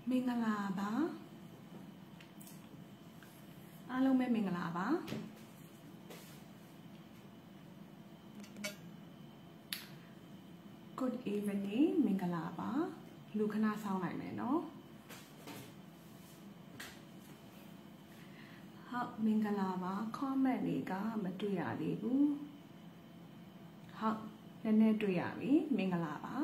မင်္ဂလာပါအားလုံးပဲမင်္ဂလာပါ Good evening မင်္ဂလာပါလူခဏဆောင်းလိုက်မယ်နော်ဟုတ်မင်္ဂလာပါ comment တွေကမတွေ့ရသေးဘူးဟုတ်နည်းနည်းတွေ့ရပြီမင်္ဂလာပါ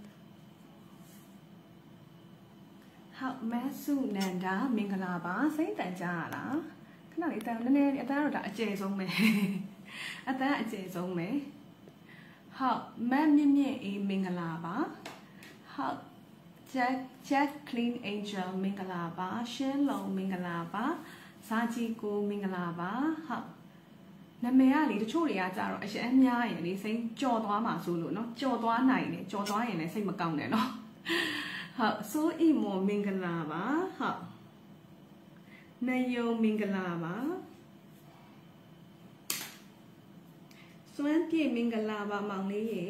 ဟုတ်မဆုနန္ဒာမင်္ဂလာပါစိတ်တန်ကြရလားခဏလေးတန်နည်းနည်းအတန်းတော့ဒါအကျယ်ဆုံးပဲအတန်းအကျယ်ဆုံးပဲဟုတ်မတ်မြင့်မြင့်အေးမင်္ဂလာပါဟုတ် Jack Clean Angel မင်္ဂလာပါရှင်းလုံးမင်္ဂလာပါစာကြည့်ကိုမင်္ဂလာပါဟုတ်နာမည်ကလေတချို့တွေကကြတော့အရင်အများရင်လေစိတ်ကြော်သွားမှာဆိုလို့เนาะကြော်သွားနိုင်တယ်ကြော်သွားရင်လည်းစိတ်မကောင်းနဲ့เนาะဟုတ်ဆိုအီမောမင်္ဂလာပါဟုတ်နယုံမင်္ဂလာပါစွမ်းပြေမင်္ဂလာပါမောင်လေးရေ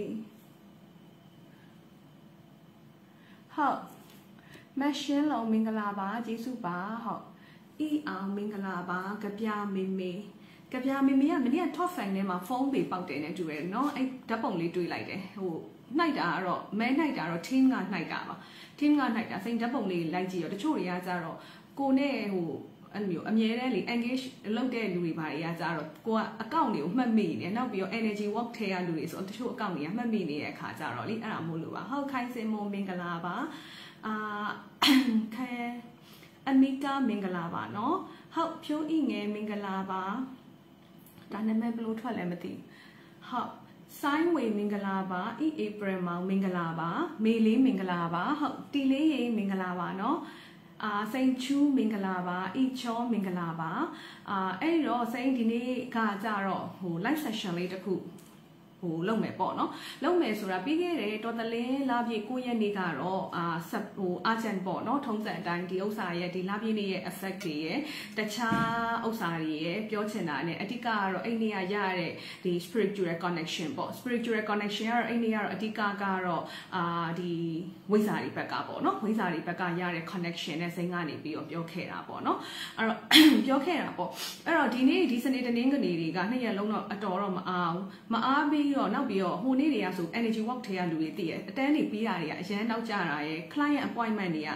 ဟုတ်မရှင်းလုံးမင်္ဂလာပါကျေးဇူးပါဟုတ်အီအောင်မင်္ဂလာပါကြပြမေမေကြပြမေမေကမနေ့က top fan ထဲမှာဖုန်းပေပေါက်တယ်နဲ့တူတယ်เนาะအဲ့ဓာတ်ပုံလေးတွေးလိုက်တယ်ဟိုနှိုက်တာကတော့မဲနှိုက်တာတော့ team ကနှိုက်တာပါ team ကနှိုက်တာစိန်ဓာတ်ပုံလေးလိုက်ကြည့်ရောတချို့တွေကကြတော့ကိုနဲ့ဟိုအဲ့မျိုးအမြဲတမ်းလေ engage လုပ်တဲ့လူတွေဘာတွေကကြတော့ကိုကအကောင့်တွေကိုမှတ်မိနေတယ်နောက်ပြီးတော့ energy walk ထဲရလူတွေဆိုတချို့အကောင့်တွေကမှတ်မိနေတဲ့အခါကြတော့လေအဲ့ဒါမို့လို့ပါဟုတ်ခိုင်စင်မွန်မင်္ဂလာပါခဲအမီကာမင်္ဂလာပါเนาะဟုတ်ဖြိုးဤငယ်မင်္ဂလာပါဒါနာမည်ဘယ်လိုထွက်လဲမသိဟုတ်ဆိုင်းဝေမင်္ဂလာပါဧပြီမောင်မင်္ဂလာပါမေလေးမင်္ဂလာပါဟုတ်တီလေးရေမင်္ဂလာပါเนาะစိန်ချူးမင်္ဂလာပါအီချောမင်္ဂလာပါအဲ့ဒီတော့စိန်ဒီနေ့ကကြတော့ဟို live session လေးတစ်ခုဟိုလုပ်မယ်ပေါ့နော်လုပ်မယ်ဆိုတာပြီးခဲ့တဲ့တော်တလင်းလာပြည့်9ရက်နေ့ကတော့ဟို urgent ပေါ့နော်ထုံးစံအတိုင်းဒီဥစ္စာရဲ့ဒီလာပြည့်နေ့ရဲ့ effect တွေရဲ့တခြားဥစ္စာတွေရဲ့ပြောချင်တာနဲ့အဓိကကတော့အဲ့နေ့ကရတဲ့ဒီ spiritual connection ပေါ့ spiritual connection ကတော့အဲ့နေ့ကတော့အဓိကကတော့ဒီဝိဇ္ဇာတွေဘက်ကပေါ့နော်ဝိဇ္ဇာတွေဘက်ကရတဲ့ connection နဲ့စိတ်ကနေပြီးတော့ပြောခဲ့တာပေါ့နော်အဲ့တော့ပြောခဲ့တာပေါ့အဲ့တော့ဒီနေ့ဒီစနေတနင်္ဂနွေတွေကနှစ်ရက်လုံးတော့အတော်တော့မအားပြီးတော့နောက်ပြီးတော့ဟိုနေ့တွေကဆို energy walk ထဲကလူတွေတည်ရအတန်းတွေပြီးတာတွေကအရန်နောက်ကြတာရယ် client appointment တွေက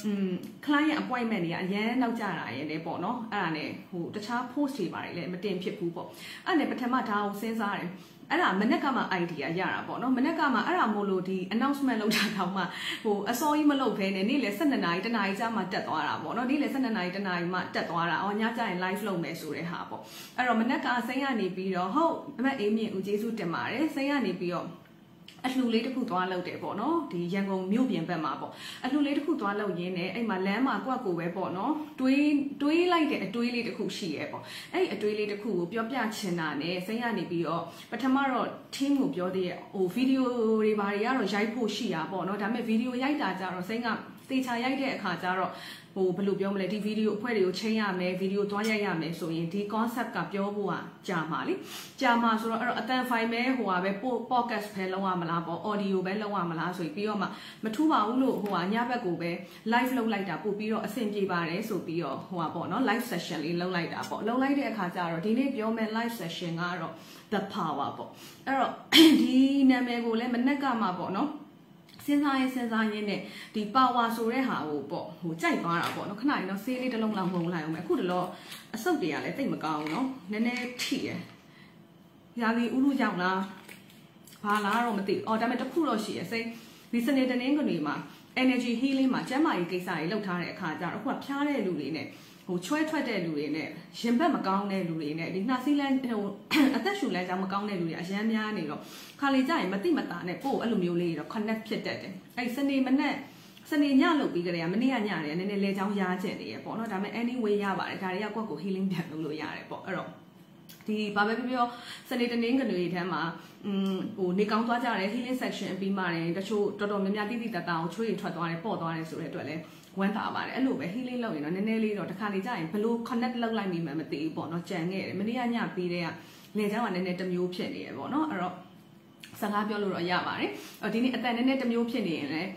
client appointment တွေကအရန်နောက်ကြတာရယ်လေပေါ့နော်အဲ့ဒါနဲ့ဟိုတခြား post တွေပါတယ်လေမတင်ဖြစ်ဘူးပေါ့အဲ့နဲ့ပထမဒါကိုစဉ်းစားတယ်အဲ့ဒါမနက်ကမှ idea ရတာပေါ့နော်မနက်ကမှအဲ့ဒါမို့လို့ဒီ announcement လုပ်တာတော့မှဟိုအစောကြီးမလုပ်ဘဲနဲ့နေ့လေ12နာရီတနာရီကြာမှတက်သွားတာပေါ့နော်နေ့လေ12နာရီတနာရီမှတက်သွားတာအော်ညကျရင် live လုပ်မယ်ဆိုတဲ့ဟာပေါ့အဲ့တော့မနက်ကစိမ်းရနေပြီးတော့ဟုတ်အမတ်အေးမြင့်ဦးကျေးဇူးတင်ပါတယ်စိမ်းရနေပြီးတော့အလှူလေးတစ်ခုသွားလုပ်တယ်ပေါ့နော်ဒီရန်ကုန်မြို့ပြင်ဘက်မှာပေါ့အလှူလေးတစ်ခုသွားလုပ်ရင်းနဲ့အဲ့မှာလမ်းမှာကွက်ကိုပဲပေါ့နော်တွေးလိုက်တဲ့အတွေးလေးတစ်ခုရှိရဲပေါ့အဲ့ဒီအတွေးလေးတစ်ခုကိုပြောပြချင်တာနဲ့စိတ်ရနေပြီးတော့ပထမတော့ team ကိုပြောသေးရဲ့ဟိုဗီဒီယိုတွေဘာတွေကတော့ရိုက်ဖို့ရှိတာပေါ့နော်ဒါပေမဲ့ဗီဒီယိုရိုက်တာကြတော့စိတ်ကတေချာရိုက်တဲ့အခါကျတော့ဟိုဘယ်လိုပြောမလဲဒီဗီဒီယိုအဖွဲ့တွေကိုချိန်ရမယ်ဗီဒီယိုသွားရိုက်ရမယ်ဆိုရင်ဒီ concept ကပြောဖို့ကကြာမှာလေကြာမှာဆိုတော့အဲ့တော့အတန် file ပဲဟိုဟာပဲ podcast ပဲလုံးဝမလားပေါ့ audio ပဲလုံးဝမလားဆိုပြီးတော့မှမထူးပါဘူးလို့ဟိုဟာညဘက်ကိုပဲ live လုပ်လိုက်တာပို့ပြီးတော့အဆင်ပြေပါတယ်ဆိုပြီးတော့ဟိုဟာပေါ့နော် live session လေးလုပ်လိုက်တာပေါ့လုပ်လိုက်တဲ့အခါကျတော့ဒီနေ့ပြောမယ် live session ကတော့ the power ပေါ့အဲ့တော့ဒီနာမည်ကိုလည်းမနက်ကမှပေါ့နော်စဉ်းစားရင်းနဲ့ဒီ power ဆိုတဲ့ဟာကိုပေါ့ဟိုကြိုက်သွားတာပေါ့နော်ခဏလေးတော့ဆေးလေးတစ်လုံးလောက်ငုံလိုက်အောင်မယ်အခုတလောအဆုပ်တွေကလည်းတိတ်မကောင်းဘူးနော်နည်းနည်းထိရရာသီဥတုကြောင့်လားဘာလားတော့မသိဘူးအော်ဒါပေမဲ့တစ်ခုတော့ရှိရစိဒီစနေတနင်္ဂနွေမှာ energy healing မှာကျန်းမာရေးကိစ္စတွေလုပ်ထားတဲ့အခါကျတော့အခုကဖျားတဲ့လူတွေနဲ့ဟိုချွဲထွက်တဲ့လူတွေနဲ့ရင်ဘက်မကောင်းတဲ့လူတွေနဲ့ဒီနှာစီးလန်းဟိုအသက်ရှူလန်းကြောင်းမကောင်းတဲ့လူတွေအရန်များနေတော့ခါလေကြရင်မတိမတာနဲ့ကိုယ်အဲ့လိုမျိုးလေးတော့ connect ဖြစ်တတ်တယ်အဲ့စနေမနေ့စနေညလုပ်ပြီးကြတယ်မနေ့ကညတယ်နည်းနည်းလဲချောင်းရားကျင်နေရပေါ့နော်ဒါပေမဲ့ anyway ရပါတယ်ဒါတွေကကိုယ့်ကို healing ပြန်လုပ်လို့ရတယ်ပေါ့အဲ့တော့ဒီဘာပဲပြောစနေတနင်္ဂနွေထဲမှာဟိုနေကောင်းသွားကြတယ် healing section အပြီးမှတယ်တချို့တော်တော်များများတိတိတတ်တာကိုချွေးထွက်သွားတယ်ပေါ့သွားတယ်ဆိုတဲ့အတွက်လည်းဝမ်းသာပါတယ်အဲ့လိုပဲ healing လုပ်ရင်တော့နည်းနည်းလေးတော့တစ်ခါလေကြာရင်ဘလို့ connect လုပ်လိုက်မိမှမသိဘူးပေါ့နော်ကြံခဲ့တယ်မနေ့ကညပြီးတဲ့ကလေချောင်းကနည်းနည်းတစ်မျိုးဖြစ်နေရပေါ့နော်အဲ့တော့စကားပြောလို့တော့ရပါတယ်ဒီနေ့အတန်နည်းနည်းတစ်မျိုးဖြစ်နေရင်လည်း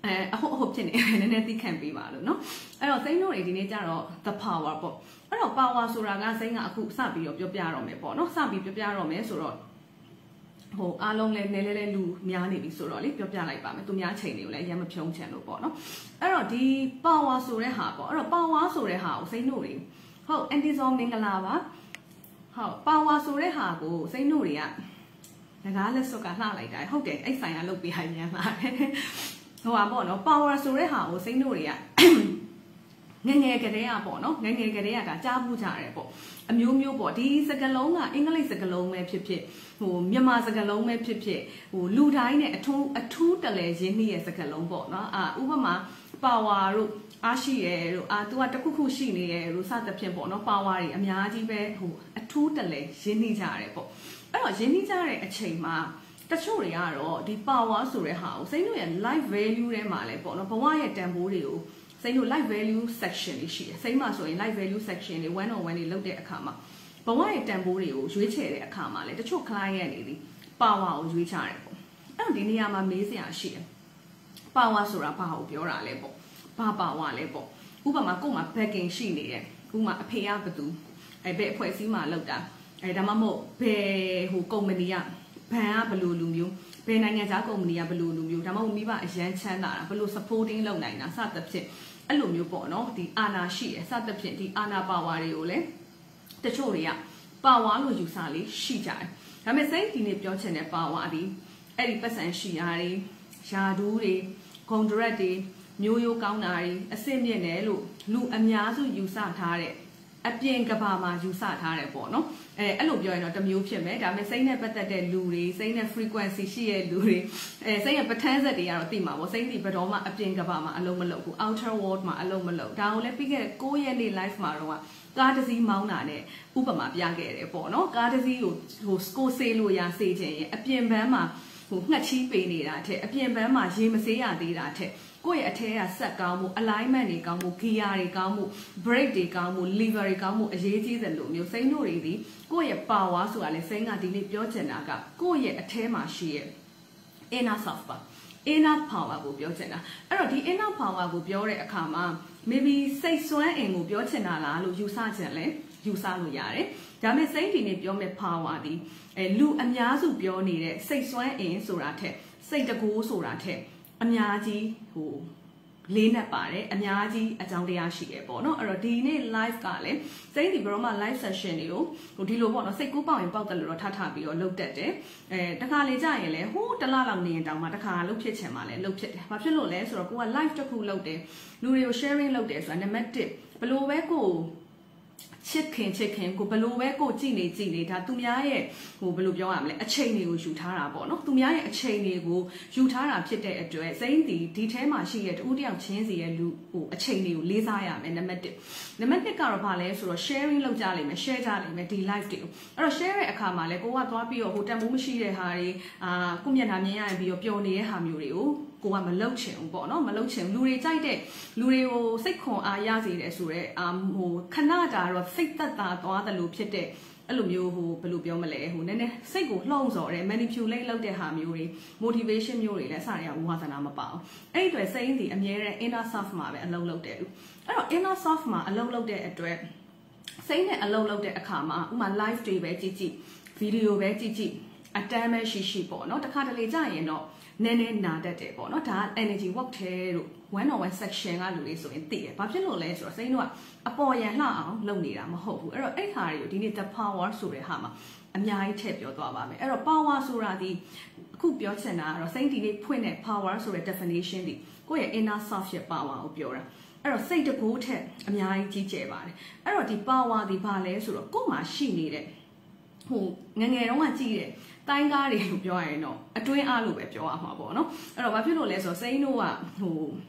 ဟုတ်ဖြစ်နေနည်းနည်းသိခံပေးပါလို့နော်အဲ့တော့စိတ်တို့တွေဒီနေ့ကျတော့ the power ပေါ့အဲ့တော့ power ဆိုတာကစိတ်ကအခုစပြီးတော့ပြောပြတော့မယ်ပေါ့နော်စပြီးပြောပြတော့မယ်ဆိုတော့အားလုံးလည်းနည်းလဲလူများနေပြီဆိုတော့လေပြောပြလိုက်ပါမယ်သူများချိန်တွေကိုလည်းရမ်းမဖြုံးချင်လို့ပေါ့နော်အဲ့တော့ဒီ power ဆိုတဲ့ဟာပေါ့အဲ့တော့ power ဆိုတဲ့ဟာကိုစိတ်တို့တွေဟုတ် anti zone မင်္ဂလာပါဟုတ် power ဆိုတဲ့ဟာကိုစိတ်တို့တွေကငကားလက်စွပ်ကလှလိုက်တာဟုတ်တယ်အဲ့ဆိုင်ကလုတ်ပေးဟိုင်းမြန်လာတယ်ဟိုပါပေါ့နော် power ဆိုတဲ့ဟာကိုစိတ်တို့တွေကငငယ်ကလေးอ่ะပေါ့နော်ငငယ်ကလေးอ่ะဒါကြားမှုကြတယ်ပေါ့အမျိုးမျိုးပေါ့ဒီစကားလုံးကအင်္ဂလိပ်စကားလုံးပဲဖြစ်ဖြစ်မြန်မာစကားလုံးပဲဖြစ်ဖြစ်လူတိုင်းနဲ့အထူးတလဲရင်းနှီးရဲ့စကားလုံးပေါ့နော်ဥပမာ power တို့အားရှိရတို့သူကတခုခုရှိနေရတို့စသဖြင့်ပေါ့နော် power တွေအများကြီးပဲအထူးတလဲရင်းနှီးကြရတယ်ပေါ့အဲ့တော့ရင်းနှီးကြတဲ့အချိန်မှာတချို့တွေကတော့ဒီ power ဆိုတဲ့ဟာကိုစိတ်တို့ရဲ့ life value ထဲမှာလဲပေါ့နော်ဘဝရဲ့တန်ဖိုးတွေကိုစိတ်တို့ life value section တွေရှိတယ်စိတ်မှာဆိုရင် life value section တွေ one on one တွေလုပ်တဲ့အခါမှာဘဝရဲ့တန်ဖိုးတွေကိုရွေးချယ်တဲ့အခါမှာလဲတချို့ client တွေဒီ power ကိုရွေးချတယ်ပေါ့အဲ့တော့ဒီနေရာမှာမေးစရာရှိတယ် power ဆိုတာဘာကိုပြောတာလဲပေါ့ဘာ power လဲပေါ့ဥပမာကိုယ်မှာ backing ရှိနေတယ်ဥပမာအဖေကဘသူဘယ်အဖွဲ့အစည်းမှာလုပ်တာဒါမှမဟုတ်ဘယ်ကုမ္ပဏီကဘဏ်ကဘယ်လိုလူမျိုးဘယ်နိုင်ငံခြားကုမ္ပဏီကဘယ်လိုလူမျိုးဒါမှမဟုတ်မိဘအရန်ချမ်းသာတာဘယ်လို supporting လုပ်နိုင်တာစသဖြင့်အဲ့လိုမျိုးပေါ့နော်ဒီအာနာရှိရစသဖြင့်ဒီအာနာ power တွေကိုလည်းတချို့တွေက power လို့ယူဆလေးရှိကြတယ်ဒါပေမဲ့စိတ်ဒီနေ့ပြောချင်တဲ့ power ဒီအဲ့ဒီပတ်စံရှိရာတွေယာဒူးတွေဂုံဒရက်တွေမျိုးရိုးကောင်းတာတွေအစစ်မြင့်တယ်လို့လူအများစုယူဆထားတဲ့အပြင်ကဘာမှာယူဆထားတယ်ပေါ့နော်အဲ့လိုပြောရင်တော့တစ်မျိုးဖြစ်မယ်ဒါပေမဲ့စိတ်နဲ့ပတ်သက်တဲ့လူတွေစိတ်နဲ့ frequency ရှိတဲ့လူတွေစိတ်ရဲ့ပဋ္ဌာန်းဆက်တွေကတော့သိမှာပေါ့စိတ်ဒီဘယ်တော့မှအပြင်ကဘာမှာအလုံးမလုံးဘူး outer world မှာအလုံးမလုံးဒါကိုလည်းပြီးခဲ့တဲ့9ရက်နေ့ live မှာတော့ကားတစ်စီးမောင်းတာနဲ့ဥပမာပြခဲ့တယ်ပေါ့နော်ကားတစ်စီးကိုကိုစေးလို့ရစေခြင်းရဲ့အပြင်ဘန်းမှာငှက်ချီးပေးနေတာထက်အပြင်ဘန်းမှာရေမစေးရသေးတာထက်ကိုယ့်ရဲ့အထဲကဆက်ကောင်းမှု alignment တွေကောင်းမှု gear တွေကောင်းမှု brake တွေကောင်းမှု lever တွေကောင်းမှုအရေးကြီးတယ်လို့မျိုးစိမ့်တို့တွေဒီကိုယ့်ရဲ့ power ဆိုတာလေစိမ့်ကဒီနေ့ပြောချင်တာကကိုယ့်ရဲ့အထဲမှာရှိရဲ့ inner self ပါ inner power ကိုပြောချင်တာအဲ့တော့ဒီ inner power ကိုပြောတဲ့အခါမှာ maybe စိတ်စွမ်းအင်ကိုပြောချင်တာလားလို့ယူဆချင်လဲယူဆလို့ရတယ်ဒါပေမဲ့စိမ့်ဒီနေ့ပြောမဲ့ power ဒီလူအများစုပြောနေတဲ့စိတ်စွမ်းအင်ဆိုတာထက်စိတ်တကူဆိုတာထက်အများကြီးလေးနဲ့ပါတယ်အများကြီးအကြောင်းတရားရှိတယ်ပေါ့နော်အဲ့တော့ဒီနေ့ live ကလည်းစိမ့်ဒီဘရောမ live session တွေကိုဒီလိုပေါ့နော်စိတ်ကူးပေါက်ရင်ပေါက်တယ်လို့တော့ထပြီးတော့လုပ်တတ်တယ်တခါလေကြာရင်လည်းတလားလောက်နေရင်တောင်မှတခါလုပ်ဖြစ်ချင်မှလည်းလုပ်ဖြစ်တယ်ဘာဖြစ်လို့လဲဆိုတော့ကိုက live တစ်ခုလုပ်တယ်လူတွေကို sharing လုပ်တယ်ဆိုတာ number 1ဘလို့ပဲကိုချစ်ခင်ကိုဘလို့ပဲကိုကြည်နေဒါသူများရဲ့ဘယ်လိုပြောရမလဲအချိန်တွေကိုယူထားတာပေါ့နော်သူများရဲ့အချိန်တွေကိုယူထားတာဖြစ်တဲ့အတွက်စိမ့်ဒီထဲမှာရှိတဲ့တူတယောက်ချင်းစီရဲ့လူအချိန်တွေကိုလေးစားရမယ်နံပါတ်1နံပါတ်2ကတော့ဘာလဲဆိုတော့ sharing လုပ်ကြလိမ့်မယ် share ကြလိမ့်မယ်ဒီ live တွေကိုအဲ့တော့ share တဲ့အခါမှာလဲကိုကသွားပြီးတော့တန်ဖိုးမရှိတဲ့ဟာတွေကိုမျက်နှာမြင်ရရင်ပြီးတော့ပျော်နေတဲ့ဟာမျိုးတွေကိုကိုကမလုပ်ချင်ဘူးပေါ့နော်မလုပ်ချင်လူတွေကြိုက်တဲ့လူတွေကိုစိတ်ခွန်အားရစေတယ်ဆိုတော့ခဏတာတော့စိတ်သက်သာသွားတယ်လို့ဖြစ်တဲ့အဲ့လိုမျိုးဘယ်လိုပြောမလဲနည်းနည်းစိတ်ကိုလှုံ့ဆော်တယ် manipulate လုပ်တဲ့ဟာမျိုးတွေ motivation မျိုးတွေလည်းစရဝါသနာမပါဘူးအဲ့ဒီအတွက်စိတ်ဒီအမြဲတမ်း inner self မှာပဲအလုပ်လုပ်တယ်အဲ့တော့ inner self မှာအလုပ်လုပ်တဲ့အတွက်စိတ်နဲ့အလုပ်လုပ်တဲ့အခါမှာဥမာ live တွေပဲကြည့် video ပဲကြည့်အတမ်းပဲရှိပေါ့နော်တခါတလေကြာရင်တော့နည်းနည်းနာတတ်တယ်ပေါ့နော်ဒါ energy work ထဲတို့ one on one section ကလူတွေဆိုရင်သိတယ်ဘာဖြစ်လို့လဲဆိုတော့စိတ်တို့ကအပေါ်ရန်လှအောင်လုပ်နေတာမဟုတ်ဘူးအဲ့တော့အဲ့ဟာတွေကိုဒီနေ့ the power ဆိုတဲ့ဟာမှာအများကြီးထည့်ပြောသွားပါမယ်အဲ့တော့ power ဆိုတာဒီအခုပြောချင်တာကတော့စိတ်ဒီနေ့ဖွင့်တဲ့ power ဆိုတဲ့ definition ဒီကိုယ့်ရဲ့ inner self ရဲ့ power ကိုပြောတာအဲ့တော့စိတ်တကူထက်အများကြီးကြီးကျယ်ပါတယ်အဲ့တော့ဒီ power ဒီဘာလဲဆိုတော့ကိုယ်မှာရှိနေတဲ့ငငယ်တုန်းကကြည့်တဲ့တိုင်းကားတွေလို့ပြောရရင်တော့အတွင်းအားလို့ပဲပြောရမှာပေါ့နော်အဲ့တော့ဘာဖြစ်လို့လဲဆိုတော့စိမ့်တို့က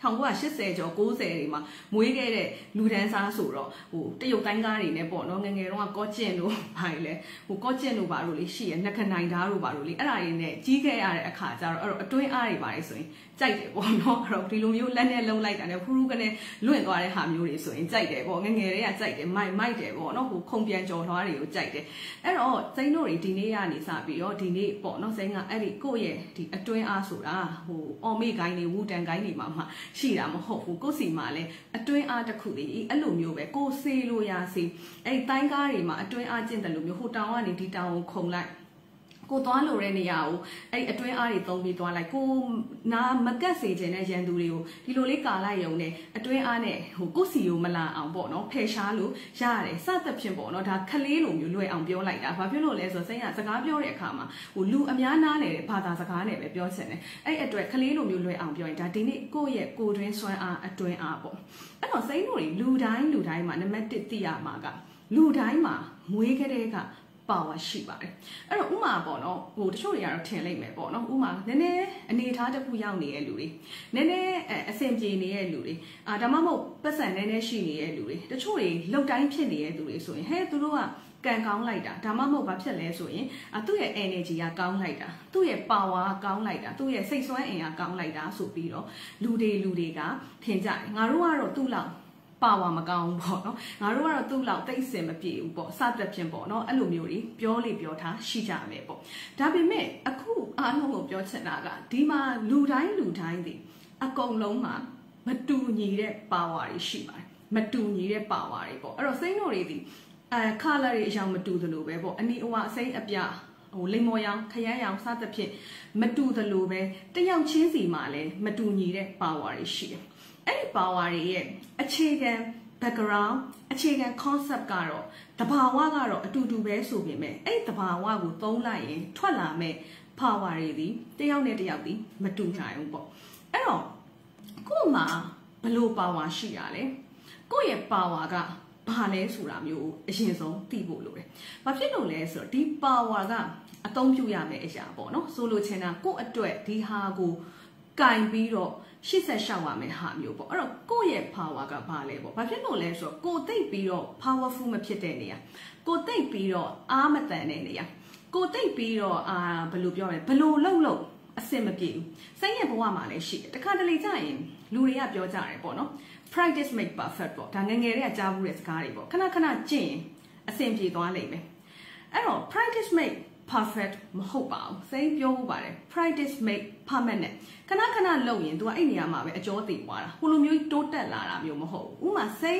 1980ကျော်90တွေမှာမွေးခဲ့တဲ့လူဒန်းစားဆိုတော့တရုတ်တိုင်းကားတွေနဲ့ပေါ့နော်ငငယ်တော့ကော့ကျင်တို့ဘာလဲကော့ကျင်တို့ဘာလို့လေရှိရနှက်ခနိုင်ဓာတ်တို့ဘာလို့လေအဲ့ဒါတွေနဲ့ကြီးခဲ့ရတဲ့အခါကျတော့အဲ့တော့အတွင်းအားတွေပါတယ်ဆိုရင်ကြိုက်တယ်ပေါ့နော်အဲ့တော့ဒီလိုမျိုးလက်နဲ့လုံးလိုက်တာနဲ့ဖူးဖူးကနေလွင့်သွားတဲ့ဟာမျိုးတွေဆိုရင်ကြိုက်တယ်ပေါ့ငငယ်တွေကကြိုက်တယ်မိုက်တယ်ပေါ့နော်ခုံပြန်ကြော်သွားတွေကိုကြိုက်တယ်အဲ့တော့စိမ်းတို့တွေဒီနေ့ကနေစပြီးတော့ဒီနေ့ပေါ့နော်စိမ်းကအဲ့ဒီကိုယ့်ရဲ့ဒီအတွင်းအားဆိုတာအော်မေဂိုင်းတွေဝူတန်ဂိုင်းတွေမှာမှရှိတာမဟုတ်ဘူးကိုယ့်စီမှာလည်းအတွင်းအားတစ်ခုလေအဲ့လိုမျိုးပဲကိုစေးလို့ရစေအဲ့တိုင်းကားတွေမှာအတွင်းအားကျင့်တယ်လို့မျိုးဟိုတောင်ကနေဒီတောင်ကိုခုံလိုက်ကိုသွားလို့တဲ့နေရာကိုအဲ့အတွင်းအားတွေသုံးပြီးသွားလိုက်ကိုနာမကတ်စေခြင်းနဲ့ရန်သူတွေကိုဒီလိုလေးကာလိုက်ရုံနဲ့အတွင်းအားနဲ့ကိုစီကိုမလာအောင်ပေါ့နော်ဖယ်ရှားလို့ရတယ်စသဖြင့်ပေါ့နော်ဒါခလေးလိုမျိုးလွယ်အောင်ပြောလိုက်တာဘာဖြစ်လို့လဲဆိုတော့စိတ်ကစကားပြောတဲ့အခါမှာလူအများနားလေတဲ့ဘာသာစကားနဲ့ပဲပြောချင်တယ်အဲ့အတွက်ခလေးလိုမျိုးလွယ်အောင်ပြောရင်ဒါဒီနေ့ကိုယ့်ရဲ့ကိုယ်တွင်းစွမ်းအားအတွင်းအားပေါ့အဲ့တော့စိတ်တို့တွေလူတိုင်းမှာနံပါတ်1သိရမှာကလူတိုင်းမှာမွေးကလေးကpower ရှိပါတယ်အဲ့တော့ဥမာပေါ့နော်တချို့တွေကတော့ထင်လိုက်မယ်ပေါ့နော်ဥမာနည်းနည်းအနေထားတစ်ခုရောက်နေတဲ့လူတွေနည်းနည်းအဆင်ပြေနေတဲ့လူတွေဒါမှမဟုတ်ပတ်စံနည်းနည်းရှိနေတဲ့လူတွေတချို့တွေလောက်တိုင်းဖြစ်နေတဲ့လူတွေဆိုရင်ဟဲ့သူတို့ကကံကောင်းလိုက်တာဒါမှမဟုတ်ဘာဖြစ်လဲဆိုရင်သူ့ရဲ့ energy ကကောင်းလိုက်တာသူ့ရဲ့ power ကကောင်းလိုက်တာသူ့ရဲ့စိတ်ဆွမ်းအင်ကကောင်းလိုက်တာဆိုပြီးတော့လူတွေကထင်ကြတယ်ငါတို့ကတော့သူ့လောက်ပါဝါမကောင်းပေါ့နော်ငါတို့ကတော့သူ့လောက်တိတ်စင်မပြေဘူးပေါ့စသဖြင့်ပေါ့နော်အဲ့လိုမျိုးတွေပြောလေပြောထားရှိကြမယ်ပေါ့ဒါပေမဲ့အခုအားလုံးကိုပြောချင်တာကဒီမှာလူတိုင်းဒီအကုန်လုံးမှာမတူညီတဲ့ပါဝါတွေရှိပါတယ်မတူညီတဲ့ပါဝါတွေပေါ့အဲ့တော့စိမ့်တို့တွေဒီcolor တွေအရောင်မတူသလိုပဲပေါ့အနီအဝအစိမ့်အပြလိမ္မော်ရောင်ခရမ်းရောင်စသဖြင့်မတူသလိုပဲတယောက်ချင်းစီမှာလည်းမတူညီတဲ့ပါဝါတွေရှိတယ်အဲ့ဒီ power တွေရဲ့အခြေခံ background အခြေခံ concept ကတော့တဘာဝကတော့အတူတူပဲဆိုပေမဲ့အဲ့ဒီတဘာဝကိုသုံးလိုက်ရင်ထွက်လာမဲ့ power တွေဒီတယောက်နဲ့တယောက်ဒီမတူနိုင်ဘူးပေါ့အဲ့တော့ကို့မှာဘလို့ power ရှိရလဲကို့ရဲ့ power ကဘာလဲဆိုတာမျိုးအရင်ဆုံးသိဖို့လိုတယ်။ဘာဖြစ်လို့လဲဆိုတော့ဒီ power ကအသုံးပြုရမယ့်အရာပေါ့နော်။ဆိုလိုချင်တာကို့အတွက်ဒီဟာကိုကင်ပြီးတော့ရှေ့ဆက်ရှောက်ရမယ်ဟာမျိုးပေါ့အဲ့တော့ကိုယ့်ရဲ့ power ကဘာလဲပေါ့ဘာဖြစ်လို့လဲဆိုတော့ကိုသိပ်ပြီးတော့ powerful မဖြစ်တဲ့နေရာကိုသိပ်ပြီးတော့အားမတန်တဲ့နေရာကိုသိပ်ပြီးတော့ဘယ်လိုပြောလဲဘယ်လိုလုပ်အဆင်မပြေဘူးစိတ်ရဲ့ဘဝမှာလည်းရှိတယ်တခါတလေကြာရင်လူတွေကပြောကြတယ်ပေါ့နော် practice make perfect ပေါ့ဒါငယ်တွေကကြားဘူးတဲ့စကားတွေပေါ့ခဏကျင့်ရင်အဆင်ပြေသွားလိမ့်မယ်အဲ့တော့ practice make perfect မဟုတ်ပါဘူးစိတ်ပြောဖို့ပါတယ် practice make permanent ခဏလုပ်ရင် तू အဲ့နေရာမှာပဲအကျော်တည်သွားတာဟိုလိုမျိုးတိုးတက်လာတာမျိုးမဟုတ်ဘူးဥမာစိတ်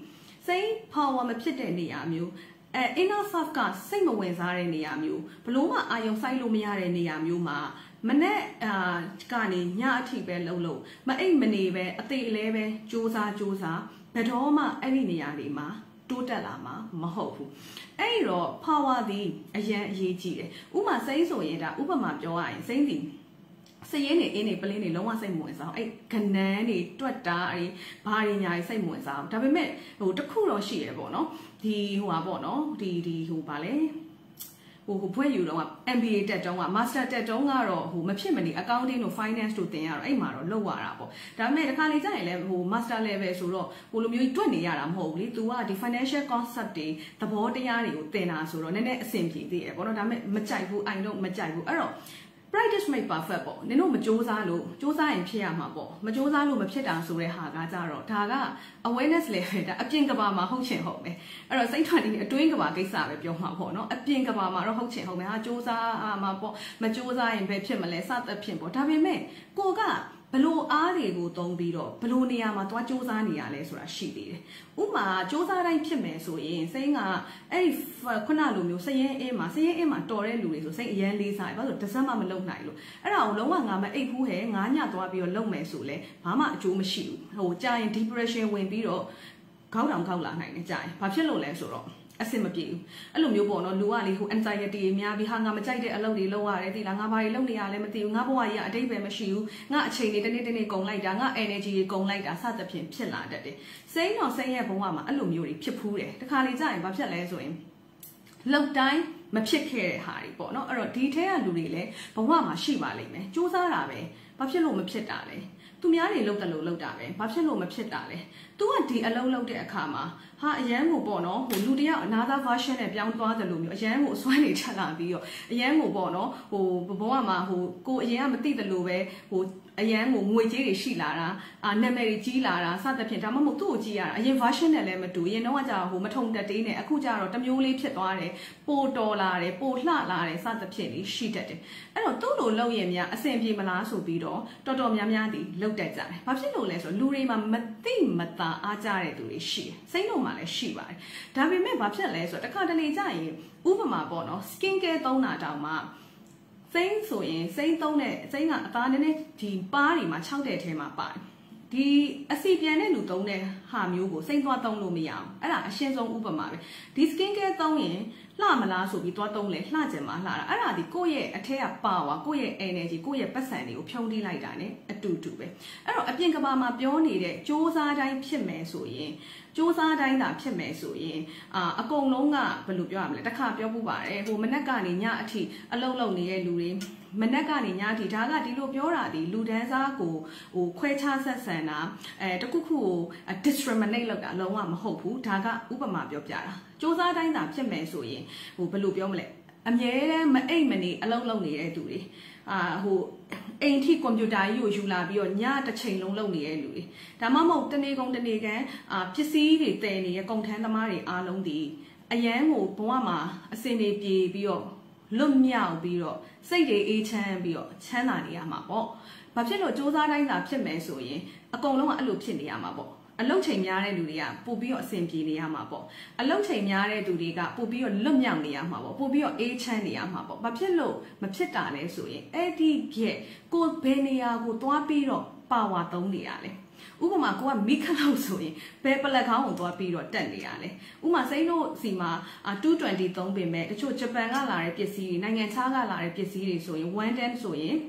power မဖြစ်တဲ့နေရာမျိုးinner self ကစိတ်မဝင်စားတဲ့နေရာမျိုးဘလို့မှအာယုံဆိုင်လို့မရတဲ့နေရာမျိုးမှာမနဲ့ကနေညအထိပဲလှုပ်မအိပ်မနေပဲအသေးအလဲပဲစူးစမ်းဘယ်တော့မှအဲ့ဒီနေရာတွေမှာတိုးတက်လာမှာမဟုတ်ဘူးအဲ့တော့ power သည်အရင်အရေးကြီးတယ်ဥမာစိတ်ဆိုရင်ဒါဥပမာပြောရရင်စိတ်သည်စရင်းနေအင်းနေပလင်းနေလုံးဝစိတ်မဝင်စားအဲ့ကနန်းတွေတွက်တာအဲ့ဘာတွေညာစိတ်မဝင်စားဒါပေမဲ့တခုတော့ရှိရပေါ့နော်ဒီပေါ့နော်ဒီဘာလဲဘွဲ့ယူတော့ MBA တက်တုံးက Master တက်တုံးကတော့မဖြစ်မနေ Accounting တို့ Finance တို့သင်ရတော့အဲ့မှာတော့လောက်ရတာပေါ့ဒါပေမဲ့တစ်ခါလေကြာရင်လည်းMaster Level ဆိုတော့လိုမျိုးတွက်နေရတာမဟုတ်ဘူးလေ तू ကဒီ Financial Concept တွေသဘောတရားတွေကိုသင်တာဆိုတော့နည်းနည်းအဆင်ပြေသေးတယ်ပေါ့နော်ဒါပေမဲ့မကြိုက်ဘူးအိုင်တော့မကြိုက်ဘူးအဲ့တော့ practice make perfect ပေါ့နင်တို့မစူးစမ်းလို့စူးစမ်းရင်ဖြစ်ရမှာပေါ့မစူးစမ်းလို့မဖြစ်တာဆိုတဲ့ဟာကကြတော့ဒါက awareness level ဒါအပြင်ကဘာမှာဟုတ်ချင်ဟုတ်မယ်အဲ့တော့စိတ်ထွက်နေအတွင်းကဘာကိစ္စပဲပြောမှာပေါ့နော်အပြင်ကဘာမှာတော့ဟုတ်ချင်ဟုတ်မယ်ဟာစူးစမ်းမှာပေါ့မစူးစမ်းရင်ပဲဖြစ်မလဲစသဖြင့်ပေါ့ဒါပေမဲ့ကိုကဘလို့အားတွေကိုသုံးပြီးတော့ဘလို့နေရာမှာသွားစူးစမ်းနေရလဲဆိုတာရှိသေးတယ်ဥမာစူးစမ်းတိုင်းဖြစ်မယ်ဆိုရင်စိတ်ကအဲ့ဒီခုနလိုမျိုးစရင်အင်းမှာတော်တဲ့လူတွေဆိုစိတ်အရန်လေးစားတယ်ဘာလို့တစ်စက်မှမလုံနိုင်လို့အဲ့ဒါကိုလုံးဝငါမအိပ်ဘူးဟဲ့ငါညသွားပြီးတော့လုံမယ်ဆိုလဲဘာမှအကျိုးမရှိဘူးကြာရင် depression ဝင်ပြီးတော့ခေါင်းတောင်ခောက်လာနိုင်တယ်ကြာရင်ဘာဖြစ်လို့လဲဆိုတော့အဆင်မပြေဘူးအဲ့လိုမျိုးပေါ့နော်လူကလေanxiety တွေများပြီးဟာငါမကြိုက်တဲ့အလုပ်တွေလုပ်ရတယ်သိလားငါဘာတွေလုပ်နေရလဲမသိဘူးငါဘဝကြီးကအတိတ်ပဲမရှိဘူးငါအချိန်တွေတနေ့ကုန်လိုက်တာငါ energy တွေကုန်လိုက်တာစသဖြင့်ဖြစ်လာတတ်တယ်စိတ်ရဲ့ဘဝမှာအဲ့လိုမျိုးတွေဖြစ်ဖူးတယ်တခါလေကြာရင်ဘာဖြစ်လဲဆိုရင်လောက်တိုင်းမဖြစ်ခဲ့တဲ့ဟာတွေပေါ့နော်အဲ့တော့ဒီထဲကလူတွေလည်းဘဝမှာရှိပါလိမ့်မယ်စူးစမ်းတာပဲဘာဖြစ်လို့မဖြစ်တာလဲသူများတွေလောက်တယ်လို့လောက်တာပဲဘာဖြစ်လို့မဖြစ်တာလဲ तू ကဒီအလုံးလောက်တဲ့အခါမှာဟာအရန်ကိုပေါ့နော်ဟိုလူတယောက် another version နဲ့ပြောင်းသွားတယ်လို့မျိုးအရန်ကိုအစွမ်းနေချက်လာပြီးတော့အရန်ကိုပေါ့နော်ဟိုဘဘကမှာဟိုကိုအရန်ကမသိတယ်လို့ပဲဟိုအရန်ကိုငွေကြေးတွေရှိလာတာနာမည်တွေကြီးလာတာစသဖြင့်ဒါမှမဟုတ်သူ့ကိုကြည့်ရတာအရင် version နဲ့လည်းမတူရင်တော့ကြာဟိုမထုံတက်တေးနဲ့အခုကျတော့တမျိုးလေးဖြစ်သွားတယ်ပိုတော်လာတယ်ပိုလှလာတယ်စသဖြင့်လေးရှိတတ်တယ်အဲ့တော့သူ့လိုလောက်ရင်များအဆင်ပြေမလားဆိုပြီးတော့တော်တော်များများဒီလောက်တက်ကြတယ်ဘာဖြစ်လို့လဲဆိုတော့လူတွေမှာမသိမသာအားကြတဲ့သူတွေရှိတယ်စိတ်လုံးမှာလည်းရှိပါတယ်ဒါပေမဲ့ဘာဖြစ်လဲဆိုတော့တစ်ခါတလေကြာရင်ဥပမာပေါ့နော် skin care သုံးတာတောင်မှစိမ့်ဆိုရင်စိမ့်သုံးတဲ့စိမ့်ကအသားနည်းနည်းဒီပါးတွေမှာ6တဲ့ထဲမှာပါတယ်ဒီအစီပြန်တဲ့လူသုံးတဲ့ဟာမျိုးကိုစိမ့်သွားသုံးလို့မရအောင်အဲ့ဒါအရှင်းဆုံးဥပမာပဲဒီ skin care သုံးရင်လှမလားဆိုပြီးသွားသုံးလေလှကြင်မှာလှတာအဲ့ဒါဒီကိုယ့်ရဲ့အထက်ကပါဝါကိုယ့်ရဲ့ energy ကိုယ့်ရဲ့ပတ်စံတွေကိုဖြုံးထိလိုက်တာ ਨੇ အတူတူပဲအဲ့တော့အပြင်ကဘာမှာပြောနေတဲ့စ조사တိုင်းဖြစ်မယ်ဆိုရင်စ조사တိုင်းသာဖြစ်မယ်ဆိုရင်အကုန်လုံးကဘယ်လိုပြောရမလဲတစ်ခါပြောဖို့ပါတယ်ဟိုမနက်ကနေညအထိအလုံးလုံးနေတဲ့လူတွေမနက်ကနေညအထိဒါကဒီလိုပြောတာဒီလူဒန်းစားကိုဟိုခွဲခြားဆက်ဆံတာတခုခုကို discriminate လုပ်တာလုံးဝမဟုတ်ဘူးဒါကဥပမာပြောပြတာစ조사တိုင်းသာဖြစ်မယ်ဆိုရင်ဟိုဘယ်လိုပြောမလဲအမြဲတမ်းမအိတ်မနေအလုံးလုံးနေတဲ့သူတွေဟိုအိမ်ထိကွန်ပျူတာကြီးကိုယူလာပြီးတော့ညတစ်ချိန်လုံးလုပ်နေတဲ့လူတွေဒါမှမဟုတ်တနေ့ကုန်တနေ့ကန်ပစ္စည်းတွေတည်နေတဲ့ကုန်ထမ်းသမားတွေအားလုံးဒီအရန်ကိုဘဝမှာအစင်တွေပြေပြီးတော့လွတ်မြောက်ပြီးတော့စိတ်တွေအေးချမ်းပြီးတော့ချမ်းသာနေရမှာပေါ့ဘာဖြစ်လို့စ조사တိုင်းသာဖြစ်မယ်ဆိုရင်အကုန်လုံးကအဲ့လိုဖြစ်နေရမှာပေါ့အလုတ်ချိန်များတဲ့လူတွေကပို့ပြီးတော့အဆင်ပြေနေရမှာပေါ့အလုတ်ချိန်များတဲ့သူတွေကပို့ပြီးတော့လွတ်မြောက်နေရမှာပေါ့ပို့ပြီးတော့အေးချမ်းနေရမှာပေါ့ဘာဖြစ်လို့မဖြစ်တာလဲဆိုရင်အဲ့ဒီရဲ့ကိုဘယ်နေရာကိုသွားပြီးတော့ပါဝါသုံးနေရလဲဥပမာကိုကမိခလောက်ဆိုရင်ဘယ်ပလက်ခေါင်းကိုသွားပြီးတော့တက်နေရလဲဥပမာစိမ့်တို့စီမှာ220သုံးပေမဲ့တချို့ဂျပန်ကလာတဲ့ပစ္စည်းတွေနိုင်ငံခြားကလာတဲ့ပစ္စည်းတွေဆိုရင်110ဆိုရင်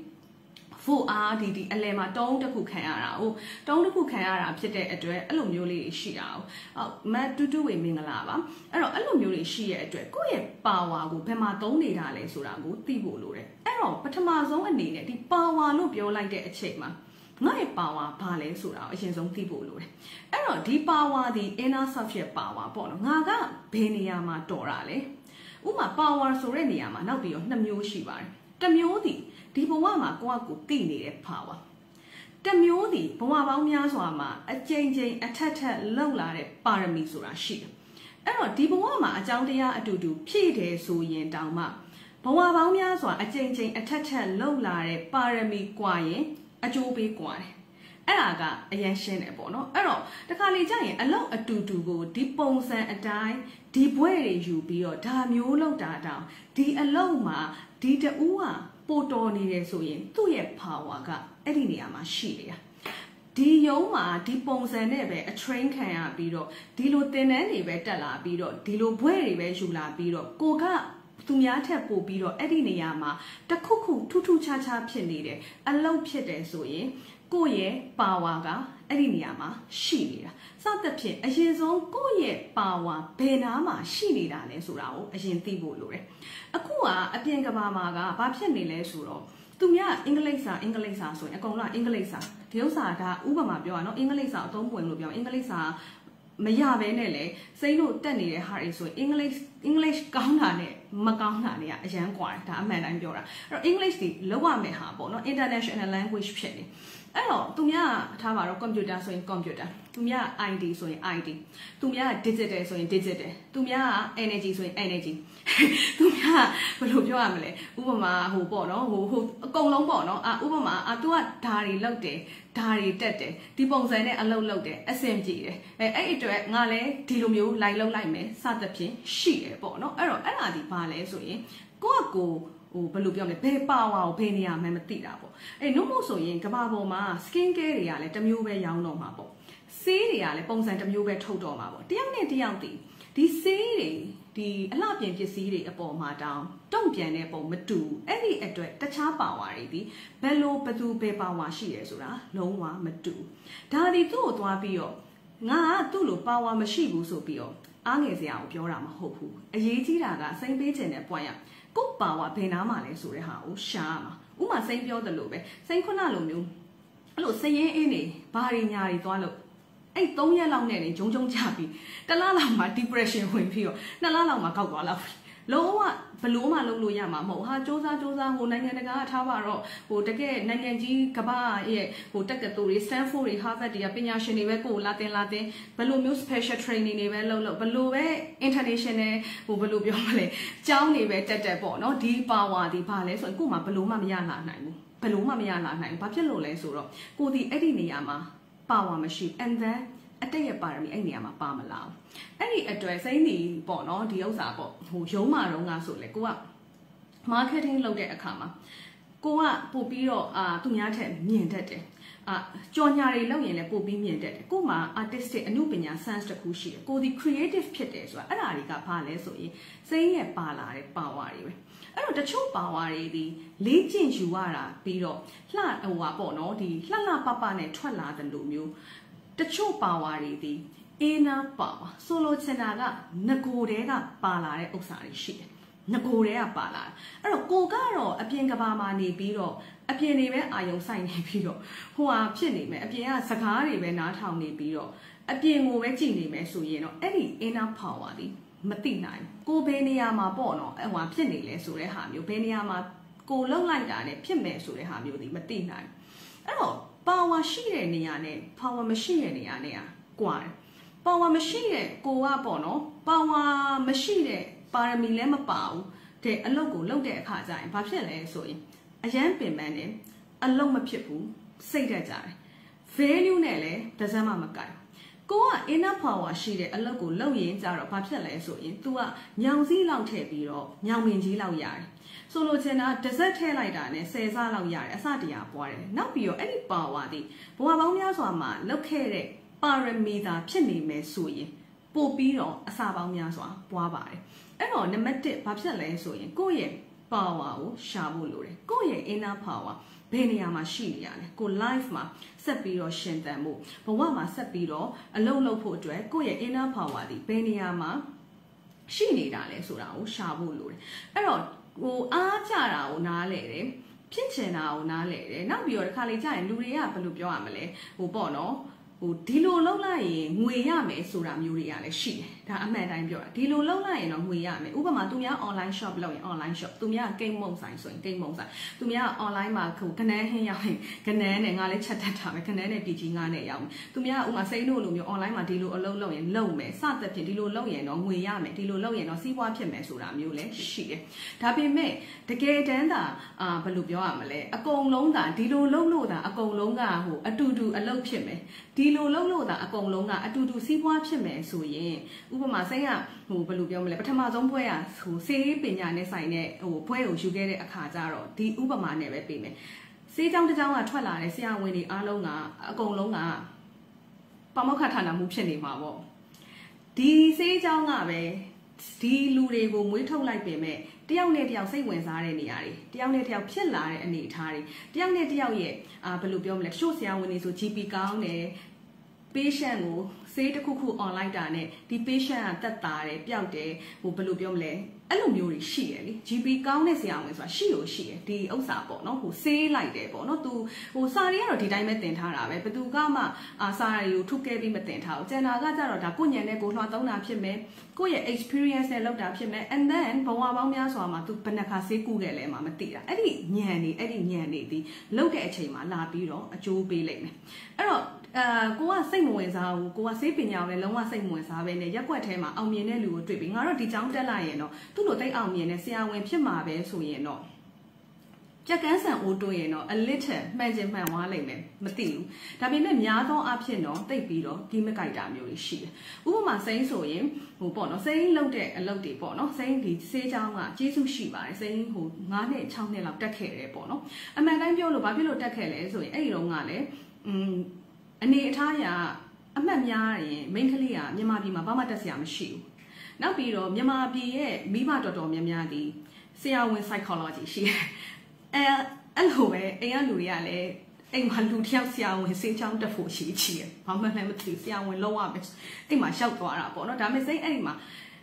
4R ဒီအလဲမှာတုံးတစ်ခုခံရတာ哦တုံးတစ်ခုခံရတာဖြစ်တဲ့အတွက်အဲ့လိုမျိုးလေးရှိတာ哦မတ်တူတူဝေမင်္ဂလာပါအဲ့တော့အဲ့လိုမျိုးလေးရှိရဲ့အတွက်ကိုယ့်ရဲ့ပါဝါကိုဘယ်မှာသုံးနေတာလဲဆိုတာကိုသိဖို့လိုတယ်အဲ့တော့ပထမဆုံးအနေနဲ့ဒီပါဝါလို့ပြောလိုက်တဲ့အချိန်မှာငါ့ရဲ့ပါဝါဘာလဲဆိုတာကိုအရင်ဆုံးသိဖို့လိုတယ်အဲ့တော့ဒီပါဝါဒီ inner self ရဲ့ပါဝါပေါ့နော်ငါကဘယ်နေရာမှာတော်တာလဲဥပမာပါဝါဆိုတဲ့နေရာမှာနောက်ပြီးတော့2မျိုးရှိပါတယ်တစ်မျိုးဒီဘဝမှာကိုယ့်အကူသိနေတဲ့ power တမျိုးဒီဘဝပေါင်းများစွာမှာအကျဉ်းချင်းအထက်ထက်လောက်လာတဲ့ပါရမီဆိုတာရှိတယ်အဲ့တော့ဒီဘဝမှာအကြောင်းတရားအတူတူဖြည့်တယ်ဆိုရင်တောင်မှဘဝပေါင်းများစွာအကျဉ်းချင်းအထက်ထက်လောက်လာတဲ့ပါရမီကွာရင်အကျိုးပေးကွာတယ်အဲ့ဒါကအရင်ရှင်းတယ်ပေါ့နော်အဲ့တော့တခါလေကြာရင်အလောက်အတူတူကိုဒီပုံစံအတိုင်းဒီဘွဲတွေယူပြီးတော့ဒါမျိုးလောက်တာတောင်ဒီအလောက်မှာဒီတူးဟာပိုတော်နေတယ်ဆိုရင်သူ့ရဲ့ power ကအဲ့ဒီနေရာမှာရှိနေတာဒီယုံမှာဒီပုံစံနဲ့ပဲအ train ခံရပြီးတော့ဒီလိုသင်တန်းတွေပဲတက်လာပြီးတော့ဒီလိုဘွဲတွေပဲယူလာပြီးတော့ကိုကသူများထက်ပို့ပြီးတော့အဲ့ဒီနေရာမှာတခုခုထူးထူးခြားခြားဖြစ်နေတယ်အလောက်ဖြစ်တယ်ဆိုရင်ကိုယ့်ရဲ့ power ကအဲ့ဒီနေရာမှာရှိနေတာစသဖြင့်အရင်ဆုံးကိုယ့်ရဲ့ power ဘယ်နာမှာရှိနေတာလဲဆိုတာကိုအရင်သိဖို့လိုတယ်အခုကအပြင်ကဘာမှာကဘာဖြစ်နေလဲဆိုတော့သူများအင်္ဂလိပ်စာဆိုရင်အကုန်လုံးအင်္ဂလိပ်စာဒီဥစ္စာဒါဥပမာပြောရအောင်အင်္ဂလိပ်စာအသုံးဝင်လို့ပြောအင်္ဂလိပ်စာမရဘဲနဲ့လေစိတ်လို့တက်နေတဲ့ဟာတွေဆိုရင် English ကောင်းတာနဲ့မကောင်းတာတွေကအရန်ကွာတယ်ဒါအမှန်တိုင်းပြောတာအဲ့တော့ English ဒီလောက်ရမယ့်ဟာပေါ့နော် international language ဖြစ်နေအဲ့တော့သူများထားပါတော့ computer ဆိုရင် computer သူများ ID ဆိုရင် ID သူများ digital ဆိုရင် digital သူများ energy ဆိုရင် energy သူများဘယ်လိုပြောရမလဲဥပမာဟိုပေါ့နော်ဟိုအကုန်လုံးပေါ့နော်ဥပမာ तू ကဓာတွေလောက်တယ်ဓာတွေတက်တယ်ဒီပုံစံနဲ့အလုပ်လုပ်တယ်အဆင်ပြေတယ်အဲ့အတွက်ငါလည်းဒီလိုမျိုးလိုက်လုပ်လိုက်မယ်စသဖြင့်ရှိတယ်ပေါ့နော်အဲ့တော့အဲ့ဒါဒီဘာလဲဆိုရင်ကိုယ့်ကိုဟိုဘယ်လိုပြောမလဲဘယ်ပါဝါကိုဘယ်နေရာမှမသိတာပေါ့အဲ့နှုတ်မို့ဆိုရင်ကဘာပေါ်မှာ skin care တွေကလည်းတစ်မျိုးပဲရောင်းတော့မှာပေါ့ဆေးတွေကလည်းပုံစံတစ်မျိုးပဲထုတ်တော့မှာပေါ့တယောက်နဲ့တယောက်ဒီဆေးတွေဒီအလှပြင်ပစ္စည်းတွေအပေါ်မှာတောင်းတုံ့ပြန်တဲ့ပုံမတူအဲ့ဒီအတွက်တခြားပါဝါတွေဒီဘယ်လိုဘသူဘယ်ပါဝါရှိရဲဆိုတာလုံးဝမတူဒါဒီသူ့ကိုသွားပြီးတော့ငါကသူ့လိုပါဝါမရှိဘူးဆိုပြီးတော့အားငယ်စရာကိုပြောတာမဟုတ်ဘူးအရေးကြီးတာကစိမ့်ပေးခြင်းတဲ့ point ကိုပါဝါဘယ်နားမှာလဲဆိုတဲ့ဟာကိုရှားမှာဥမာစိမ့်ပြောတယ်လို့ပဲစိမ့်ခုနလိုမျိုးအဲ့လိုစရင်အင်းနေဘာတွေညာတွေသွားလို့အဲ့3ရက်လောက်နဲ့နေဂျုံချပြီး1လလောက်မှာ depression ဝင်ပြီးတော့2လလောက်မှာကောက်သွားလောက်လုံးဝဘလို့မှလုံးလို့ရမှာမဟုတ်ဟာစူးစမ်းဟိုနိုင်ငံတကာထားပါတော့ဟိုတကယ်နိုင်ငံကြီးကမ္ဘာရဲ့ဟိုတက္ကသိုလ်တွေ Stanford တွေ Harvard တွေကပညာရှင်တွေပဲကိုလာတင်ဘယ်လိုမျိုး special training တွေပဲလုပ်ဘယ်လိုပဲ international ဟိုဘယ်လိုပြောမလဲကျောင်းတွေပဲတက်ပေါ့နော်ဒီ power ဒီဘာလဲဆိုရင်ကို့မှာဘလို့မှမရလာနိုင်ဘူးဘလို့မှမရလာနိုင်ဘူးဘာဖြစ်လို့လဲဆိုတော့ကိုဒီအဲ့ဒီနေရာမှာ power မရှိ and then အတက်ရပါရမီအဲ့နေရာမှာပါမလားအဲ့ဒီအတွက်စိမ့်နေပေါ့နော်ဒီဥစ္စာပေါ့ဟိုရုံးမာတော့ငါဆိုလေကိုက marketing လုပ်တဲ့အခါမှာကိုကပို့ပြီးတော့သူများထက်မြင်တတ်တယ်ကြော်ညာတွေလုပ်ရင်လည်းပို့ပြီးမြင်တတ်တယ်ကို့မှာ artistic အမှုပညာ sense တစ်ခုရှိတယ်ကိုဒီ creative ဖြစ်တယ်ဆိုတာအဲ့ဒါတွေကဘာလဲဆိုရင်စိမ့်ရဲ့ပါလာတဲ့ power တွေပဲအဲ့တော့တချို့ power တွေဒီလေ့ကျင့်ယူရတာပြီးတော့လှဟိုပါပေါ့နော်ဒီလှပနဲ့ထွက်လာတဲ့လိုမျိုးတချို့ power တွေဒီ inner power ဆိုလိုချင်တာကငကိုတဲကပါလာတဲ့ဥစ္စာတွေရှိတယ်ငကိုတဲကပါလာအဲ့တော့ကိုကတော့အပြင်ကဘာမှာနေပြီးတော့အပြင်တွေပဲအာယုံဆိုင်နေပြီးတော့ဟိုဟာဖြစ်နေမယ်အပြင်ကစကားတွေပဲနားထောင်နေပြီးတော့အပြင်ကိုပဲကြည့်နေမယ်ဆိုရင်တော့အဲ့ဒီ inner power ဒီမသိနိုင်ကိုဘယ်နေရာမှာပေါ့နော်ဟိုဟာဖြစ်နေလဲဆိုတဲ့ဟာမျိုးဘယ်နေရာမှာကိုလှုပ်လိုက်တာနဲ့ဖြစ်မယ်ဆိုတဲ့ဟာမျိုးဒီမသိနိုင်အဲ့တော့ power ရှိတဲ့နေရာနဲ့ power မရှိတဲ့နေရာနဲ့ကွာတယ် power မရှိတဲ့ကိုကပေါ့နော် power မရှိတဲ့ပါရမီလည်းမပါဘူးတဲ့အလုပ်ကိုလုပ်တဲ့အခါကျရင်ဘာဖြစ်လဲဆိုရင်အရန်ပင်ပန်းတယ်အလုပ်မဖြစ်ဘူးစိတ်တက်ကြတယ် value နဲ့လည်းတစ်စမ်းမှမကိုက်ကိုက inner power ရှိတဲ့အလုပ်ကိုလုပ်ရင်ကြတော့ဘာဖြစ်လဲဆိုရင် तू ကညောင်စည်းလောက်ထည့်ပြီးတော့ညောင်မင်ကြီးလောက်ရတယ်ဆိုလိုချင်တာတစ်စက်ထည့်လိုက်တာနဲ့10စလောက်ရတယ်အစတရားပွားတယ်နောက်ပြီးတော့အဲ့ဒီ power ဒီဘဝပေါင်းများစွာမှာလောက်ခဲ့တဲ့ပါရမီသာဖြစ်နေမယ်ဆိုရင်ပို့ပြီးတော့အစာပေါင်းများစွာပွားပါတယ်အဲ့တော့နံပါတ်1ဘာဖြစ်လဲဆိုရင်ကိုယ့်ရဲ့ power ကိုရှာဖို့လိုတယ်ကိုယ့်ရဲ့ inner power ဘယ်နေရာမှာရှိနေရလဲကို life မှာဆက်ပြီးတော့ရှင်သန်ဖို့ဘဝမှာဆက်ပြီးတော့အလုပ်လုပ်ဖို့အတွက်ကိုယ့်ရဲ့ inner power ဒီဘယ်နေရာမှာရှိနေတာလဲဆိုတာကိုရှာဖို့လိုတယ်အဲ့တော့ဟိုအားကြတာကိုနားလဲတယ်ဖြစ်ချင်တာကိုနားလဲတယ်နောက်ပြီးတော့တစ်ခါလေကြာရင်လူတွေကဘယ်လိုပြောရမလဲဟိုပေါ့နော်ဟိုဒီလိုလောက်လိုက်ရင်ငွေရမယ်ဆိုတာမျိုးတွေကလည်းရှိတယ်ဒါအမှန်တိုင်းပြောတာဒီလိုလောက်လိုက်ရင်တော့ငွေရမယ်ဥပမာသူများ online shop လုပ်ရင် online shop သူများကိန်းမုံဆိုင်ဆိုရင်ကိန်းမုံဆိုင်သူများ online မှာခုကနန်းဟင်းရောက်ရင်ကနန်းနဲ့ငါလည်းချက်တတ်တာပဲကနန်းနဲ့ပြည်ကြီးငါနဲ့ရောက်မယ်သူများဥပမာစိန်းတို့လိုမျိုး online မှာဒီလိုအလုပ်လုပ်ရင်လုပ်မယ်စသဖြင့်ဒီလိုလုပ်ရင်တော့ငွေရမယ်ဒီလိုလုပ်ရင်တော့စီးပွားဖြစ်မယ်ဆိုတာမျိုးလည်းရှိတယ်ဒါပေမဲ့တကယ်တမ်းသာဘယ်လိုပြောရမလဲအကုန်လုံးသာဒီလိုလုပ်လို့သာအကုန်လုံးကဟိုအတူတူအလုပ်ဖြစ်မယ်ဒီလိုလုပ်လို့သာအကုန်လုံးကအတူတူစီးပွားဖြစ်မယ်ဆိုရင်ဥပမာစိန်းကဟိုဘယ်လိုပြောမလဲပထမဆုံးဘွဲကဟိုစေးပညာနဲ့ဆိုင်တဲ့ဟိုဘွဲကိုယူခဲ့တဲ့အခါကျတော့ဒီဥပမာနဲ့ပဲပြင်မယ်စေးကြောင်းတစ်ကြောင်းကထွက်လာတဲ့ဆရာဝန်တွေအားလုံးကအကုန်လုံးကပမောက္ခဌာနမှုဖြစ်နေမှာပေါ့ဒီစေးကြောင်းကပဲဒီလူတွေကိုမွေးထုတ်လိုက်ပြင်မဲ့တယောက်နဲ့တယောက်စိတ်ဝင်စားတဲ့နေရာတွေတယောက်နဲ့တယောက်ဖြစ်လာတဲ့အနေအထားတွေတယောက်နဲ့တယောက်ရဲ့ဘယ်လိုပြောမလဲရှို့ဆရာဝန်တွေဆို GP ကောင်းတယ်patient ကိုဆေးတစ်ခုခု online တာနဲ့ဒီ patient ကတက်တာတယ်ပျောက်တယ်ဟိုဘယ်လိုပြောမလဲအဲ့လိုမျိုးတွေရှိရလေ GP ကောင်းတဲ့ဆရာဝန်ဆိုတာရှိလို့ရှိရဒီဥစ္စာပေါ့နော်ဟိုဆေးလိုက်တယ်ပေါ့နော်သူဟိုစာတွေကတော့ဒီတိုင်းပဲတင်ထားတာပဲဘယ်သူကမှစာတွေကိုထုတ်ခဲ့ပြီးမတင်ထားဘူးကျန်တာကကြတော့ဒါကိုညံနဲ့ကိုလွှာသုံးတာဖြစ်မယ်ကိုရဲ့ experience နဲ့လောက်တာဖြစ်မယ် and then ဘဝပေါင်းများစွာမှာသူဘယ်နှခါဆေးကူးခဲ့လဲမှမသိတာအဲ့ဒီညံနေဒီလောက်တဲ့အချိန်မှာလာပြီးတော့အကျိုးပေးလိုက်မယ်အဲ့တော့ကိုကစိတ်မဝင်စားဘူးကိုကဆေးပညာကိုလည်းလုံးဝစိတ်မဝင်စားပဲနဲ့ရက်ွက်ထဲမှာအောင်မြင်တဲ့လူကိုတွေ့ပြီးငါတို့ဒီကြောင်းတက်လိုက်ရင်တော့သူ့လိုတိတ်အောင်မြင်တဲ့ဆရာဝန်ဖြစ်မှာပဲဆိုရင်တော့ကြက်ကန်းဆန်အိုးတွင်းရင်တော့အလစ်ထက်မှန်ချင်မှန်သွားလိမ့်မယ်မသိဘူးဒါပေမဲ့များသောအားဖြင့်တော့တိတ်ပြီးတော့ဒီမကြိုက်တာမျိုးတွေရှိတယ်ဥပမာစိမ်းဆိုရင်ဟိုပေါ့နော်စိမ်းလောက်တဲ့အလုပ်တွေပေါ့နော်စိမ်းဒီဆေးချောင်းကကျေးဇူးရှိပါတယ်စိမ်းဟို9နှစ်6နှစ်လောက်တက်ခဲ့တယ်ပေါ့နော်အမှန်တိုင်းပြောလို့ဘာဖြစ်လို့တက်ခဲ့လဲဆိုရင်အဲ့ဒီတော့ကလည်းအနေအထားအရအမှတ်များရင်မိန်းကလေးကမြန်မာပြည်မှာဘာမှတက်စရာမရှိဘူးနောက်ပြီးတော့မြန်မာပြည်ရဲ့မိဘတော်တော်များများဒီဆရာဝန် psychology ရှိတယ်အဲ့လိုပဲအိမ်ကလူတွေကလည်းအိမ်မှာလူတစ်ယောက်ဆရာဝန်စေးချောင်းတက်ဖို့ရှိတယ်ဘာမှလည်းမသိဆရာဝန်လုံးဝပဲအိမ်မှာရှောက်သွားတာပေါ့နော်ဒါပေမဲ့စိတ်အဲ့ဒီမှာ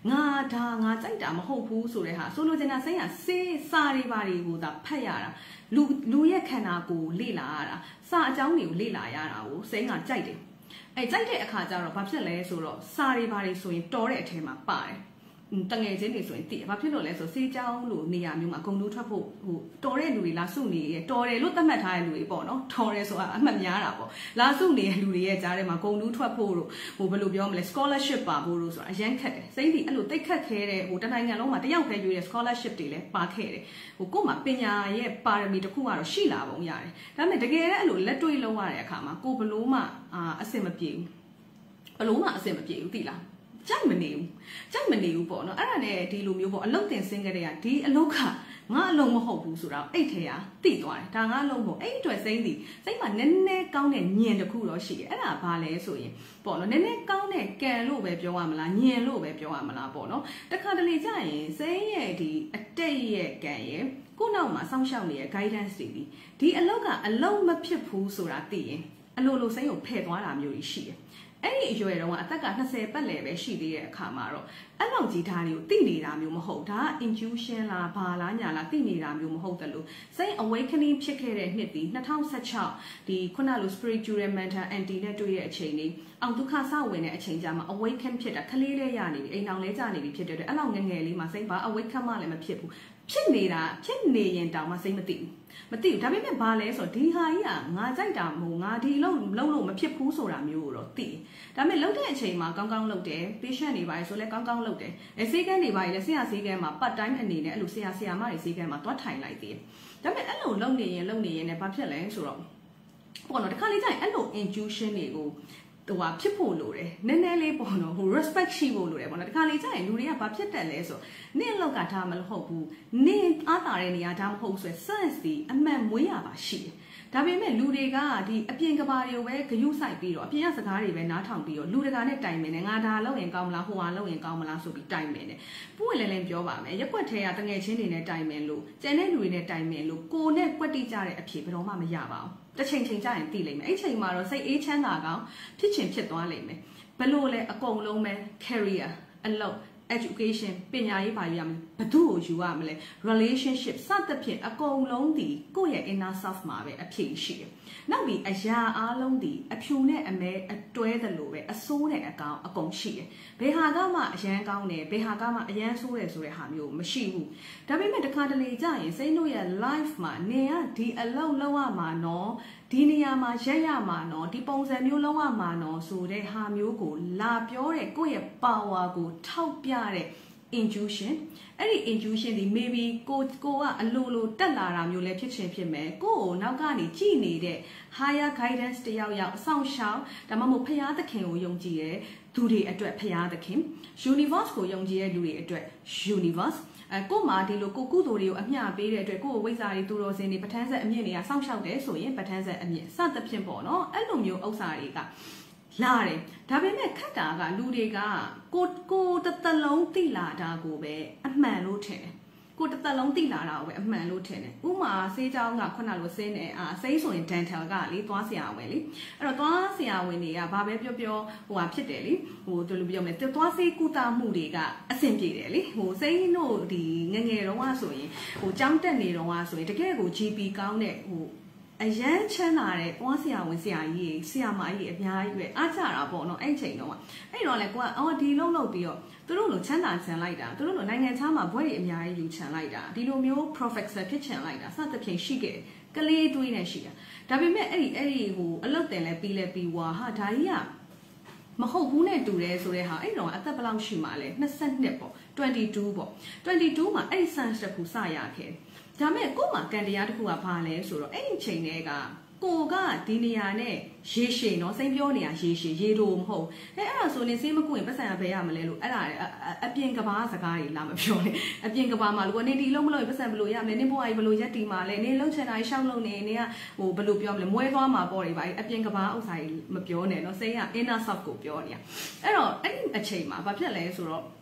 ငါကြိုက်တာမဟုတ်ဘူးဆိုတဲ့ဟာဆိုလိုချင်တာစိတ်ကစေးစာတွေပါတွေကိုသာဖတ်ရတာလူရဲ့ခန္ဓာကိုယ်လေ့လာရတာစာအကြောင်းတွေကိုလေ့လာရတာကိုစိတ်ကကြိုက်တယ်ကြိုက်တဲ့အခါကျတော့ဘာဖြစ်လဲဆိုတော့စာတွေပါတွေဆိုရင်တော်တဲ့အထဲမှာပါတယ်တငယ်ချင်းတွေဆိုရင်တည်ဘာဖြစ်လို့လဲဆိုစေးကြောင်းလို့နေရာမျိုးမှာအကုန်လုံးထွက်ဖို့တော်တဲ့လူတွေလာစုနေရတော်တယ်လို့သတ်မှတ်ထားတဲ့လူတွေပေါ့နော်တော်တယ်ဆိုတာအမှတ်များတာပေါ့လာစုနေတဲ့လူတွေရဲ့ကြားထဲမှာအကုန်လုံးထွက်ဖို့တို့ဘယ်လိုပြောမလဲ scholarship ပါဖို့တို့ဆိုတာအရန်ခက်တယ်စိတ်ဒီအဲ့လိုတိတ်ခတ်ခဲတဲ့တနိုင်ငံလုံးမှာတယောက်ခဲရွေးတဲ့ scholarship တွေလည်းပါခဲ့တယ်ကို့မှာပညာရဲ့ပါရမီတစ်ခုကတော့ရှိလာပုံရတယ်ဒါပေမဲ့တကယ်လည်းအဲ့လိုလက်တွေ့လုပ်ရတဲ့အခါမှာကိုဘလို့မှအဆင်မပြေဘူးဘလို့မှအဆင်မပြေဘူးသိလားကြိုက်မနေဘူးပေါ့နော်အဲ့ဒါနဲ့ဒီလိုမျိုးပေါ့အလုတ်တင်စင်းကြတဲ့ကဒီအလုတ်ကငါအလုံးမဟုတ်ဘူးဆိုတော့အဲ့ထဲကတိသွားတယ်ဒါငါအလုံးမဟုတ်အဲ့အတွက်စိမ့်မှာနည်းနည်းကောင်းတဲ့ညင်တစ်ခုတော့ရှိတယ်အဲ့ဒါဘာလဲဆိုရင်ပေါ့နော်နည်းနည်းကောင်းတဲ့ကံလို့ပဲပြောရမလားညင်လို့ပဲပြောရမလားပေါ့နော်တခါတလေကြာရင်စိမ့်ရဲ့ဒီအတိတ်ရဲ့ကံရဲ့ကိုနောက်မှာစောင့်ရှောက်နေတဲ့ guidance တွေဒီအလုတ်ကအလုံးမဖြစ်ဘူးဆိုတာသိရင်အလိုစိမ့်ကိုဖယ်သွားတာမျိုးကြီးရှိတယ်အဲ့ဒီအရွယ်တုန်းကအသက်က20ပတ်လည်ပဲရှိသေးတဲ့အခါမှာတော့အဲ့လောက်ကြီးဓာတ်တွေကိုသိနေတာမျိုးမဟုတ်ဒါက intuition လားဘာလားညာလားသိနေတာမျိုးမဟုတ်တယ်လို့စိတ် awakening ဖြစ်ခဲ့တဲ့နှစ်ဒီ2016ဒီခုနလို spiritual mental anti နဲ့တွေ့တဲ့အချိန်လေးအောင်ဒုက္ခစဝင်တဲ့အချိန်ကြာမှာ awaken ဖြစ်တာခလေးလေးရနေပြီအိမ်အောင်လဲကြနေပြီဖြစ်တဲ့အတွက်အဲ့လောက်ငယ်ငယ်လေးမှာစိတ်ဘာ awaken မှလည်းမဖြစ်ဘူးဖြစ်နေရင်တောင်မှစိတ်မသိဘူးဒါပေမဲ့ဘာလဲဆိုတော့ဒီဟာကြီးကငါကြိုက်တာမဟုတ်ငါဒီလုံးလို့မဖြစ်ဘူးဆိုတာမျိုးကိုတော့သိဒါပေမဲ့လုပ်တဲ့အချိန်မှာကောင်းကောင်းလုပ်တယ် patient တွေပါဆိုလဲကောင်းကောင်းလုပ်တယ်ဆေးကန်းတွေပါလေဆရာဆေးကန်းမှာ part time အနေနဲ့အဲ့လိုဆရာမတွေဆေးကန်းမှာသွားထိုင်လိုက်သေးတယ်ဒါပေမဲ့အဲ့လိုလုပ်နေရင်လည်းဘာဖြစ်လဲဆိုတော့ပေါ့နော်တခါလေးကျရင်အဲ့လို intuition တွေကိုဖြစ်ဖို့လိုတယ်နည်းနည်းလေးပေါ့နော်respect ရှိဖို့လိုတယ်ပေါ့နော်တခါလေကြာရင်လူတွေကဘာဖြစ်တတ်လဲဆိုနင့်လောက်ကဒါမဟုတ်ဘူးနင့်အားတာတဲ့နေရာဒါမဟုတ်ဆိုရယ် sense ဒီအမှန်မွေးရပါရှိတယ်ဒါပေမဲ့လူတွေကဒီအပြင်ကဘာတွေကိုပဲဂရုစိုက်ပြီးတော့အပြင်ကစကားတွေပဲနားထောင်ပြီးတော့လူတကာနဲ့တိုင်ပင်နေငါဒါလုပ်ရင်ကောင်းမလားဟိုဟာလုပ်ရင်ကောင်းမလားဆိုပြီးတိုင်ပင်နေပွင့်လင်းပြောပါမယ်ရက်ွက်ထဲကတငယ်ချင်းတွေနဲ့တိုင်ပင်လို့ကျန်တဲ့လူတွေနဲ့တိုင်ပင်လို့ကိုနဲ့ကွက်တိကြတဲ့အဖြစ်ဘယ်တော့မှမရပါဘူးတစ်ချိန်ကြာရင်သိလိမ့်မယ်အဲ့ချိန်မှာတော့စိတ်အေးချမ်းသာကောင်းဖြစ်သွားလိမ့်မယ်ဘလို့လဲအကုန်လုံးပဲ career အလုပ် education ပညာရေးပါရမယ်ဘသူ့ကိုယူရမလဲ relationship စသဖြင့်အကုန်လုံးဒီကိုယ့်ရဲ့ inner self မှာပဲအဖြစ်ရှိတယ်နောက်ပြီးအရာအားလုံးဒီအဖြူနဲ့အမဲအတွဲသလိုပဲအဆိုးနဲ့အကောင်အကုန်ရှိတယ်ဘယ်ဟာကမှအရန်ကောင်းတယ်ဘယ်ဟာကမှအရန်ဆိုးတယ်ဆိုတဲ့ဟာမျိုးမရှိဘူးဒါပေမဲ့တခါတလေကြာရင်စိတ်တို့ရဲ့ life မှာနေရဒီအလုံးလုံးရမှာနော်ဒီနေရာမှာရက်ရမှာနော်ဒီပုံစံမျိုးလုံးရမှာနော်ဆိုတဲ့ဟာမျိုးကိုလာပြောတဲ့ကိုယ့်ရဲ့ power ကိုထောက်ပြတဲ့ intuition အဲ့ဒီ intuition ဒီ maybe ကိုကအလိုတက်လာတာမျိုးလည်းဖြစ်ချင်းဖြစ်မယ်ကိုနောက်ကနေကြည်နေတဲ့ higher guidance တယောက်အဆောင်ရှောက်ဒါမှမဟုတ်ဖရာသခင်ကိုယုံကြည်တဲ့သူတွေအတွက်ဖရာသခင် universe ကိုယုံကြည်တဲ့လူတွေအတွက် universeကို့မှာဒီလိုကိုကုသိုလ်တွေကိုအမျှပေးတဲ့အတွက်ကို့ဝိဇ္ဇာတွေသူတော်စင်တွေပဋ္ဌာန်းဆက်အမြင့်တွေကစောင့်ရှောက်တယ်ဆိုရင်ပဋ္ဌာန်းဆက်အမြင့်စသဖြင့်ပေါ့နော်အဲ့လိုမျိုးဥစ္စာတွေကလာတယ်ဒါပေမဲ့ခက်တာကလူတွေကကိုတလုံးသိလာတာကိုပဲအမှန်လို့ထင်တယ်ကိုတလုံးသိလာတာကိုပဲအမှန်လို့ထင်တယ်ဥမာဆေးကြောင်းကခုနလိုဆင်းနေဆေးဆိုရင် dental ကလေသွားဆရာဝန်လေအဲ့တော့သွားဆရာဝန်တွေကဘာပဲပြောဖြစ်တယ်လေဒီလိုပြောမယ်သွားဆေးကုသမှုတွေကအဆင်ပြေတယ်လေစိမ်းတို့ဒီငငယ်တုန်းကဆိုရင်ကျောင်းတက်နေတုန်းကဆိုရင်တကယ်ကို GP ကောင်းတဲ့အရန်ချမ်းသာတဲ့သွားဆရာဝန်ဆရာကြီးဆရာမကြီးအများကြီးပဲအားကြတာပေါ့နော်အဲ့ချိန်တော့အဲ့တော့လေကိုကဒီလုံးလုပ်ပြီးတော့သူတို့လိုချမ်းသာချန်လိုက်တာသူတို့လိုနိုင်ငံခြားမှာဘွဲတွေအများကြီးယူချန်လိုက်တာဒီလိုမျိုး professor ဖြစ်ချန်လိုက်တာစသဖြင့်ရှိခဲ့ကလေးတွေးနေရှိတာဒါပေမဲ့အဲ့ဒီအလုပ်တင်လဲပြီးဝါဟာဒါကြီးကမဟုတ်ဘူးနဲ့တူတယ်ဆိုတဲ့ဟာအဲ့တော့အသက်ဘယ်လောက်ရှိမှလဲ22ပေါ့22ပေါ့22မှာအဲ့ဒီ sense တစ်ခုစရခဲ့ဒါမဲ့ကို့မှာကန်တရားတစ်ခုကဘာလဲဆိုတော့အဲ့ဒီချိန်တွေကကိုကဒီနေရာနဲ့ရေရှည်နော်စိမ့်ပြောနေရရေရှည်ရေတိုမဟုတ်အဲ့ဒါဆိုရင်စေးမကူရင်ပတ်စံရဘယ်ရမလဲလို့အဲ့ဒါအပြင်ကဘာစကားတွေလာမပြောနဲ့အပြင်ကဘာမှာလို့ကနေဒီလုံးမလို့ပတ်စံဘယ်လိုရမလဲနင်းဘွားကြီးဘယ်လိုရက်တီမှာလဲနင်းလှုပ်ချင်တာရှောက်လုံနေနေကဘယ်လိုပြောမလဲမွဲသွားမှာပေါ့တွေပါအပြင်ကဘာဥစ္စာကြီးမပြောနဲ့နော်စိမ့်က inner self ကိုပြောနေရအဲ့တော့အဲ့ဒီအချိန်မှာဘာဖြစ်လဲဆိုတော့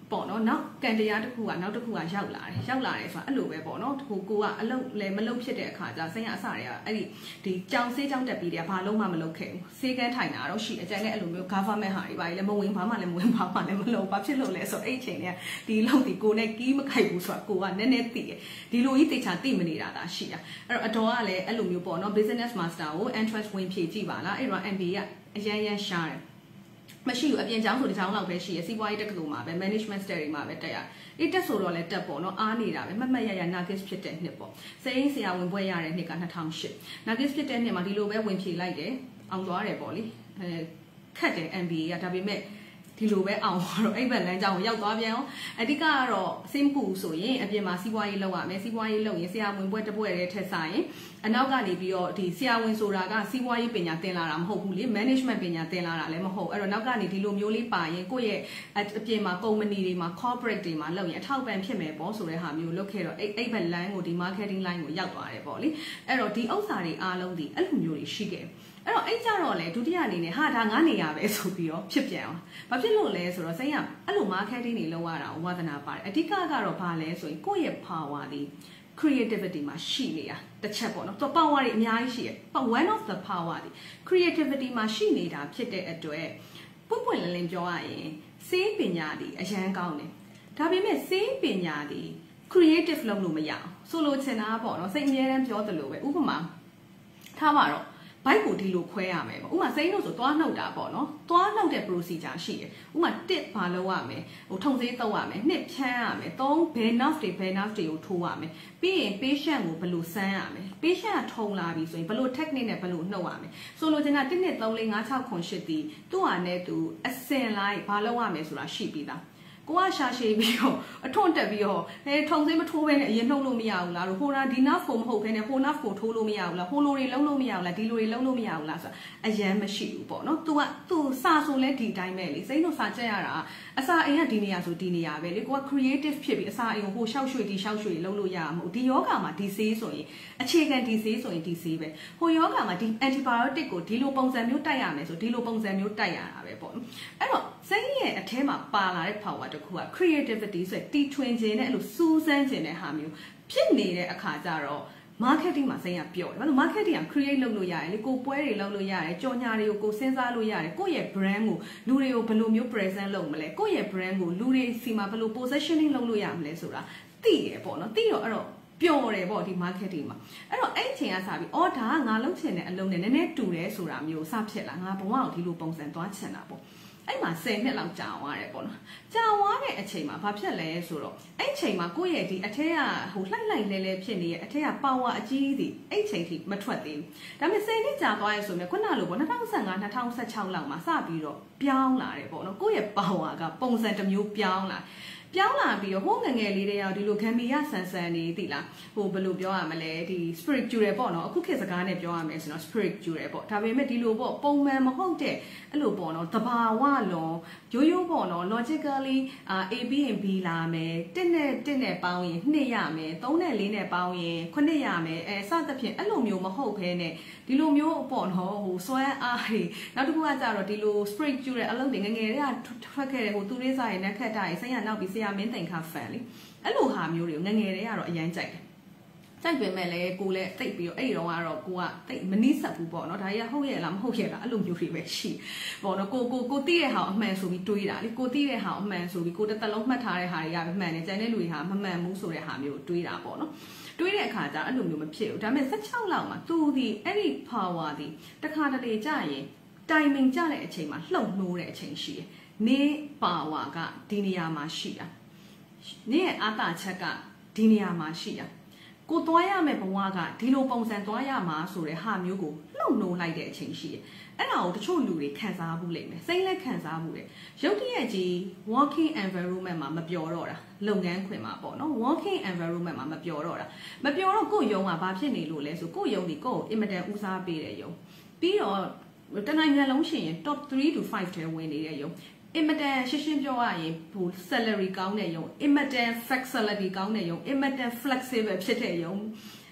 ပေါ့နော်နောက်ကန်တရားတစ်ခုကနောက်တစ်ခုကရောက်လာတယ်ဆိုတာအဲ့လိုပဲပေါ့နော်ကိုကအလုပ်လည်းမလုပ်ဖြစ်တဲ့အခါကျစိတ်ရအစတွေကအဲ့ဒီကြောင်ဆေးကြောင်တက်ပြီးတယ်ဘာလုံးမှမလုပ်ခဲ့ဘူးဆေးကန်းထိုင်တာတော့ရှိအကြိုင်နဲ့အဲ့လိုမျိုး government ဟာတွေပါလေမဝင်ဘာမှလည်းမဝင်ဘာမှလည်းမလုပ်ဘာဖြစ်လို့လဲဆိုတော့အဲ့အချိန်ကဒီလောက်ဒီကိုနဲ့ကီးမခိုက်ဘူးဆိုတာကိုကနည်းနည်းသိတယ်ဒီလိုကြီးတေချာသိမနေတာဒါရှိတာအဲ့တော့အတော်ကလည်းအဲ့လိုမျိုးပေါ့နော် business master ကို entrance ဝင်ဖြည့်ကြည့်ပါလားအဲ့တော့ MBA ကအရန်ရှားတယ်မရှိဘူးအပြင်ကျောင်းဆိုတစ်ကျောင်းလောက်ပဲရှိရစီးပွားရေးတက္ကသိုလ်မှာပဲ management study မှာပဲတက်ရအေးတက်ဆိုတော့လည်းတက်ပေါ့နော်အားနေတာပဲမှတ်ရ Nagis ဖြစ်တဲ့နှစ်ပေါ့စိန်ဆရာဝင်ပွဲရတဲ့နှစ်က2008 Nagis ဖြစ်တဲ့နှစ်မှာဒီလိုပဲဝင်ဖြေလိုက်တယ်အောင်သွားတယ်ပေါ့လေခက်တယ် MBA ကဒါပေမဲ့ဒီလိုပဲအောင်တော့အဲ့ဘက်လမ်းကြောင်းကိုရောက်သွားပြန်အောင်အဓိကကတော့စိမ့်ကူဆိုရင်အပြင်မှာစီးပွားရေးလုပ်ရမယ်စီးပွားရေးလုပ်ရင်ဆရာဝင်ပွဲတစ်ပွဲတည်းထက်ဆိုင်ရင်အနောက်ကနေပြီးတော့ဒီဆရာဝင်ဆိုတာကစီးပွားရေးပညာသင်လာတာမဟုတ်ဘူးလေ management ပညာသင်လာတာလည်းမဟုတ်အဲ့တော့နောက်ကနေဒီလိုမျိုးလေးပါရင်ကိုယ့်ရဲ့အပြင်မှာ company တွေမှာ corporate တွေမှာလုပ်ရင်အထောက်ပံ့ဖြစ်မယ်ပေါ့ဆိုတဲ့ဟာမျိုးလုပ်ခဲ့တော့အဲ့ဘက် line ကိုဒီ marketing line ကိုရောက်သွားတယ်ပေါ့လေအဲ့တော့ဒီဥစ္စာတွေအားလုံးဒီအဲ့လိုမျိုးတွေရှိခဲ့အဲ့တော့အဲ့ကြတော့လေဒုတိယအနေနဲ့ဟာဒါငါနေရပဲဆိုပြီးတော့ဖြစ်ပြန်အောင်ဘာဖြစ်လို့လဲဆိုတော့စိတ်ရအဲ့လို marketing တွေလုပ်ရတာဝါသနာပါတယ်အဓိကကတော့ဘာလဲဆိုရင်ကိုယ့်ရဲ့ power ဒီ creativity မှာရှိနေတာတစ်ချက်ပေါ့နော်သူ power တွေအများကြီးရှိတယ် one of the power ဒီ creativity မှာရှိနေတာဖြစ်တဲ့အတွက်ပွင့်လင်းပြောရရင်စေးပညာတွေအရန်ကောင်းတယ်ဒါပေမဲ့စေးပညာတွေ creative လုပ်လို့မရအောင်ဆိုလိုချင်တာပေါ့နော်စိတ်အများတန်းပြောသလိုပဲဥပမာထားပါတော့ဘိုက်ကိုဒီလိုခွဲရမယ်ပေါ့ဥပမာစိမ့်လို့ဆိုသွားနှုတ်တာပေါ့နော်သွားနှုတ်တဲ့ procedure ရှိတယ်ဥပမာ1ဘာလုပ်ရမလဲထုံဆေးတုပ်ရမယ်2ဖြန်းရမယ်3ဘယ် nerve တွေကိုထိုးရမယ်ပြီးရင် patient ကိုဘယ်လိုစမ်းရမယ် patient ကထုံလာပြီဆိုရင်ဘယ်လို technique နဲ့ဘယ်လိုနှုတ်ရမယ်ဆိုလိုချင်တာ1 2 3 4 5 6 9 8ဒီသူ့ဟာနဲ့သူအစင်လိုက်ဘာလုပ်ရမယ်ဆိုတာရှိပြီးသားကိုကရှာရှည်ပြီးတော့အထွန့်တက်ပြီးတော့ထုံစိမ့်မထိုးဘဲနဲ့အရင်နှုတ်လို့မရဘူးလားဟိုနာဒီ nerve ကိုမဟုတ်ဘဲနဲ့ဟို nerve ကိုထိုးလို့မရဘူးလားဟိုလိုတွေလုံးလို့မရဘူးလားဒီလိုတွေလုံးလို့မရဘူးလားဆိုတာအရန်မရှိဘူးပေါ့နော် तू စာဆိုလဲဒီတိုင်းပဲလေစိမ့်တို့စာကြက်ရတာအစာအိမ်ကဒီနေရာဆိုဒီနေရာပဲလေကိုက creative ဖြစ်ပြီးအစာအိမ်ကိုဟိုရှောက်ရွှေ့ဒီရှောက်ရွှေ့လုံးလို့ရမှာမဟုတ်ဒီယောဂမှာဒီဆေးဆိုရင်အခြေခံဒီဆေးဆိုရင်ဒီဆေးပဲဟိုယောဂမှာဒီ antibiotic ကိုဒီလိုပုံစံမျိုးတိုက်ရမယ်ဆိုဒီလိုပုံစံမျိုးတိုက်ရတာပဲပေါ့နော်အဲ့တော့စိမ့်ရဲ့အထဲမှာပါလာတဲ့ power တစ်ခုက creativity ဆိုတီထွင်ခြင်းနဲ့အဲ့လိုစူးစမ်းခြင်းတဲ့ဟာမျိုးဖြစ်နေတဲ့အခါကျတော့ marketing မှာစိမ့်ရပြောတယ်ဘာလို့ marketing က create လုပ်လို့ရတယ်လေကိုပွဲတွေလုပ်လို့ရတယ်ကြော်ညာတွေကိုစဉ်းစားလို့ရတယ်ကိုယ့်ရဲ့ brand ကိုလူတွေကိုဘယ်လိုမျိုး present လုပ်မလဲကိုယ့်ရဲ့ brand ကိုလူတွေစီမှာဘယ်လို positioning လုပ်လို့ရမလဲဆိုတာသိတယ်ပေါ့နော်သိတော့အဲ့တော့ပျော်တယ်ပေါ့ဒီ marketing မှာအဲ့တော့အဲ့အချိန်ကစပြီးအော်ဒါကငါလုပ်ချင်တဲ့အလုပ်နဲ့နည်းနည်းတူတယ်ဆိုတာမျိုးစဖြစ်လာငါဘဝကိုဒီလိုပုံစံသွားချင်တာပေါ့အဲ့မှာ10နှစ်လောက်ကြာသွားတယ်ပေါ့နော်ကြာသွားတဲ့အချိန်မှာဘာဖြစ်လဲဆိုတော့အဲ့အချိန်မှာကိုယ့်ရဲ့ဒီအထက်ကဟိုလှိုက်လဲဖြစ်နေရဲ့အထက်က power အကြီးကြီးအဲ့အချိန်ထိမထွက်သေးဘူးဒါပေမဲ့10နှစ်ကြာသွားရဲဆိုရင်ခုနလိုပေါ့2015 2016လောက်မှာစပြီးတော့ပြောင်းလာတယ်ပေါ့နော်ကိုယ့်ရဲ့ power ကပုံစံတစ်မျိုးပြောင်းလာပြီးတော့ဟိုငငယ်လေးတွေရောက်ဒီလိုဂမ်ဘီယာဆန်နေသိလားဟိုဘယ်လိုပြောရမလဲဒီ spiritual ပေါ့နော်အခုခေတ်စကားနဲ့ပြောရမယ်ဆိုတော့ spiritual ပေါ့ဒါပေမဲ့ဒီလိုပေါ့ပုံမှန်မဟုတ်တဲ့အဲ့လိုပေါ့နော်တဘာဝလုံးရိုးပေါ့နော် logically A B and B လာမယ်1နဲ့ပေါင်းရင်2ရမယ်3နဲ့4နဲ့ပေါင်းရင်9ရမယ်စသဖြင့်အဲ့လိုမျိုးမဟုတ်ဘဲနဲ့ဒီလိုမျိုးပေါ့နော်ဟိုစွမ်းအားတွေနောက်တစ်ခုကကြတော့ဒီလို spiritual အလုပ်တွေငငယ်တွေကထွက်ခဲ့တဲ့ဟိုသူရိစာရဲ့နက်ခတ်တာရဲ့စိတ်ရနောက်ပြီးဆရာမင်းသိန်ခါ fan လေအဲ့လိုဟာမျိုးတွေကိုငငယ်တွေကတော့အရန်ကြိုက်တယ်ကြိုက်ပေမဲ့လည်းကိုလည်းတိတ်ပြီးတော့အဲ့ဒီတော့ကတော့ကိုကတိတ်မနှိစက်ဘူးပေါ့နော်ဒါကြီးကဟုတ်ရဲ့လားမဟုတ်ရဲ့လားအဲ့လိုမျိုးတွေပဲရှိပေါ့နော်ကိုသိတဲ့ဟာအမှန်ဆိုပြီးတွေးတာလေကိုသိတဲ့ဟာအမှန်ဆိုပြီးကိုတစ်သက်လုံးမှတ်ထားတဲ့ဟာတွေကပဲမှန်တယ်ကျန်တဲ့လူတွေဟာမမှန်ဘူးဆိုတဲ့ဟာမျိုးတွေးတာပေါ့နော်တွေးတဲ့အခါကျအဲ့လိုမျိုးမဖြစ်ဘူးဒါပေမဲ့16လောက်မှာသူဒီအဲ့ဒီ power ဒီတခါတလေကြာရင် timing ကြတဲ့အချိန်မှာလှုပ်နှိုးတဲ့အချိန်ရှိတယ်နေ power ကဒီနေရာမှာရှိတာနေရဲ့အာသာချက်ကဒီနေရာမှာရှိတာကိုသွားရမယ့်ဘဝကဒီလိုပုံစံသွားရမှာဆိုတဲ့ဟာမျိုးကိုလှုပ်နှိုးလိုက်တဲ့အချိန်ရှိတယ်အဲ့ဒါကိုတချို့လူတွေခံစားဘူးလိမ့်မယ်စိတ်လက်ခံစားဘူးလေရုပ်တရက်ကြီး working environment မှာမပျော်တော့တာလုပ်ငန်းခွင်မှာပေါ့နော် working environment မှာမပျော်တော့တာမပျော်တော့ကိုယ့်ယုံကဘာဖြစ်နေလို့လဲဆိုကိုယ့်ယုံဒီကိုယ့်ကိုအင်မတန်ဦးစားပေးတဲ့ယုံပြီးတော့တနိုင်ငံလုံးရှင်ရင် top 3 to 5ထဲဝင်နေတဲ့ယုံအင်မတန်ရှင်းပြောရရင်ဟို salary ကောင်းတဲ့ယုံအင်မတန် flexibility ကောင်းတဲ့ယုံအင်မတန် flexible ဖြစ်တဲ့ယုံ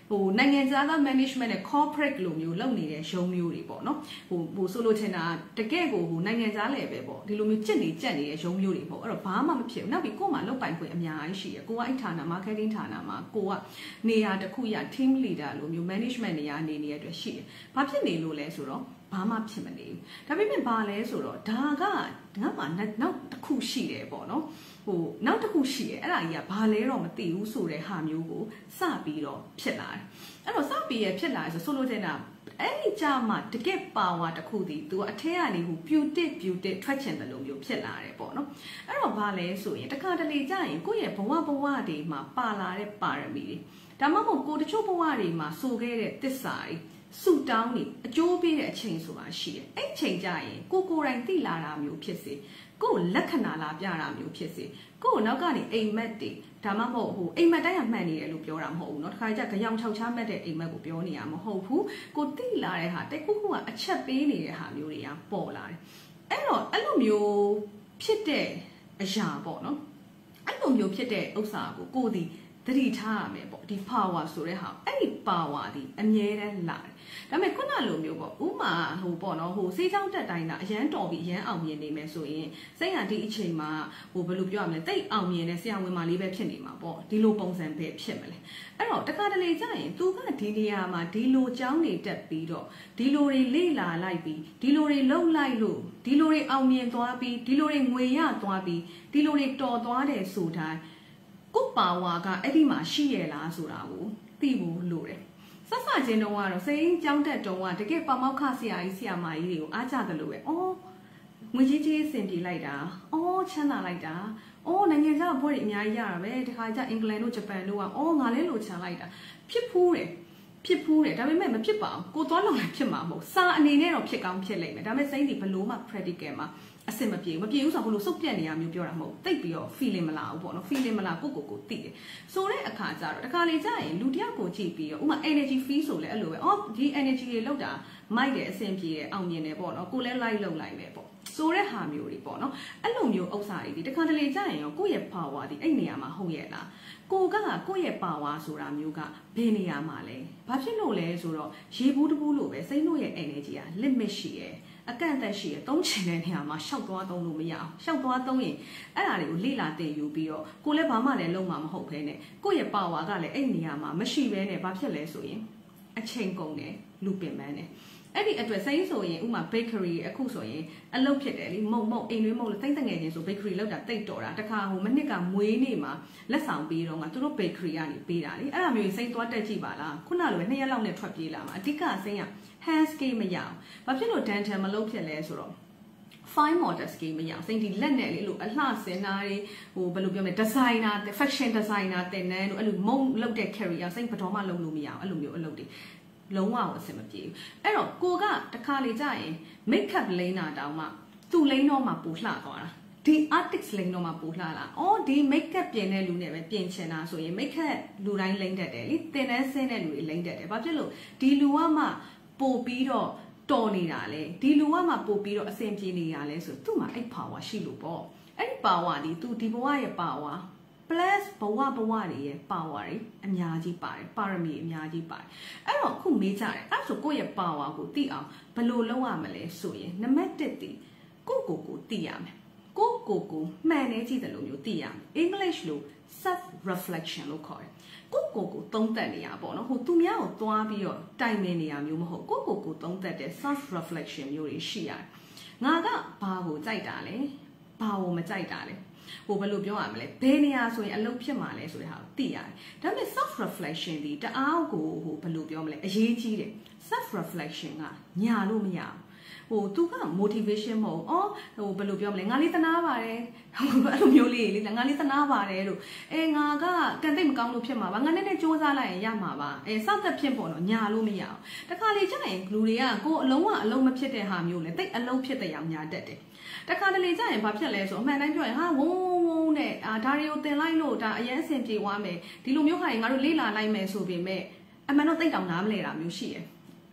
ဟိုနိုင်ငံခြားသား management နဲ့ corporate လိုမျိုးလုပ်နေတဲ့ရုံးမျိုးတွေပေါ့နော်ဟိုဆိုလိုချင်တာတကယ်ကိုဟိုနိုင်ငံခြား level ပေါ့ဒီလိုမျိုးကြက်နေတဲ့ရုံးမျိုးတွေပေါ့အဲ့တော့ဘာမှမဖြစ်ဘူးနောက်ပြီးကို့မှာလုပ်ပိုင်ခွင့်အများကြီးရှိရကိုကအဲ့ဌာန marketing ဌာနမှာကိုကနေရာတစ်ခုရ team leader လိုမျိုး management နေရာနေနေတဲ့အတွက်ရှိတယ်ဘာဖြစ်နေလို့လဲဆိုတော့ဘာမှဖြစ်မနေဘူးဒါပေမဲ့ဘာလဲဆိုတော့ဒါကငါမှနောက်တစ်ခုရှိတယ်ပေါ့နော်ဟိုနောက်တစ်ခုရှိတယ်အဲ့ဒါကြီးကဘာလဲတော့မသိဘူးဆိုတဲ့ဟာမျိုးကိုစပြီးတော့ဖြစ်လာတယ်အဲ့တော့စပြီးရဖြစ်လာဆိုလိုချင်တာအဲ့ဒီကြမှာတကယ်ပါဝါတစ်ခုတည်းသူကအထက်ကနေဟို beauty ထွက်ချင်တယ်လို့မျိုးဖြစ်လာတယ်ပေါ့နော်အဲ့တော့ဘာလဲဆိုရင်တခါတလေကြာရင်ကိုယ့်ရဲ့ဘဝတွေမှာပါလာတဲ့ပါရမီတွေဒါမှမဟုတ်ကိုတချို့ဘဝတွေမှာစိုးခဲ့တဲ့သစ္စာတွေဆူတောင်းနေအကျိုးပေးတဲ့အချိန်ဆိုတာရှိတယ်အဲ့ချိန်ကြရင်ကိုယ်တိုင်သိလာတာမျိုးဖြစ်စေကိုယ်လက္ခဏာလာပြတာမျိုးဖြစ်စေကိုယ်နောက်ကနေအိမ်မက်တွေဒါမှမဟုတ်ဟိုအိမ်မက်တိုင်းကမှန်နေတယ်လို့ပြောတာမဟုတ်ဘူးเนาะတခါကျကြောင်ချောက်ချမှတ်တဲ့အိမ်မက်ကိုပြောနေရမှာမဟုတ်ဘူးကိုသိလာတဲ့ဟာတိတ်ခုကအချက်ပေးနေတဲ့ဟာမျိုးတွေကပေါ်လာတယ်အဲ့တော့အဲ့လိုမျိုးဖြစ်တဲ့အရာပေါ့เนาะအဲ့လိုမျိုးဖြစ်တဲ့ဥစ္စာကိုဒီသတိထားရမယ်ပေါ့ဒီ power ဆိုတဲ့ဟာအဲ့ဒီ power ဒီအမြဲတမ်းလာတယ်ဒါပေမဲ့ခုနလိုမျိုးပေါ့ဥမာဟိုပေါ့နော်ဟိုစေးချောင်းတက်တိုင်းကအရန်တော်ပြီးအရန်အောင်မြင်နေမယ်ဆိုရင်စိတ်ကဒီအချိန်မှာဟိုဘယ်လိုပြောရမလဲတိတ်အောင်မြင်တဲ့ဆရာဝန်မလေးပဲဖြစ်နေမှာပေါ့ဒီလိုပုံစံပဲဖြစ်မလဲအဲ့တော့တခါတလေကြာရင်သူကဒီနေရာမှာဒီလိုကြောင်းနေတက်ပြီးတော့ဒီလိုတွေလေ့လာလိုက်ပြီးဒီလိုတွေလုံလိုက်လို့ဒီလိုတွေအောင်မြင်သွားပြီးဒီလိုတွေငွေရသွားပြီးဒီလိုတွေတော်သွားတယ်ဆိုတိုင်းကိုပါဝါကအဲ့ဒီမှာရှိရလားဆိုတာကိုသိဖို့လိုတယ်ဆက်စချင်းတုန်းကတော့စိန်ကြောင်းတက်တုန်းကတကယ်ပမောက္ခဆရာကြီးဆရာမကြီးတွေကိုအားကြတယ်လို့ပဲအော်ငွေကြီးကြီးစင်ပြေလိုက်တာအော်ချမ်းသာလိုက်တာအော်နိုင်ငံခြားဘွဲ့တွေအများကြီးရတာပဲတခါကျအင်္ဂလန်တို့ဂျပန်တို့ကအော်ငါလည်းလိုချမ်းလိုက်တာဖြစ်ဖူးတယ်ဒါပေမဲ့မဖြစ်ပါဘူးကိုသွားလုံးလည်းဖြစ်မှာမဟုတ်စာအနေနဲ့တော့ဖြစ်ကောင်းဖြစ်လိမ့်မယ်ဒါပေမဲ့စိန်ဒီဘလို့မှ practical မှာအဆင်မပြေဘူးဆိုတော့ဘလို့စုပ်ပြက်နေရမျိုးပြောတာမဟုတ်တိတ်ပြီးတော့ feeling မလာဘူးပေါ့နော် feeling မလာကိုသိတယ်ဆိုတဲ့အခါကျတော့တခါလေကြာရင်လူတယောက်ကိုကြည့်ပြီးတော့ဥမာ energy fee ဆိုလဲအဲ့လိုပဲအော်ဒီ energy တွေလောက်တာမိုက်တယ်အဆင်ပြေတယ်အောင်မြင်တယ်ပေါ့နော်ကိုလည်း like လုပ်လိုက်မယ်ပေါ့ဆိုတဲ့ဟာမျိုးတွေပေါ့နော်အဲ့လိုမျိုးဥစ္စာတွေဒီတခါတလေကြာရင်ရောကိုယ့်ရဲ့ power ဒီအဲ့နေရာမှာဟုတ်ရဲ့လားကိုယ့်ရဲ့ power ဆိုတာမျိုးကဘယ်နေရာမှာလဲဘာဖြစ်လို့လဲဆိုတော့ရေဘူးတဘူးလို့ပဲစိတ်တို့ရဲ့ energy က limit ရှိရဲ့အကန့်အသတ်ရှိရသုံးချင်တဲ့နေရာမှာရှောက်သွားသုံးလို့မရအောင်ရှောက်သွားသုံးရင်အဲ့ဒါတွေကိုလေ့လာသင်ယူပြီးတော့ကိုလည်းဘာမှလည်းလုံးမှာမဟုတ်ဘဲနဲ့ကိုယ့်ရဲ့ power ကလည်းအဲ့နေရာမှာမရှိဘဲနဲ့ဘာဖြစ်လဲဆိုရင်အချိန်ကုန်တယ်လူပင်ပန်းတယ်အဲ့ဒီအတွက်စိမ့်ဆိုရင်ဥမာ bakery အခုဆိုရင်အလုပ်ဖြစ်တယ်လीမုံအိမ်တွင်းမုံလို့တိတ်တငယ်ချင်းဆို bakery လောက်တာတိတ်တော်တာတခါဟိုမနစ်ကမွေးနေ့မှာလက်ဆောင်ပေးတော့ကသူတို့ bakery ကနေပေးတာလीအဲ့ဒါမျိုးစိမ့်သွားတက်ကြည့်ပါလားခုနလိုပဲ2ရက်လောက်နဲ့ထွက်ပြေးလာမှာအဓိကစိမ့်က hand scale မရအောင်ဘာဖြစ်လို့ dental မလုပ်ဖြစ်လဲဆိုတော့ fine motor scale မရအောင်စိမ့်ဒီလက်နဲ့လေလို့အလှစင်နာတွေဟိုဘယ်လိုပြောမလဲ designer fashion designer တင်နန်းတို့အဲ့လိုမုံလုပ်တဲ့ career စိမ့်ဘယ်တော့မှလုပ်လို့မရအောင်အဲ့လိုမျိုးအလုပ်တွေလုံးဝအဆင်မပြေဘူးအဲ့တော့ကိုကတခါလေကြာရင် make up လိမ့်တာတောင်မှသူ့လိမ့်တော့မှပိုလှသွားတာဒီ artist လိမ့်တော့မှပိုလှလာအော်ဒီ make up ပြင်တဲ့လူနဲ့ပဲပြင်ချင်တာဆိုရင် make up လူတိုင်းလိမ့်တတ်တယ်လीတင်တဲ့ဆင်းတဲ့လူတွေလိမ့်တတ်တယ်ဘာဖြစ်လို့ဒီလူကမှပို့ပြီးတော့တော်နေတာလေဒီလူကမှပို့ပြီးတော့အဆင်ပြေနေတာလဲဆိုသူ့မှာအဲ့ power ရှိလို့ပေါ့အဲ့ဒီ power ဒီသူဒီဘဝရဲ့ power plus ဘဝတွေရဲ့ power တွေအများကြီးပါတယ်ပါရမီအများကြီးပါတယ်အဲ့တော့ခုမေးကြတယ်အဲ့ဆိုကိုယ့်ရဲ့ power ကိုသိအောင်ဘယ်လိုလုပ်ရမလဲဆိုရင်နံပါတ်1ဒီကိုသိရမယ်ကိုမှန်နေကြည့်တယ်လို့မျိုးသိရမယ် English လို့ self reflection လို့ခေါ်တယ်ကိုသုံးသပ်နေရပေါ့နော်ဟိုသူများကိုသွားပြီးတော့တိုင်ပင်နေရမျိုးမဟုတ်ကိုသုံးသပ်တဲ့ self reflection မျိုးတွေရှိရတယ်ငါကဘာကိုကြိုက်တာလဲဘာကိုမကြိုက်တာလဲဟိုဘယ်လိုပြောရမလဲဘယ်နေရာဆိုရင်အလုပ်ဖြစ်မှာလဲဆိုတဲ့ဟာကိုသိရတယ်ဒါပေမဲ့ self reflection ဒီတအားကိုဟိုဘယ်လိုပြောမလဲအရေးကြီးတယ် self reflection ကညာလို့မရဘူးဟိုသူက motivation မဟုတ်အော်ဟိုဘယ်လိုပြောမလဲငါလေးသနာပါတယ်ဟိုအဲ့လိုမျိုးလေးလေငါလေးသနာပါတယ်လို့ငါကကန်တိတ်မကောင်းလို့ဖြစ်မှာပါငါနည်းနည်းစူးစမ်းလိုက်ရင်ရမှာပါစောက်သက်ဖြစ်ပေါ့နော်ညာလို့မရအောင်တခါလေကြာရင်လူတွေကကိုယ်အလုံးမဖြစ်တဲ့ဟာမျိုးလေတိတ်အလုံးဖြစ်တဲ့အောင်ညာတက်တယ်တခါတလေကြာရင်ဘာဖြစ်လဲဆိုအမှန်တိုင်းပြောရင်ဟာဝုန်းနဲ့ဒါတွေကိုတင်လိုက်လို့ဒါအရင်အဆင်ပြေသွားမယ်ဒီလိုမျိုးဟာရင်ငါတို့လေးလာလိုက်မယ်ဆိုပေမဲ့အမှန်တော့တိတ်တောင်နားမလဲတာမျိုးရှိရယ်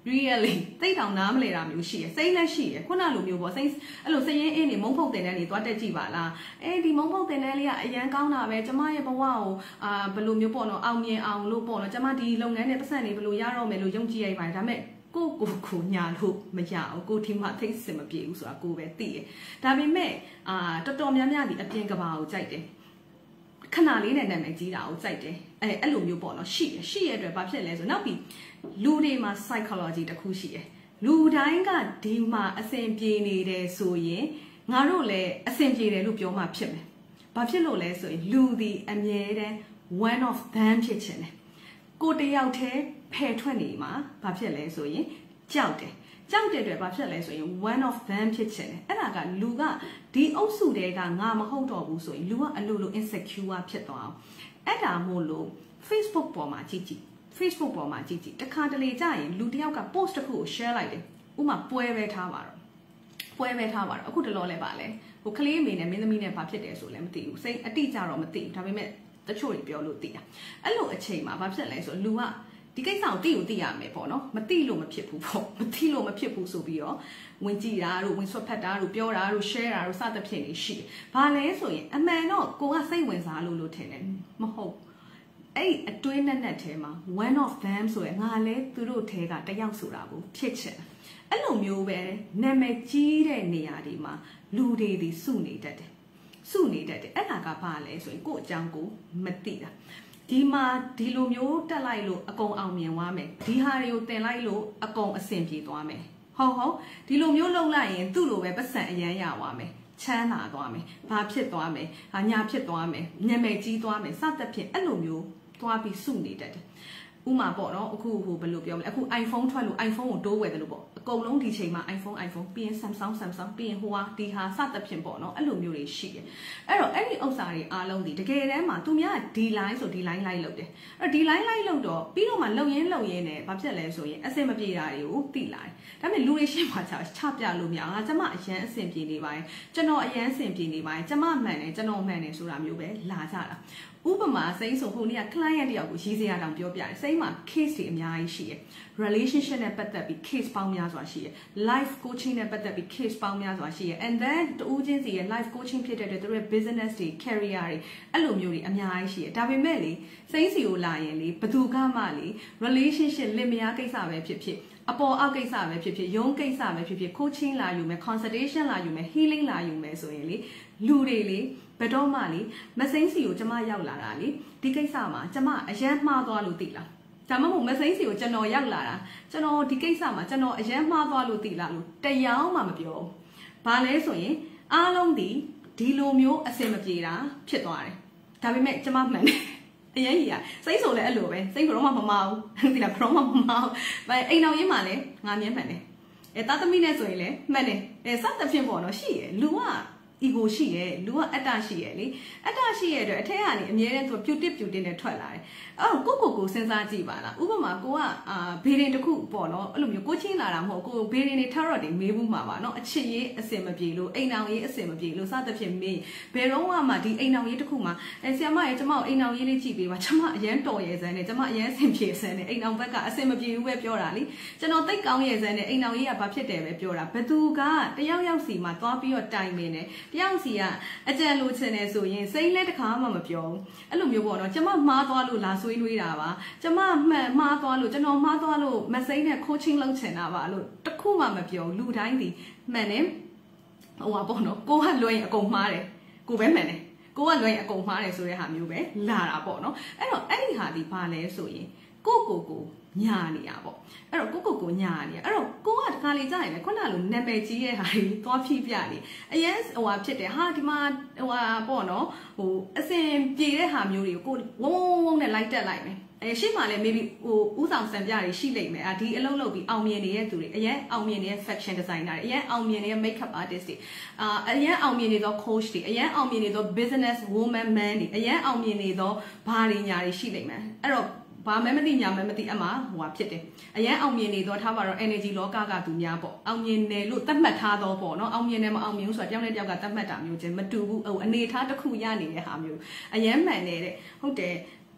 really သိတောင်နားမလဲတာမျိုးရှိရယ်စိတ်လက်ရှိရယ်ခုနလိုမျိုးပေါ့စိတ်အဲ့လိုစရင်အင်းနေမုံဖုတ်တင်တဲ့နေသွားတက်ကြည့်ပါလားဒီမုံဖုတ်တင်တဲ့လေးကအရန်ကောင်းတာပဲကျမရဲ့ဘဝကိုဘယ်လိုမျိုးပေါ့နော်အောင်မြင်အောင်လို့ပေါ့နော်ကျမဒီလုပ်ငန်းနဲ့ပတ်စံနေဘယ်လိုရတော့မယ်လို့ယုံကြည်ရပါတယ်ဒါပေမဲ့ကိုညာလို့မရဘူးကိုဒီမှာသိစင်မပြေဘူးဆိုတာကိုပဲသိတယ်ဒါပေမဲ့တော်တော်များများဒီအပြင်ကဘာကိုကြိုက်တယ်ခဏလေးနဲ့နာမည်ကြီးတာကိုကြိုက်တယ်အဲ့လိုမျိုးပေါ့နော်ရှိရတဲ့အတွက်ဘာဖြစ်လဲဆိုနောက်ပြီးလူတွေမှာ psychology တစ်ခုရှိတယ်လူတိုင်းကဒီမှာအဆင်ပြေနေတယ်ဆိုရင်ငါတို့လည်းအဆင်ပြေတယ်လို့ပြောမှဖြစ်မယ်ဘာဖြစ်လို့လဲဆိုရင်လူဒီအမြဲတမ်း one of them ဖြစ်ချင်တယ်ကိုတယောက်တည်းဖယ်ထွက်နေမှာဘာဖြစ်လဲဆိုရင်ကြောက်တဲ့အတွက်ဘာဖြစ်လဲဆိုရင် one of them ဖြစ်ချင်တယ်အဲ့ဒါကလူကဒီအုပ်စုတွေကငါမဟုတ်တော့ဘူးဆိုရင်လူကအလိုလို insecure ဖြစ်သွားအောင်အဲ့ဒါမို့လို့ Facebook ပေါ်မှာကြည့်တခါတလေကြာရင်လူတယောက်က post တစ်ခုကို share လိုက်တယ်ဥမာပွဲပဲထားပါတော့အခုတလောလဲပါလဲဟိုကလေးအမေနဲ့မင်းသမီးနဲ့ဘာဖြစ်တယ်ဆိုလည်းမသိဘူးစိတ်အတိအကျတော့မသိဘူးဒါပေမဲ့တချို့တွေပြောလို့သိတာအဲ့လိုအချိန်မှာဘာဖြစ်လဲဆိုလူကဒီကိစ္စကိုသိရမယ်ပေါ့နော်မသိလို့မဖြစ်ဘူးပေါ့မသိလို့မဖြစ်ဘူးဆိုပြီးတော့ဝင်ကြည့်တာတို့ဝင်ဆွတ်ဖက်တာတို့ပြောတာတို့ share တာတို့စသဖြင့်နေရှိတယ်ဘာလဲဆိုရင်အမှန်တော့ကိုကစိတ်ဝင်စားလို့ထင်တယ်မဟုတ်အဲ့အတွင်းနဲ့ထဲမှာ one of them ဆိုရယ်ငါလဲသူတို့ထဲကတယောက်ဆိုတာကိုဖြစ်ချင်အဲ့လိုမျိုးပဲနာမည်ကြီးတဲ့နေရာတွေမှာလူတွေဒီစုနေတတ်တယ်အဲ့ဒါကဘာလဲဆိုရင်ကိုယ့်အကြောင်းကိုမသိတာဒီမှာဒီလိုမျိုးတက်လိုက်လို့အကုန်အောင်မြင်သွားမယ်ဒီဟာတွေကိုတင်လိုက်လို့အကုန်အဆင်ပြေသွားမယ်ဟုတ်ဒီလိုမျိုးလုပ်လိုက်ရင်သူ့လိုပဲပတ်စံအရန်ရသွားမယ်ချမ်းသာသွားမယ်ဘာဖြစ်သွားမယ်ညာဖြစ်သွားမယ်ညံမယ်ကြီးသွားမယ်စသဖြင့်အဲ့လိုမျိုးသွားပြီးစုနေတတ်တယ်ဥမာပေါ့နော်အခုဟိုဘယ်လိုပြောမလဲအခု iPhone ထွက်လို့ iPhone ကိုတိုးဝယ်တယ်လို့ပေါ့အကုန်လုံးဒီချိန်မှာ iPhone ပြီးရင် Samsung ပြီးရင်ဟိုဟာဒီဟာစသဖြင့်ပေါ့နော်အဲ့လိုမျိုးတွေရှိတယ်အဲ့တော့အဲ့ဒီဥစ္စာတွေအားလုံးဒီတကယ်တမ်းမှာသူများဒီ line ဆိုဒီ line လိုက်လုပ်တယ်အဲ့တော့ဒီ line လိုက်လုပ်တော့ပြီးတော့မှလုံရင်းနဲ့ဘာဖြစ်လဲဆိုရင်အဆင်မပြေတာတွေကိုသိလာတယ်ဒါပေမဲ့လူတွေရှင်းမှာချပြလို့မရအောင်ကျမအရန်အဆင်ပြေနေပါတယ်ကျွန်တော်အရန်အဆင်ပြေနေပါတယ်ကျမမှန်တယ်ကျွန်တော်မှန်တယ်ဆိုတာမျိုးပဲလာကြတာဥပမာစိမ်းဆိုဟိုနေ့က client တယောက်ကိုရေးစရာတောင်ပြောပြတယ်စိမ်းမှာ case တွေအများကြီးရှိတယ် relationship နဲ့ပတ်သက်ပြီး case ပေါင်းများစွာရှိတယ် life coaching နဲ့ပတ်သက်ပြီး case ပေါင်းများစွာရှိတယ် and then တူးချင်းစီရဲ့ life coaching ဖြစ်တဲ့သူတို့ရဲ့ business တွေ career တွေအဲ့လိုမျိုးတွေအများကြီးရှိတယ်ဒါပေမဲ့လေစိမ်းစီကိုလာရင်လေဘယ်သူကမှလေ relationship လင်မယားကိစ္စပဲဖြစ်အပေါ်အောက်ကိစ္စပဲဖြစ်ရုံးကိစ္စပဲဖြစ် coaching လာယူမယ် consultation လာယူမယ် healing လာယူမယ်ဆိုရင်လေလူတွေလေဘယ်တော့မှလေမစိမ်းစီကိုကျမရောက်လာတာလေဒီကိစ္စမှာကျမအရန်မှားသွားလို့သိလားဒါမှမဟုတ်မစိမ်းစီကိုကျွန်တော်ရောက်လာတာကျွန်တော်ဒီကိစ္စမှာကျွန်တော်အရန်မှားသွားလို့သိလားလို့တရားမှမပြောဘူးဘာလဲဆိုရင်အားလုံးဒီလိုမျိုးအစင်မပြေတာဖြစ်သွားတယ်ဒါပေမဲ့ကျမမှန်တယ်အရင်ကြီးစိတ်ဆိုလည်းအဲ့လိုပဲစိတ်ကတော့မမအောင်ဒီလားဘရောမမအောင်အိမ်တော်ရင်းမှာလည်းငါမြင်မှန်တယ်သားသမီးနဲ့ဆိုရင်လည်းမှန်တယ်စသဖြင့်ပေါ့နော်ရှိရလူကego ရှိရလူကအတ္တရှိရလေအတ္တရှိရအတွက်အထက်ကနေအမြဲတမ်းသူပြူတစ်နဲ့ထွက်လာတယ်အဲ့တော့ကိုစဉ်းစားကြည့်ပါလားဥပမာကိုကဘေးရင်တစ်ခုပေါ့နော်အဲ့လိုမျိုးကိုချင်းလာတာမဟုတ်ကိုဘေးရင်တွေထရော့တွေမေးဘူးမှာပါနော်အချစ်ရေးအစင်မပြေလို့အိမ်အောင်ရေးအစင်မပြေလို့စသဖြင့်မေးဘယ်တော့မှဒီအိမ်အောင်ရေးတစ်ခုမှာဆရာမရဲ့ကျမအိမ်အောင်ရေးလေးကြည့်ပေးပါကျမအရန်တော်ရဲစမ်းနဲ့ကျမအရန်အဆင်ပြေစမ်းနဲ့အိမ်အောင်ဘက်ကအဆင်မပြေဘူးပဲပြောတာလေကျွန်တော်သိကောင်းရဲစမ်းနဲ့အိမ်အောင်ရေးကဘာဖြစ်တယ်ပဲပြောတာဘသူကတယောက်စီမှာသွားပြီးတော့တိုင်ပင်တယ်တယောက်စီကအကြံလိုချင်တယ်ဆိုရင်စိမ့်လဲတစ်ခါမှမပြောဘူးအဲ့လိုမျိုးပေါ့နော်ကျမမှားသွားလို့လာဆွေးနွေးတာပါကျမမှန်မှားသွားလို့ကျွန်တော်မှားသွားလို့မစိမ့်နဲ့ coaching လုပ်ချင်တာပါလို့တခုမှမပြောလူတိုင်းဒီမှန်တယ်ဟိုပါပေါ့နော်ကိုကလွယ်ရင်အကုန်မှားတယ်ကိုပဲမှန်တယ်ကိုကလွယ်ရင်အကုန်မှားတယ်ဆိုတဲ့ဟာမျိုးပဲလာတာပေါ့နော်အဲ့တော့အဲ့ဒီဟာဒီဘာလဲဆိုရင်ကိုညာနေတာပေါ့အဲ့တော့ကိုညာနေတာအဲ့တော့ကိုကတခါလေကြာရင်လေခုနလိုနာမည်ကြီးရဲ့ဟာကြီးသွားဖြည့်ပြလေအရင်ဟိုဟာဖြစ်တယ်ဟာဒီမှာဟိုဟာပေါ့နော်ဟိုအစင်ပြေတဲ့ဟာမျိုးတွေကိုဝုန်းနဲ့လိုက်တက်လိုက်မယ်ရှေ့မှာလည်း maybe ဟိုဥဆောင်စံပြတွေရှိလိမ့်မယ်ဒီအလုပ်လုပ်ပြီးအောင်မြင်နေတဲ့သူတွေအရင်အောင်မြင်နေတဲ့ fashion designer တွေအရင်အောင်မြင်နေတဲ့ makeup artist တွေအရင်အောင်မြင်နေသော coach တွေအရင်အောင်မြင်နေသော business woman man တွေအရင်အောင်မြင်နေသောဘာတွေညာတွေရှိလိမ့်မယ်အဲ့တော့ဘာမှမသိညာမှမသိအမှဟိုဟာဖြစ်တယ်အရင်အောင်မြင်နေတော့ထားပါတော့ energy လောကကသူများပေါ့အောင်မြင်တယ်လို့သတ်မှတ်ထားတော့ပေါ့နော်အောင်မြင်တယ်မအောင်မြင်ဘူးဆိုတာတယောက်နဲ့တယောက်ကသတ်မှတ်တာမျိုးချင်းမတူဘူးဟိုအနေထားတစ်ခုရနေတဲ့ဟာမျိုးအရင်မှန်နေတဲ့ဟုတ်တယ်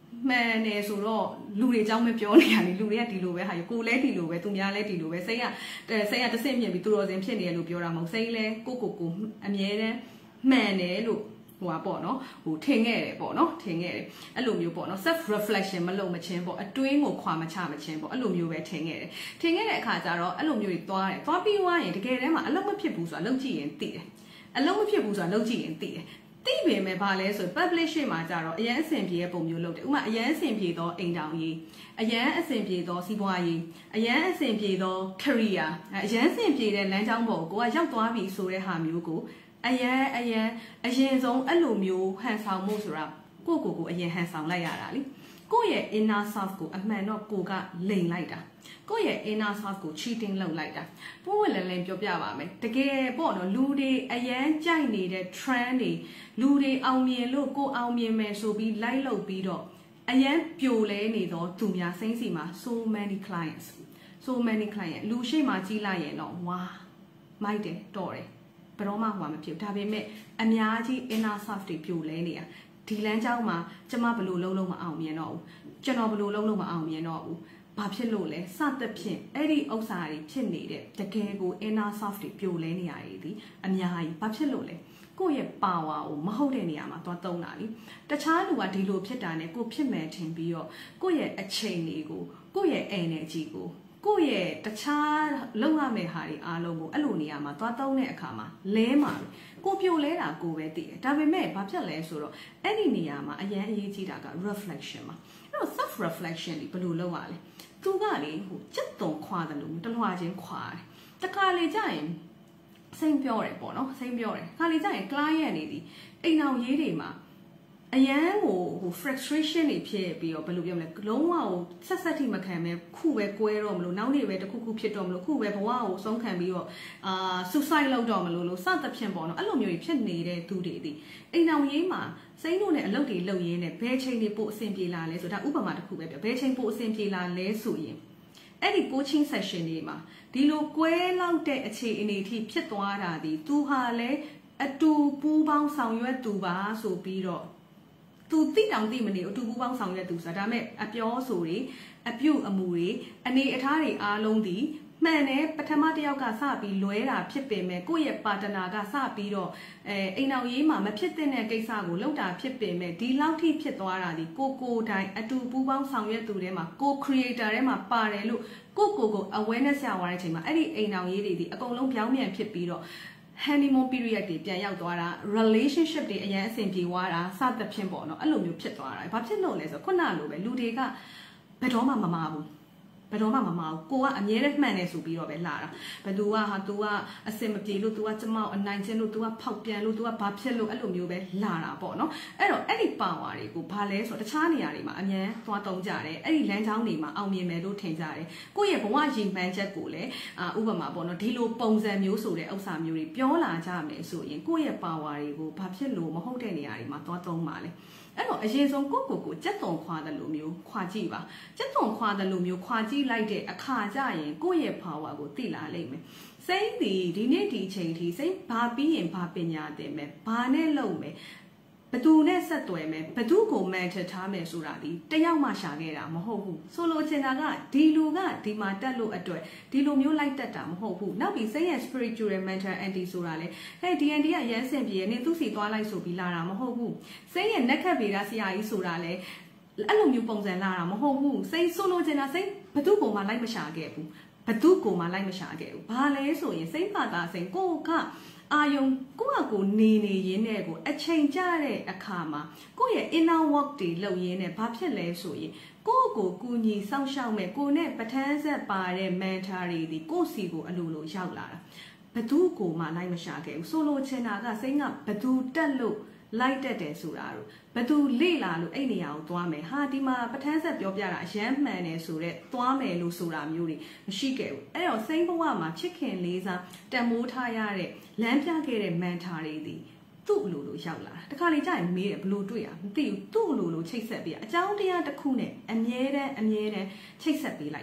man နေဆိုတော့လူတွေအကြောင်းပဲပြောနေရတယ်လူတွေကဒီလိုပဲဟာကိုလဲဒီလိုပဲသူများလဲဒီလိုပဲစိတ်ကတစ်ဆင့်မြင်ပြီးသူတော်စင်ဖြစ်နေရလို့ပြောတာမဟုတ်စိတ်လဲကိုအမြဲတမ်းမှန်တယ်လို့ဟိုပါပေါ့နော်ဟိုထင်ခဲ့တယ်ပေါ့နော်ထင်ခဲ့တယ်အဲ့လိုမျိုးပေါ့နော် self reflection မလုပ်မချင်းပေါ့အတွင်းကိုခွာမချမချင်းပေါ့အဲ့လိုမျိုးပဲထင်ခဲ့တဲ့အခါကျတော့အဲ့လိုမျိုးတွေသွားပြီးွားရင်တကယ်တမ်းမှာအလုံးမဖြစ်ဘူးဆိုတာလုပ်ကြည့်ရင်သိတယ်အလုံးမဖြစ်ဘူးဆိုတာလုပ်ကြည့်ရင်သိတယ်သိပေမဲ့ဘာလဲဆို publish မှာကြတော့အရန်အဆင်ပြေတဲ့ပုံမျိုးလုပ်တယ်ဥပမာအရန်အဆင်ပြေသောအိမ်တောင်ရေးအရန်အဆင်ပြေသောစီးပွားရေးအရန်အဆင်ပြေသော career အရန်အဆင်ပြေတဲ့လမ်းကြောင်းပေါ်ကိုကရောက်သွားပြီဆိုတဲ့ဟာမျိုးကိုအရင်ဆုံးအဲ့လိုမျိုးဟန်ဆောင်မှုဆိုတာကိုအရင်ဟန်ဆောင်လိုက်ရတာလीကိုယ့်ရဲ့ inner self ကိုအမှန်တော့ကိုကလိန်လိုက်တာကိုယ့်ရဲ့ inner self ကို cheating လုပ်လိုက်တာပို့ဝင်လည်ပြောပြပါမယ်တကယ်ပေါ့နော်လူတွေအရန်ကြိုက်နေတဲ့ trend တွေလူတွေအောင်မြင်လို့ကိုအောင်မြင်မယ်ဆိုပြီး like လုပ်ပြီးတော့အရန်ပြိုလဲနေတော့သူများစိမ့်စီမှာ so many clients လူရှိမှကြီးလိုက်ရင်တော့ဝါမိုက်တယ်တော်တယ်ဘယ်တော့မှဟိုမဖြစ်ဒါပေမဲ့အများကြီး inner self တွေပြိုလဲနေတာဒီလမ်းကြောင်းမှာကျမဘလို့လုံးမအောင်မြင်တော့ဘူးကျွန်တော်ဘလို့လုံးမအောင်မြင်တော့ဘူးဘာဖြစ်လို့လဲစသဖြင့်အဲ့ဒီဥစ္စာတွေဖြစ်နေတဲ့တကယ်ကို inner self တွေပြိုလဲနေရည်ဒီအများကြီးဘာဖြစ်လို့လဲကိုယ့်ရဲ့ power ကိုမဟုတ်တဲ့နေရာမှာသွားသုံးတာလीတခြားလူကဒီလိုဖြစ်တာနဲ့ကိုဖြစ်မယ်ထင်ပြီးတော့ကိုယ့်ရဲ့အချိန်တွေကိုကိုယ့်ရဲ့ energy ကိုယ့်ရဲ့တခြားလုံရမယ့်ဟာတွေအားလုံးကိုအဲ့လိုနေရာမှာသွားသုံးတဲ့အခါမှာလဲမှာကိုပြိုလဲတာကိုပဲသိတယ်ဒါပေမဲ့ဘာဖြစ်လဲဆိုတော့အဲ့ဒီနေရာမှာအရန်အရေးကြီးတာက reflection မှာအဲ့တော့ self reflection ဒီဘယ်လိုလုပ်ရလဲသူကလေဟိုစက်တုံခွာတယ်လို့တလွှာချင်းခွာတယ်တခါလေကြာရင်စိတ်ပြောတယ်ပေါ့နော်စိတ်ပြောတယ်ခါလေကြာရင် client နေသည်အိမ်အောင်ရေးတွေမှာအရန်ဟို frustration တွေဖြစ်ပြီးတော့ဘယ်လိုပြောမလဲလုံးဝဟိုဆက်ထိမခံပဲခုပဲကွဲတော့မလို့နောက်နေ့ပဲတစ်ခုဖြစ်တော့မလို့ခုပဲဘဝကိုဆုံးခံပြီးတော့suicide လုပ်တော့မလို့စသဖြင့်ပေါ့နော်အဲ့လိုမျိုးတွေဖြစ်နေတဲ့သူတွေဒီအိမ်အောင်ရေးမှာစိတ်တို့နဲ့အလုပ်တွေလုပ်ရင်းနဲ့ဘယ်ချိန်တွေပို့အဆင်ပြေလာလဲဆိုဒါဥပမာတစ်ခုပဲပြောဘယ်ချိန်ပို့အဆင်ပြေလာလဲဆိုရင်အဲ့ဒီ coaching session တွေမှာဒီလိုကွဲလောက်တဲ့အခြေအနေထိဖြစ်သွားတာဒီသူဟာလဲအတူပူးပေါင်းဆောင်ရွက်သူပါဆိုပြီးတော့သူတိတောင်တိမနေအတူပူးပေါင်းဆောင်ရွက်သူဆိုတာဒါမဲ့အပြောဆိုတွေအပြုတ်အမူတွေအနေအထားတွေအားလုံးဒီမှန်တယ်ပထမတစ်ယောက်ကစပြီးလွဲတာဖြစ်ပေမဲ့ကိုယ့်ရဲ့ပါတနာကစပြီးတော့အိမ်အောင်ရေးမှာမဖြစ်တဲ့ကိစ္စကိုလုပ်တာဖြစ်ပေမဲ့ဒီလောက်ထိဖြစ်သွားတာဒီကိုတိုင်းအတူပူးပေါင်းဆောင်ရွက်သူတွေမှာကို creator ထဲမှာပါတယ်လို့ကို awareness ရသွားတဲ့အချိန်မှာအဲ့ဒီအိမ်အောင်ရေးတွေဒီအကုန်လုံးပြောင်းပြန်ဖြစ်ပြီးတော့honeymoon period တွေပြန်ရောက်သွားတာ relationship တွေအရင်အဆင်ပြေသွားတာစသဖြင့်ပေါ့နော်အဲ့လိုမျိုးဖြစ်သွားတာဘာဖြစ်လို့လဲဆိုခုနလိုပဲလူတွေကဘယ်တော့မှမမာဘူးကိုကအမြဲတမ်းမှန်တယ်ဆိုပြီးတော့ပဲလာတာဘယ်သူကဟာ तू ကအစင်မပြေလို့ तू ကကျမအနိုင်ချင်းလို့ तू ကဖောက်ပြန်လို့ तू ကဘာဖြစ်လို့အဲ့လိုမျိုးပဲလာတာပေါ့နော်အဲ့တော့အဲ့ဒီ power တွေကိုဘာလဲဆိုတော့တခြားနေရာတွေမှာအမြဲသွားတုံးကြတယ်အဲ့ဒီလမ်းကြောင်းတွေမှာအောင်မြင်မယ်လို့ထင်ကြတယ်ကိုယ့်ရဲ့ဘဝရည်မှန်းချက်ကိုလည်းဥပမာပေါ့နော်ဒီလိုပုံစံမျိုးဆိုတဲ့ဥစ္စာမျိုးတွေပြောလာကြမယ်ဆိုရင်ကိုယ့်ရဲ့ power တွေကိုဘာဖြစ်လို့မဟုတ်တဲ့နေရာတွေမှာသွားတုံးပါလဲအဲ့တော့အရင်ဆုံးကိုစက်တုံခွာတယ်လို့မျိုးခွာကြည့်ပါစက်တုံခွာတယ်လို့မျိုးခွာကြည့်လိုက်တဲ့အခါကျရင်ကိုယ့်ရဲ့ power ကိုသိလာလိမ့်မယ်စိတ်ဒီနေ့ဒီအချိန်ထိစိတ်ဘာပြီးရင်ဘာပညာသင်မယ်ဘာနဲ့လုပ်မယ်ဘသူနဲ့ဆက်သွယ်မယ်ဘသူကို mentor ထားမယ်ဆိုတာဒီတယောက်မှရှာခဲ့တာမဟုတ်ဘူးဆိုလိုချင်တာကဒီလူကဒီမှာတက်လို့အတွက်ဒီလိုမျိုးလိုက်တက်တာမဟုတ်ဘူးနောက်ပြီးစိတ်ရဲ့ spiritual mentor anti ဆိုတာလေဟဲ့ DND ကရမ်းစင်ပြေနေသူစီသွားလိုက်ဆိုပြီးလာတာမဟုတ်ဘူးစိတ်ရဲ့နက်ခတ်ဗေဒဆရာကြီးဆိုတာလေအဲ့လိုမျိုးပုံစံလာတာမဟုတ်ဘူးစိတ်ဆိုလိုချင်တာစိတ်ဘသူကိုမှလိုက်မရှာခဲ့ဘူးဘသူကိုမှလိုက်မရှာခဲ့ဘူးဘာလဲဆိုရင်စိတ်ပါတာစိတ်ကိုကအာယုံကိုနေရင်းနဲ့ကိုအချိန်ကြတဲ့အခါမှာကိုယ့်ရဲ့ inner work တွေလုပ်ရင်းနဲ့ဘာဖြစ်လဲဆိုရင်ကိုကူညီစောင့်ရှောက်မဲ့ကိုနဲ့ပဋ္ဌာန်းဆက်ပါတဲ့ mentor တွေဒီကိုစီကိုအလိုလိုရောက်လာတာဘသူကိုမှလိုက်မရှာခဲ့ဘူးဆိုလိုချင်တာကစိတ်ကဘသူတက်လို့လိုက်တက်တယ်ဆိုတာတို့ဘသူလေ့လာလို့အဲ့နေရာကိုသွားမယ်ဟာဒီမှာပဋ္ဌာန်းဆက်ပြောပြတာအရန်မှန်တယ်ဆိုတော့သွားမယ်လို့ဆိုတာမျိုးတွေမရှိခဲ့ဘူးအဲ့တော့စိတ်ဘဝမှာချစ်ခင်လေးစားတန်မိုးထားရတဲ့လမ်းပြခဲ့တဲ့ mentor တွေဒီသူ့အလိုလိုရောက်လာတာတခါလေကြာရင်မေးတယ်ဘလို့တွေ့ရမသိဘူးသူ့အလိုလိုချိတ်ဆက်ပေးအကြောင်းတရားတစ်ခုနဲ့အမြဲတမ်းချိတ်ဆက်ပေးလိုက်တယ်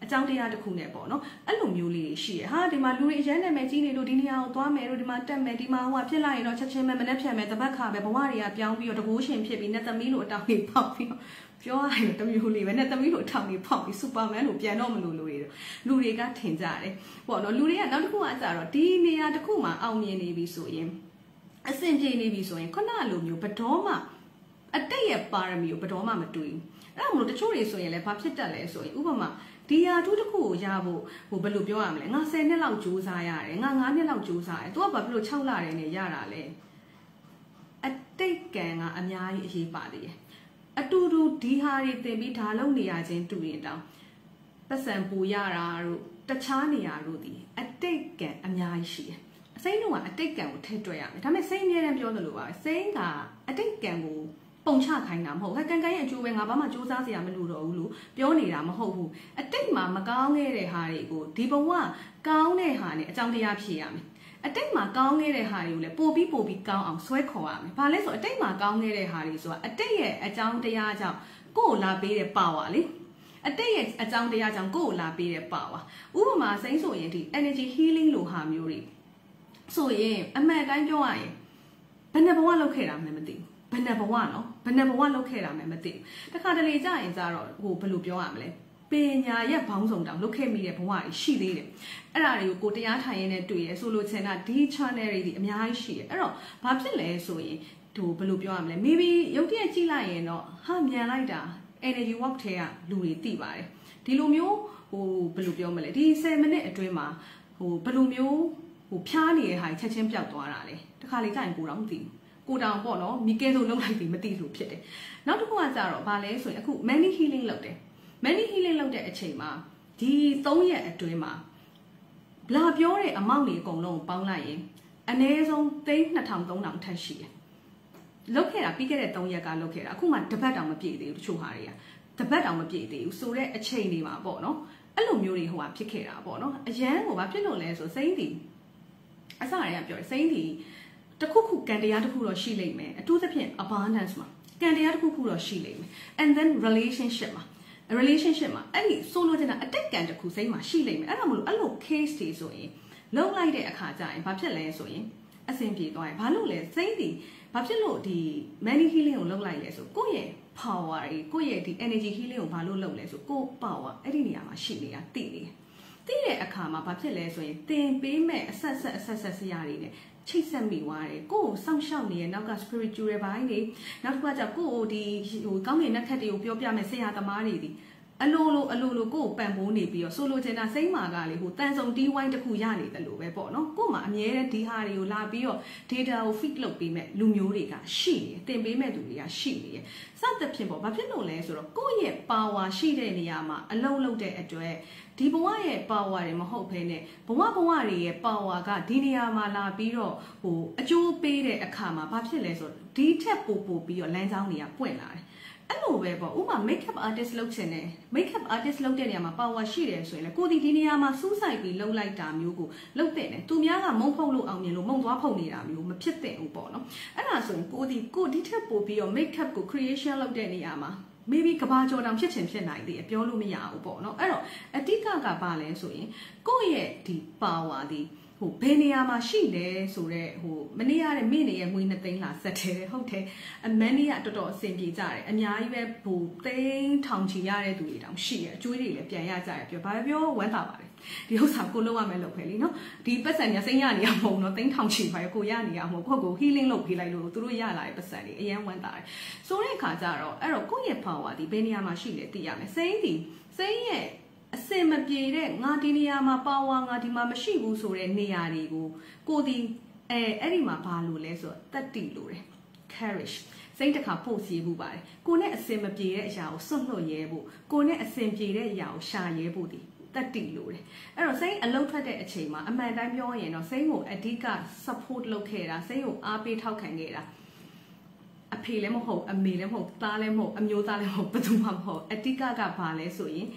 အကြောင်းတရားတစ်ခုနဲ့ပေါ့နော်အဲ့လိုမျိုးလေးရှိရဟာဒီမှာလူတွေအရန်နာမည်ကြီးနေလို့ဒီနေရာကိုသွားမယ်လို့ဒီမှာတက်မယ်ဒီမှာဟိုဖြစ်လိုက်ရင်တော့ချက်ချင်းပဲမနှက်ဖြတ်မယ်တပတ်ခါပဲဘဝတွေကပြောင်းပြီးတော့တကူးရှင်ဖြစ်ပြီးနဲ့သမီးလိုအတောင်ကြီးပေါက်ပြီးပြောရရင်တမျိုးလေးပဲနဲ့သမီးလိုအထောင်ကြီးပေါက်ပြီးစူပါမန်လိုပြန်တော့မလို့လူတွေကထင်ကြတယ်ပေါ့နော်လူတွေကနောက်တစ်ခုကကြတော့ဒီနေရာတစ်ခုမှာအောင်မြင်နေပြီဆိုရင်အဆင်ပြေနေပြီဆိုရင်ခုနလိုမျိုးဘတော်မှအတိတ်ရဲ့ပါရမီကိုဘတော်မှမတွေ့ဘူးအဲ့ဒါမလို့တချို့တွေဆိုရင်လည်းဘာဖြစ်တတ်လဲဆိုရင်ဥပမာဒီဟာတူးတစ်ခုကိုရဖို့ဟိုဘယ်လိုပြောရမလဲငါ10နှစ်လောက်ကြိုးစားရတယ်ငါ9နှစ်လောက်ကြိုးစားတယ်သူကဘာဖြစ်လို့6လတည်းနဲ့ရတာလဲအတိတ်ကံကအများကြီးအရေးပါသေးတယ်အတူတူဒီဟာတွေသင်ပြီးဒါလုံးနေရချင်းတူရင်တောင်ပတ်စံပူရတာတို့တခြားနေရာတို့ဒီအတိတ်ကံအများကြီးရှိတယ်စိမ့်တော့ကအတိတ်ကံကိုထည့်တွက်ရမယ်ဒါပေမဲ့စိမ့်အများနဲ့ပြောသလိုပါပဲစိမ့်ကအတိတ်ကံကိုပုံချခိုင်းတာမဟုတ်ဘူးကန်ကန်ရဲ့အကျိုးပဲငါဘာမှစူးစမ်းစရာမလိုတော့ဘူးလို့ပြောနေတာမဟုတ်ဘူးအတိတ်မှာမကောင်းခဲ့တဲ့ဟာတွေကိုဒီဘဝကောင်းတဲ့ဟာနဲ့အကြောင်းတရားဖြေရမယ်အတိတ်မှာကောင်းခဲ့တဲ့ဟာတွေကိုလည်းပို့ပြီးကောင်းအောင်ဆွဲခေါ်ရမယ်ဘာလဲဆိုအတိတ်မှာကောင်းခဲ့တဲ့ဟာတွေဆိုတာအတိတ်ရဲ့အကြောင်းတရားကြောင့်ကိုယ်လာပေးတဲ့ပါဝါလေအတိတ်ရဲ့အကြောင်းတရားကြောင့်ကိုယ်လာပေးတဲ့ပါဝါဥပမာစိမ့်ဆိုရင်ဒီ energy healing လိုဟာမျိုးတွေဆိုရင်အမှန်တိုင်းပြောရရင်ဘယ်နှဘဝလောက်ခဲ့တာမှမသိဘူးဘယ်နှဘဝနော်ဘယ်နှဘဝလောက်ခဲ့တာမှမသိဘူးတခါတလေကြာရင်ကြတော့ဟိုဘယ်လိုပြောရမလဲပညာရဲ့ဘောင်းဆောင်တောင်လောက်ခဲ့မိတဲ့ဘဝတွေရှိသေးတယ်အဲ့ဒါတွေကိုကိုတရားထိုင်ရင်းနဲ့တွေ့ရဆိုလို့ချင်တာဒီ channel တွေဒီအများကြီးရှိတယ်အဲ့တော့ဘာဖြစ်လဲဆိုရင်သူဘယ်လိုပြောရမလဲ maybe ရုပ်တရက်ကြည့်လိုက်ရင်တော့ဟာမြန်လိုက်တာ energy walk ထဲကလူတွေသိပါတယ်ဒီလိုမျိုးဟိုဘယ်လိုပြောမလဲဒီ10မိနစ်အတွင်းမှာဟိုဘယ်လိုမျိုးဟိုဖျားနေတဲ့ဟာချက်ချင်းပျောက်သွားတာလေတခါလေကြာရင်ကိုတောင်မသိဘူးကိုတောင်ပေါ့နော်မိကဲဆိုလုံးလိုက်ပြီးမသိလို့ဖြစ်တယ်နောက်တစ်ခုကကြတော့ဗာလဲဆိုရင်အခု many healing လုပ်တယ် many healing လုပ်တဲ့အချိန်မှာဒီ3ရက်အတွင်းမှာလာပြောတဲ့အမောင့်တွေအကုန်လုံးပေါင်းလိုက်ရင်အနည်းဆုံး3,000-3,000ထက်ရှိတယ်လုပ်ခဲ့တာပြီးခဲ့တဲ့3ရက်ကလုပ်ခဲ့တာအခုမှတပတ်တောင်မပြည့်သေးဘူးတချို့ဟာတွေကတပတ်တောင်မပြည့်သေးဘူးဆိုတဲ့အချိန်တွေမှာပေါ့နော်အဲ့လိုမျိုးတွေဟိုဟာဖြစ်ခဲ့တာပေါ့နော်အရန်ကိုဘာဖြစ်လို့လဲဆိုစိမ့်တီအစတွေကပြောတယ်စိမ့်တီတခုခုကံတရားတခုတော့ရှိလိမ့်မယ်အထူးသဖြင့် abundance မှာကံတရားတခုခုတော့ရှိလိမ့်မယ် and then relationship မှာအဲ့ဒီဆိုလိုချင်တာအတိတ်ကံတခုစိမ့်မှာရှိလိမ့်မယ်အဲ့ဒါမလို့အဲ့လို case တွေဆိုရင်လုံးလိုက်တဲ့အခါကျရင်ဘာဖြစ်လဲဆိုရင်အဆင်ပြေသွားရင်ဘာလို့လဲစိမ့်တီဘာဖြစ်လို့ဒီ many healing ကိုလုံးလိုက်လဲဆိုကိုယ့်ရဲ့ power တွေကိုယ့်ရဲ့ဒီ energy healing ကိုဘာလို့လုပ်လဲဆိုကိုယ့် power အဲ့ဒီနေရာမှာရှိနေတာသိနေတယ်သိတဲ့အခါမှာဘာဖြစ်လဲဆိုရင်သင်ပေးမဲ့အဆက်ဆက်စရာတွေနဲ့ချိတ်ဆက်မိသွားတယ်ကိုယ်စောင့်ရှောက်နေတဲ့နောက်က spiritual ဘိုင်းတွေနောက်တစ်ခါကျကိုယ်ဒီဟိုကောင်းကင်နတ်ခတ်တွေကိုပြောပြမယ်ဆရာသမားတွေဒီအလိုလိုကိုယ်ပံ့ပိုးနေပြီးတော့ဆိုလိုချင်တာစိမ့်မာကလေဟိုတန်ဆုံတီးဝိုင်းတစ်ခုရနေတယ်လို့ပဲပေါ့နော်ကိုယ်မှာအမြဲတမ်းဒီဟာတွေကိုလာပြီးတော့ data ကို feed လုပ်ပေးမဲ့လူမျိုးတွေကရှိနေတယ်တင်ပေးမဲ့သူတွေကရှိနေတယ်စသဖြင့်ပေါ့ဘာဖြစ်လို့လဲဆိုတော့ကိုယ့်ရဲ့ power ရှိတဲ့နေရာမှာအလုံးလုံးတဲ့အတွက်ဒီဘဝရဲ့ power တွေမဟုတ်ဘဲနဲ့ဘဝတွေရဲ့ power ကဒီနေရာမှာလာပြီးတော့ဟိုအကျိုးပေးတဲ့အခါမှာဘာဖြစ်လဲဆိုတော့ဒီထက်ပိုပြီးတော့လမ်းကြောင်းတွေကပွင့်လာတယ်အဲ့လိုပဲပေါ့ဥပမာ makeup artist လုပ်ချင်တယ် makeup artist လုပ်တဲ့နေရာမှာ power ရှိတယ်ဆိုရင်လေကိုဒီနေရာမှာစူးစိုက်ပြီးလှုပ်လိုက်တာမျိုးကိုလုပ်တဲ့တယ်သူများကမုံဖုတ်လို့အောင်မြင်လို့မုံသွားဖုတ်နေတာမျိုးမဖြစ်သင့်ဘူးပေါ့နော်အဲ့ဒါဆိုရင်ကိုဒီထက်ပိုပြီးတော့ makeup ကို creation လုပ်တဲ့နေရာမှာ maybe ကဘာကျော်တောင်ဖြစ်ချင်ဖြစ်နိုင်သေးတယ်ပြောလို့မရဘူးပေါ့နော်အဲ့တော့အတိတ်ကဘာလဲဆိုရင်ကိုယ့်ရဲ့ဒီ power ဒီဟိုဘယ်နေရာမှာရှိလဲဆိုတော့ဟိုမနေ့ရတဲ့မိနေရဲ့ငွေ2သိန်းလာဆက်တယ်ဟုတ်တယ်အမန်နီကတော်တော်အဆင်ပြေကြတယ်အများကြီးပဲဟိုသိန်းထောင်ချီရတဲ့သူတွေတောင်ရှိရအကျွေးတွေလည်းပြန်ရကြတယ်ပြောဘာပဲပြောဝမ်းသာပါတယ်ဒီဥစ္စာကိုလုံးရမယ်လို့ပဲလीနော်ဒီပတ်စံညာစိမ့်ရနေရမဟုတ်နော်သိန်းထောင်ချီပါရကိုရနေရမဟုတ်ကို healing လုပ်ပေးလိုက်လို့သူတို့ရလာတဲ့ပတ်စံတွေအရန်ဝမ်းသာတယ်ဆိုတဲ့အခါကျတော့အဲ့တော့ကိုယ့်ရဲ့ power ဒီဘယ်နေရာမှာရှိလဲသိရမယ်စိမ့်ရဲ့အစင်မပြေတဲ့ငါဒီနေရာမှာပါဝါငါဒီမှာမရှိဘူးဆိုတဲ့နေရာတွေကိုကိုဒီအဲ့ဒီမှာဘာလို့လဲဆိုတော့တတိလို့တယ် courage စိတ်တစ်ခါပို့စီမှုပါတယ်ကိုနဲ့အစင်မပြေတဲ့အရာကိုစွန့်လွတ်ရဲဖို့ကိုနဲ့အစင်ပြေတဲ့အရာကိုရှာရဲဖို့ဒီတတိလို့တယ်အဲ့တော့စိတ်အလုံးထွက်တဲ့အချိန်မှာအမှန်တိုင်းပြောရင်တော့စိတ်ကိုအဓိက support လုပ်ခဲ့တာစိတ်ကိုအားပေးထောက်ခံခဲ့တာအဖေလည်းမဟုတ်အမေလည်းမဟုတ်သားလည်းမဟုတ်အမျိုးသားလည်းမဟုတ်ဘယ်သူမှမဟုတ်အဓိကဘာလဲဆိုရင်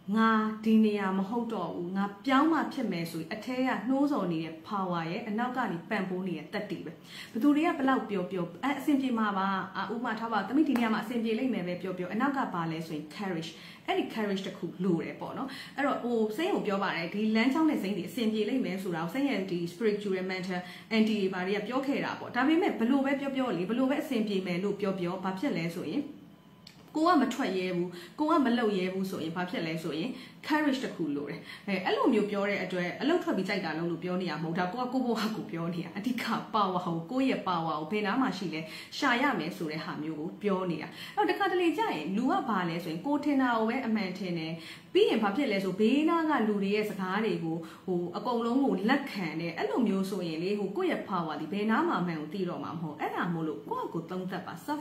ငါဒီနေရာမဟုတ်တော့ဘူးငါပြောင်းမှဖြစ်မယ်ဆိုရင်အထဲကနှိုးစော်နေတဲ့ power ရဲ့အနောက်ကနေပံ့ပိုးနေတဲ့တက်တီပဲဘသူတွေကဘလောက်ပြောအဆင်ပြေမှာပါဥပမာထားပါသမီးဒီနေရာမှာအဆင်ပြေလိမ့်မယ်ပဲပြောအနောက်ကပါလဲဆိုရင် courage အဲ့ဒီ courage တစ်ခုလိုတယ်ပေါ့နော်အဲ့တော့စိတ်ကိုပြောပါတယ်ဒီလမ်းကြောင်းနဲ့စိတ်ဒီအဆင်ပြေလိမ့်မယ်ဆိုတာကိုစိတ်ရဲ့ဒီ spiritual mental anti တွေဘာတွေကပြောခဲ့တာပေါ့ဒါပေမဲ့ဘလို့ပဲပြောလေဘလို့ပဲအဆင်ပြေမယ်လို့ပြောဘာဖြစ်လဲဆိုရင်ကိုကမထွက်ရဲဘူးကိုကမလှုပ်ရဲဘူးဆိုရင်ဘာဖြစ်လဲဆိုရင် courage တစ်ခုလိုတယ်အဲ့လိုမျိုးပြောတဲ့အတွက်အလုပ်ထွက်ပြီးကြိုက်တာလို့ပြောနေရမဟုတ်ဒါကိုဘိုးဟာကိုပြောနေတာအဓိက power ဟောကိုရဲ့ power ကိုဘယ်နားမှာရှိလဲရှာရမယ်ဆိုတဲ့ဟာမျိုးကိုပြောနေတာအဲ့တော့တခါတလေကြာရင်လူကဘာလဲဆိုရင်ကိုထင်တာကိုပဲအမှန်ထင်တယ်ပြီးရင်ဘာဖြစ်လဲဆိုဘေးနားကလူတွေရဲ့စကားတွေကိုအကုန်လုံးကိုလက်ခံတယ်အဲ့လိုမျိုးဆိုရင်လေကိုရဲ့ power ဒီဘယ်နားမှာမှန်ကိုသိတော့မှာမဟုတ်အဲ့ဒါမို့လို့ကိုသုံးသပ်ပါ self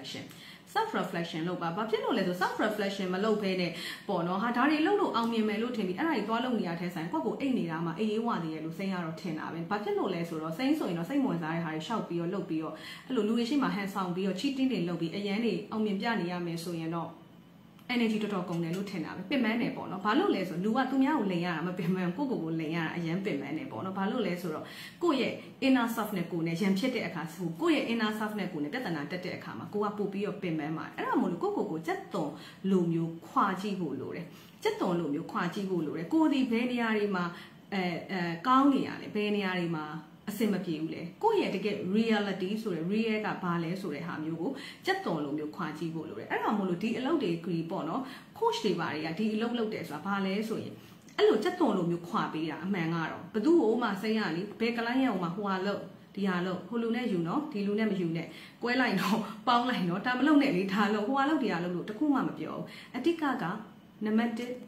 reflection လုပ်ပါဘာဖြစ်လို့လဲဆို self reflection မလုပ်ဘဲနဲ့ပေါ့နော်ဟာဒါတွေလုပ်လို့အောင်မြင်မယ်လို့ထင်ပြီးအဲ့ဒါတွေသွားလုပ်နေရတဲ့ဆိုင်ကိုအိတ်နေတာမှာအေးအေးဝသေးရဲ့လို့စိတ်ရတော့ထင်တာပဲဘာဖြစ်လို့လဲဆိုတော့စိတ်ဆိုရင်တော့စိတ်ဝင်စားတဲ့ဟာတွေရှောက်ပြီးတော့လုပ်ပြီးတော့အဲ့လိုလူတွေရှိမှဟန်ဆောင်ပြီးတော့ cheating တွေလုပ်ပြီးအရန်တွေအောင်မြင်ပြနေရမယ်ဆိုရင်တော့ energy တော်တော်ကုန်တယ်လို့ထင်တာပဲပင်ပန်းတယ်ပေါ့နော်ဘာလို့လဲဆိုလူကသူများကိုလိန်ရတာမပင်ပန်းကိုလိန်ရတာအရန်ပင်ပန်းတယ်ပေါ့နော်ဘာလို့လဲဆိုတော့ကိုယ့်ရဲ့ inner self နဲ့ကိုယ်နဲ့ရန်ဖြစ်တဲ့အခါဆိုကိုယ့်ရဲ့ inner self နဲ့ကိုယ်နဲ့ပြဿနာတက်တဲ့အခါမှာကိုကပို့ပြီးတော့ပင်ပန်းမှာအဲ့ဒါမို့လို့ကိုစက်သွန်လိုမျိုးခွာကြည့်ဖို့လိုတယ်စက်သွန်လိုမျိုးခွာကြည့်ဖို့လိုတယ်ကိုဒီဘယ်နေရာတွေမှာကောင်းနေရလဲဘယ်နေရာတွေမှာအဆင်မပြေဘူးလေကိုယ့်ရဲ့တကယ် reality ဆိုတဲ့ real ကဘာလဲဆိုတဲ့ဟာမျိုးကိုစက်သွန်လိုမျိုးခွာကြည့်ဖို့လိုတယ်အဲ့ဒါမို့လို့ဒီအလုပ်တွေပေါ့နော် coach တွေဘာတွေကဒီအလုပ်လုပ်တယ်ဆိုတာဘာလဲဆိုရင်အဲ့လိုစက်သွန်လိုမျိုးခွာပေးတာအမှန်ကတော့ဘသူ့ကိုမှစိတ်ရလေဘယ် client ရောမှဟိုဟာလို့ဒီဟာလို့ဟိုလူနဲ့ယူနော်ဒီလူနဲ့မယူနဲ့ကွဲလိုက်တော့ပေါင်းလိုက်နော်ဒါမလုပ်နဲ့လေဒါလို့ဟိုဟာလို့ဒီဟာလို့တခုမှမပြောဘူးအတိကကနံပါတ်1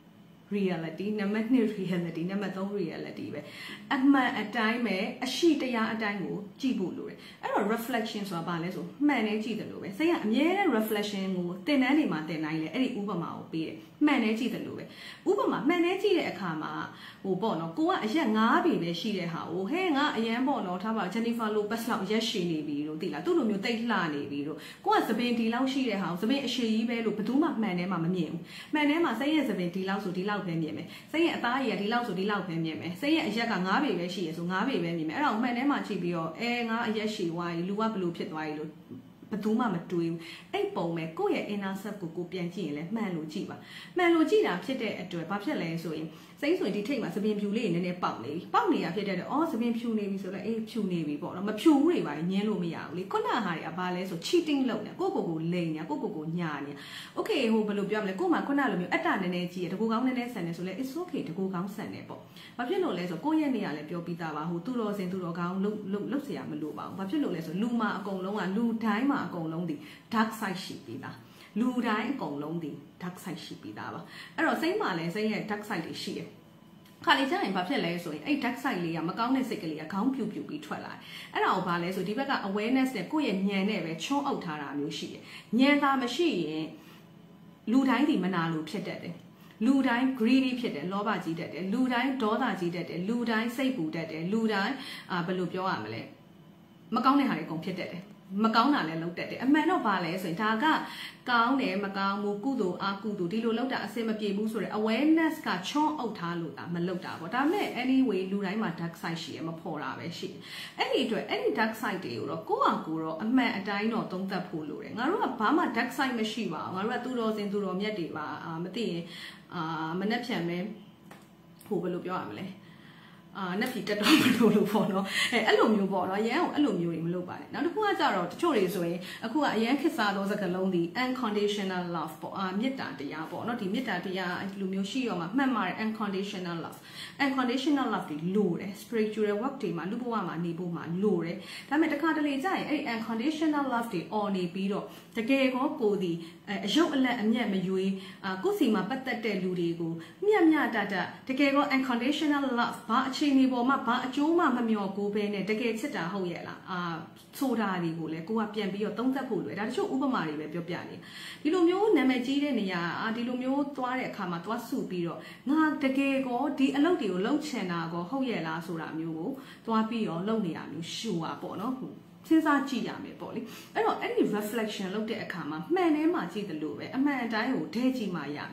reality နံပါတ်2 reality နံပါတ်3 reality ပဲအမှန်အတိုင်းပဲအရှိတရားအတိုင်းကိုကြည့်ဖို့လိုတယ်အဲ့တော့ reflection ဆိုတာဘာလဲဆိုမှန်နေကြည့်တယ်လို့ပဲစိတ်ကအမြဲတမ်း reflection ကိုသင်တန်းတွေမှာသင်နိုင်လေအဲ့ဒီဥပမာကိုပေးတယ်မှန်နေကြည့်တယ်လို့ပဲဥပမာမှန်နေကြည့်တဲ့အခါမှာပေါ့နော်ကိုကအရက်9ပေပဲရှိတဲ့ဟာကိုဟဲငါအရန်ပေါ့နော်ထားပါ Jennifer Lopez လောက်ရက်ရှည်နေပြီလို့သိလားသူ့လိုမျိုးတိတ်လှနေပြီလို့ကိုကသပင်ဒီလောက်ရှိတဲ့ဟာကိုသပင်အရှည်ကြီးပဲလို့ဘယ်သူမှမှန်နေမှာမမြင်ဘူးမှန်နေမှာစိတ်ရဲ့သပင်ဒီလောက်ဆိုဒီလောက်ပဲမြင်မယ်စိတ်ရဲ့အသားရည်ကဒီလောက်ဆိုဒီလောက်ပဲမြင်မယ်စိတ်ရဲ့အရက်က9ပေပဲရှိရဆို9ပေပဲမြင်မယ်အဲ့ဒါကိုမှန်နေမှာကြည့်ပြီးတော့ငါအရက်ရှည်သွားပြီလူကဘယ်လိုဖြစ်သွားပြီလို့ဘယ်သူမှမတွေးဘူးအဲ့ပုံမဲ့ကိုယ့်ရဲ့ inner self ကိုပြန်ကြည့်ရင်လည်းမှန်လို့ကြည့်ပါမှန်လို့ကြည့်တာဖြစ်တဲ့အတွက်ဘာဖြစ်လဲဆိုရင်စိတ်ဆိုရင်ဒီထိတ်မှာသပင်ဖြူလေးနည်းနည်းပေါက်နေပြီပေါက်နေတာဖြစ်တဲ့အတွက်သပင်ဖြူနေပြီဆိုတော့ဖြူနေပြီပေါ့နော်မဖြူဘူးတွေပါညင်းလို့မရဘူးလေခုနဟာတွေကဘာလဲဆို cheating လုပ်နေကိုလိန်နေကိုညာနေ okay ဟိုဘယ်လိုပြောမလဲကို့မှာခုနလိုမျိုးအတ္တနည်းနည်းကြီးရတကူကောင်းနည်းနည်းဆန်နေဆိုလဲ it's okay တကူကောင်းဆန်နေပေါ့ဘာဖြစ်လို့လဲဆိုကိုယ့်ရဲ့နေရာလည်းပြောပြီးသားပါဟိုသူတော်စင်သူတော်ကောင်းလုတ်เสียမလို့ပါဘူးဘာဖြစ်လို့လဲဆိုလူမှာအကုန်လုံးကလူတိုင်းမှာအကုန်လုံးဒီ dark side ရှိပြီးသားလူတိုင်းအကုန်လုံးဒီ dark side ရှိပြီးသားပါအဲ့တော့စိတ်မှာလည်းစိတ်ရဲ့ dark side တွေရှိတယ်ခါလေးကျရင်ဘာဖြစ်လဲဆိုရင်အဲ့ dark side လေးကမကောင်းတဲ့စိတ်ကလေးကခေါင်းပြူပြီးထွက်လာတယ်အဲ့ဒါကိုဘာလဲဆိုဒီဘက်က awareness နဲ့ကိုယ့်ရဲ့ဉာဏ်နဲ့ပဲချောအုပ်ထားတာမျိုးရှိတယ်ဉာဏ်သာမရှိရင်လူတိုင်းဒီမနာလို့ဖြစ်တတ်တယ်လူတိုင်း greedy ဖြစ်တယ်လောဘကြီးတတ်တယ်လူတိုင်းဒေါသကြီးတတ်တယ်လူတိုင်းစိတ်ပူတတ်တယ်လူတိုင်းဘယ်လိုပြောရမလဲမကောင်းတဲ့ဟာတွေအကုန်ဖြစ်တတ်တယ်မကောင်းတာလည်းလုပ်တတ်တယ်အမှန်တော့ဘာလဲဆိုရင်ဒါကကောင်းတယ်မကောင်းဘူးကုသိုလ်အကုသိုလ်ဒီလိုလုပ်တာအစင်မပြေဘူးဆိုတော့ awareness ကချောအုပ်ထားလို့မလုပ်တာပေါ့ဒါပေမဲ့ anyway လူတိုင်းမှာ dark side ရှိရမဖော်တာပဲရှိအဲ့ဒီအတွက်အဲ့ဒီ dark side တွေကိုတော့ကိုယ့်ကိုယ်တော့အမှန်အတိုင်းတော့သုံးသပ်ဖို့လိုတယ်ငါတို့ကဘာမှ dark side မရှိပါဘူးငါတို့ကသူတော်စင်သူတော်မြတ်တွေပါမသိရင်မနှက်ဖြန်မဲဟိုဘယ်လိုပြောရမလဲနက်ဖြီတက်တော့မလို့ပေါ့နော်အဲ့လိုမျိုးပေါ့နော်ရန်အောင်အဲ့လိုမျိုးတွေမလုပ်ပါနဲ့နောက်တစ်ခုကကြတော့တချို့တွေဆိုရင်အခုကအရန်ခစ်စားသောစကားလုံးဒီ unconditional love ပေါ့မေတ္တာတရားပေါ့နော်ဒီမေတ္တာတရားလူမျိုးရှိရောမှာမှတ်မှာ unconditional love တွေလိုတယ် spiritual work တွေမှာလူဘဝမှာနေဖို့မှာလိုတယ်ဒါပေမဲ့တစ်ခါတလေကြာရင်အဲ့ unconditional love တွေ on နေပြီးတော့တကယ်ကိုကိုဒီအယုတ်အလက်အမျက်မယွေးကိုယ်စီမှာပတ်သက်တဲ့လူတွေကိုမျက်တတကယ်ကို unconditional love ဘာအခြေအနေပေါ်မှာဘာအကျိုးမှမမျှော်ကိုပဲနဲ့တကယ်ချစ်တာဟုတ်ရဲ့လားဆိုတာတွေကိုလည်းကိုကပြန်ပြီးတော့သုံးသပ်ဖို့လွယ်ဒါတချို့ဥပမာတွေပဲပြောပြနေဒီလိုမျိုးနာမည်ကြီးတဲ့နေရာဒီလိုမျိုးသွားတဲ့အခါမှာသွားစုပြီးတော့ငါတကယ်ကိုဒီအလုပ်တွေကိုလုပ်ချင်တာကိုဟုတ်ရဲ့လားဆိုတာမျိုးကိုသွားပြီးတော့လုပ်နေတာမျိုးရှူပါပေါ့နော်စဉ်းစားကြည့်ရမယ်ပေါ့လေအဲ့တော့အဲ့ဒီ reflection လုပ်တဲ့အခါမှာမှန်ထဲမှာကြည့်တယ်လို့ပဲအမှန်အတိုင်းကိုဒဲကြည့်မှရမယ်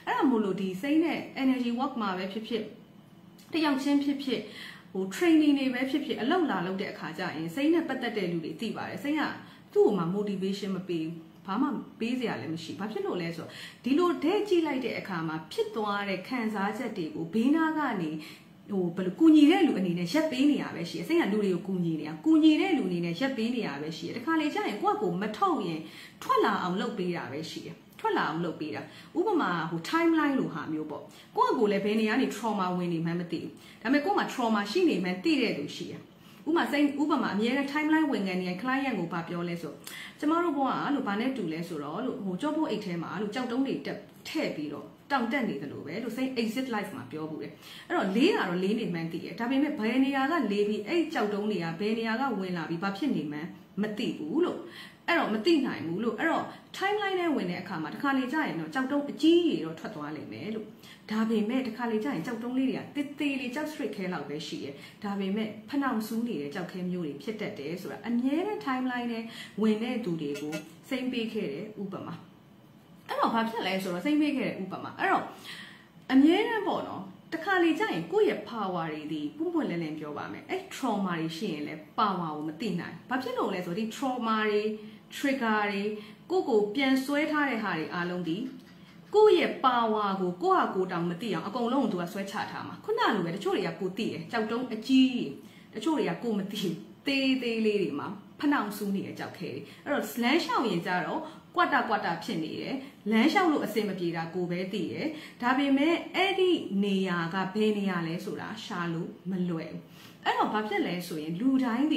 အဲ့ဒါမို့လို့ဒီစိတ်နဲ့ energy work မှာပဲဖြစ်တယောက်ချင်းဖြစ်ဟို training တွေပဲဖြစ်အလောက်လာလောက်တဲ့အခါကျရင်စိတ်နဲ့ပတ်သက်တဲ့လူတွေသိပါတယ်စိတ်ကသူ့ကိုမှ motivation မပေးဘာမှပေးစရာလည်းမရှိဘာဖြစ်လို့လဲဆိုတော့ဒီလိုဒဲကြည့်လိုက်တဲ့အခါမှာဖြစ်သွားတဲ့ခံစားချက်တွေကိုဘေးနားကနေဟိုဘယ်လိုကူညီတဲ့လူအနေနဲ့ရက်ပေးနေရပဲရှိတယ်စိတ်ကလူတွေကိုကူညီတဲ့လူအနေနဲ့ရက်ပေးနေရပဲရှိတယ်တခါလေကြာရင်ကိုယ့်ကိုမထုတ်ရင်ထွက်လာအောင်လုပ်ပေးတာပဲရှိတယ်ထွက်လာအောင်လုပ်ပေးတာဥပမာဟို timeline လိုဟာမျိုးပေါ့ကိုယ့်ကိုလည်းဘယ်နေရာနေ trauma ဝင်နေမှန်းမသိဘူးဒါပေမဲ့ကိုယ့်မှာ trauma ရှိနေမှန်းသိတဲ့လူရှိတယ်ဥပမာအမြဲတမ်း timeline ဝင်ငန်းနေ client ကိုဘာပြောလဲဆိုကျမတို့ဘဝကလို့ဘာနဲ့တူလဲဆိုတော့လို့ဟိုကြော့ဖို့အိတ်ထဲမှာလို့ကြောက်တုံးတွေတက်ထည့်ပြီးတော့တောင်တက်နေတယ်လို့ပဲလို့စိတ် exit life မှာပြောဘူးတယ်အဲ့တော့လေးတာတော့လေးနေမှန်းသိတယ်ဒါပေမဲ့ဘယ်နေရာကလေးပြီးအဲ့ကြောက်တုံးတွေကဘယ်နေရာကဝင်လာပြီးဘာဖြစ်နေမှန်းမသိဘူးလို့အဲ့တော့မသိနိုင်ဘူးလို့အဲ့တော့ timeline နဲ့ဝင်တဲ့အခါမှာတစ်ခါလေကြာရင်တော့ကြောက်တုံးအကြီးကြီးတော့ထွက်သွားလိမ့်မယ်လို့ဒါပေမဲ့တစ်ခါလေကြာရင်ကြောက်တုံးလေးတွေကတေးသေးလေးကြောက် straight ခဲလောက်ပဲရှိတယ်ဒါပေမဲ့ဖနှောင်ဆူးနေတဲ့ကြောက်ခဲမျိုးတွေဖြစ်တတ်တယ်ဆိုတာအမြဲတမ်း timeline နဲ့ဝင်တဲ့သူတွေကိုစိမ့်ပေးခဲ့တဲ့ဥပမာအဲ့တော့ဘာဖြစ်လဲဆိုတော့စိမ့်ပေးခဲ့တဲ့ဥပမာအဲ့တော့အမြဲတမ်းပေါ့နော်တခါလေကြာရင်ကိုယ့်ရဲ့ power တွေဒီပွန့်လင်းပြောပါမယ်အဲ့ trauma တွေရှိရင်လည်း power ကိုမသိနိုင်ဘာဖြစ်လို့လဲဆိုတော့ဒီ trauma တွေ trigger တွေကိုပြန်ဆွဲထားတဲ့ဟာတွေအားလုံးဒီကိုယ့်ရဲ့ power ကိုကိုယ့်ဟာကိုယ်တောင်မသိအောင်အကုန်လုံးကိုသူကဆွဲချထားမှာခုနလိုပဲတချို့တွေကကိုသိတယ်ကြောက်တုံးအကြီးတချို့တွေကကိုမသိသေးသေးလေးတွေမှာဖနှောင်ဆူးနေတဲ့ကြောက်ခဲတွေအဲ့တော့လမ်းလျှောက်ရင်ကြတော့ကွက်တာဖြစ်နေတယ်လမ်းလျှောက်လို့အဆင်မပြေတာကိုပဲသိတယ်ဒါပေမဲ့အဲ့ဒီနေရာကဘယ်နေရာလဲဆိုတာရှာလို့မလွယ်ဘူးအဲ့တော့ဘာဖြစ်လဲဆိုရင်လူတိုင်းဒီ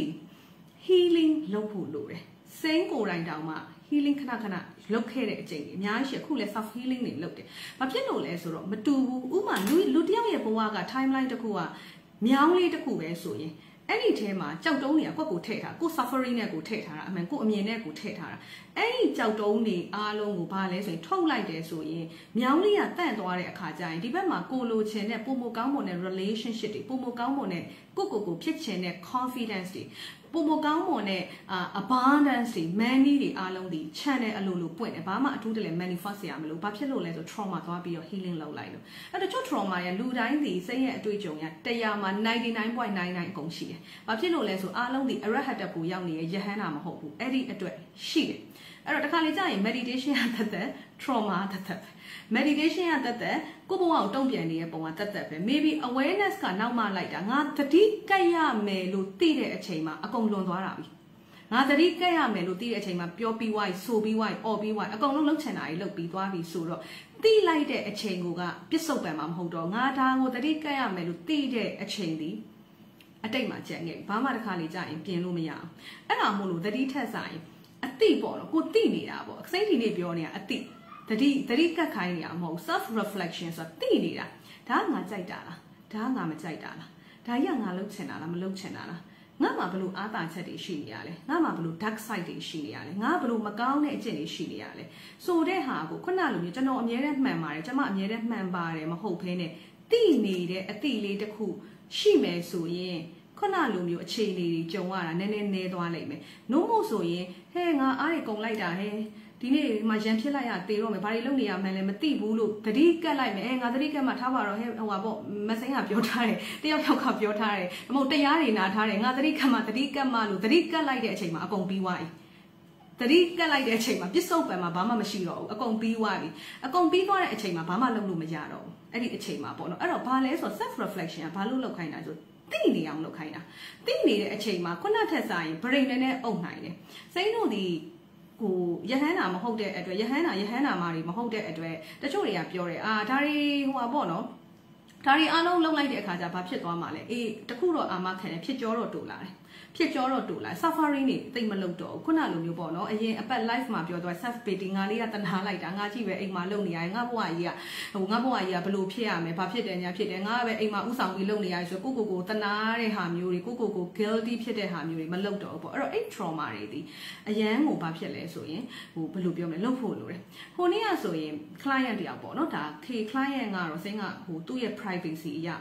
healing လုပ်ဖို့လိုတယ်စိတ်ကိုယ်တိုင်တောင်မှ healing ခဏလုပ်ခဲ့တဲ့အချိန်ကြီးအများကြီးအခုလဲ self healing တွေလုပ်တယ်ဘာဖြစ်လို့လဲဆိုတော့မတူဘူးဥမာလူတယောက်ရဲ့ဘဝက timeline တစ်ခုကမြောင်းလေးတစ်ခုပဲဆိုရင်အဲ့ဒီထဲမှာကြောက်တုံးတွေကကိုယ့်ကိုထည့်ထားကို suffering နဲ့ကိုထည့်ထားတာအမှန်ကိုအမြင်နဲ့ကိုထည့်ထားတာအဲ့ဒီကြောက်တုံးတွေအားလုံးကိုဘာလဲဆိုရင်ထုတ်လိုက်တယ်ဆိုရင်မြောင်းလေးကတန့်သွားတဲ့အခါကျရင်ဒီဘက်မှာကိုလိုချင်တဲ့ပုံမကောင်းမွန်တဲ့ relationship တွေပုံမကောင်းမွန်တဲ့ကိုဖြစ်ချင်တဲ့ confidence တွေပုံမကောင်းမွန်တဲ့ abundance တွေ money တွေအားလုံးဒီ channel အလိုလိုပွင့်တယ်ဘာမှအထူးတလဲ manifest ရမလို့ဘာဖြစ်လို့လဲဆို trauma သွားပြီးတော့ healing လုပ်လိုက်လို့အဲ့တော့ trauma ရဲ့လူတိုင်းဒီစိတ်ရဲ့အတွေ့အကြုံရ100မှာ 99.99 အကုန်ရှိတယ်ဘာဖြစ်လို့လဲဆိုအားလုံးဒီ arhat ကိုရောက်နေတဲ့ယဟန်နာမဟုတ်ဘူးအဲ့ဒီအတွက်ရှိတယ်အဲ့တော့တခါလေကြာရင် meditation ရသက် trauma သက် meditation ရသက်ကိုဘဝကိုတုံ့ပြန်နေတဲ့ပုံကသက်ပဲ maybe awareness ကနောက်မှလိုက်တာငါသတိကပ်ရမယ်လို့သိတဲ့အချိန်မှာအကုန်လွန်သွားတာပြီငါသတိကပ်ရမယ်လို့သိတဲ့အချိန်မှာပြောပြီးဝိုင်းဆိုပြီးဝိုင်းអော်ပြီးဝိုင်းအကုန်လုံးလှုပ်ချင်တာကြီးလှုပ်ပြီးသွားပြီဆိုတော့သိလိုက်တဲ့အချိန်ကပြစ္ဆုတ်ပံမှာမဟုတ်တော့ငါဒါကိုသတိကပ်ရမယ်လို့သိတဲ့အချိန်ဒီအတိတ်မှာကြံခဲ့ဘာမှတစ်ခါလေကြာရင်ပြင်လို့မရအောင်အဲ့ဒါမို့လို့သတိထက်ဆိုင်အတိပေါ့နော်ကိုသိနေတာပေါ့အစိမ့်ဒီနေ့ပြောနေတာအတိသတိကတ်ခိုင်းနေတာမဟုတ် self reflection ဆိုတာသိနေတာဒါကငါကြိုက်တာလားဒါကငါမကြိုက်တာလားဒါကြီးကငါလှုပ်ချင်တာလားမလှုပ်ချင်တာလားငါမှာဘလို့အားသာချက်တွေရှိနေရလဲငါမှာဘလို့ dark side တွေရှိနေရလဲငါဘလို့မကောင်းတဲ့အကျင့်တွေရှိနေရလဲဆိုတဲ့ဟာကိုခုနလိုမျိုးကျွန်တော်အမြဲတမ်းမှန်ပါတယ်ကျွန်မအမြဲတမ်းမှန်ပါတယ်မဟုတ်ဘဲနဲ့သိနေတဲ့အတိလေးတစ်ခုရှိမယ်ဆိုရင်ခုနလိုမျိုးအခြေအနေတွေကြုံရတာနည်းနည်းသွားလိမ့်မယ်။နို့မို့ဆိုရင်ဟဲ့ငါအားတွေကုန်လိုက်တာဟဲ့ဒီနေ့မှရန်ဖြစ်လိုက်ရတေတော့မယ်ဘာတွေလုပ်နေရမှန်းလည်းမသိဘူးလို့သတိကပ်လိုက်မယ်ငါသတိကပ်မှထားပါတော့ဟဲ့ဟိုပါပေါ့မစိမ်းကပြောထားတယ်တယောက်ကပြောထားတယ်မဟုတ်တရားတွေနာထားတယ်ငါသတိကပ်မှလို့သတိကပ်လိုက်တဲ့အချိန်မှာအကုန်ပြီးသွားပြီသတိကပ်လိုက်တဲ့အချိန်မှာပြစ္ဆုတ်ပံမှာဘာမှမရှိတော့ဘူးအကုန်ပြီးသွားပြီအကုန်ပြီးသွားတဲ့အချိန်မှာဘာမှလုပ်လို့မရတော့ဘူးအဲ့ဒီအချိန်မှာပေါ့နော်အဲ့တော့ဘာလဲဆိုတော့ self reflection ကဘာလို့လုပ်ခိုင်းတာဆိုသိနေအောင်လုပ်ခိုင်းတာသိနေတဲ့အချိန်မှာခုနထက်စားရင် brain နဲ့အုပ်နိုင်တယ်စိတ်တို့ဒီကိုယဟန်နာမဟုတ်တဲ့အတွက်ယဟန်နာမာတွေမဟုတ်တဲ့အတွက်တချို့တွေကပြောတယ်ဒါတွေဟိုပါပေါ့နော်ဒါတွေအားလုံးလုံးလိုက်တဲ့အခါကျဘာဖြစ်သွားမှာလဲအေးတခုတော့အာမခံတယ်ဖြစ်ကြောတော့တူလာတယ်ဖြစ်ကြောတော့တူလာ suffering တွေတိတ်မလုပ်တော့ဘူးခုနလိုမျိုးပေါ့နော်အရင်အပတ် life မှာပြောသွား self pity ငါလေးကတနာလိုက်တာငါကြည့်ပဲအိမ်မှာလုံနေရတယ်ငါဘဝကြီးကဘလို့ဖြစ်ရမယ်ဘာဖြစ်တယ်ညာဖြစ်တယ်ငါကပဲအိမ်မှာဥဆောင်ပြီးလုံနေရဆိုကိုတနာတဲ့ဟာမျိုးတွေကို guilty ဖြစ်တဲ့ဟာမျိုးတွေမလုပ်တော့ဘူးပေါ့အဲ့တော့အဲ့ trauma တွေဒီအရန်ကိုဘာဖြစ်လဲဆိုရင်ဘယ်လိုပြောမလဲလုပ်ဖို့လိုတယ်ဟိုနေ့ကဆိုရင် client တယောက်ပေါ့နော်ဒါ client ကတော့စိတ်ကသူ့ရဲ့ privacy အရ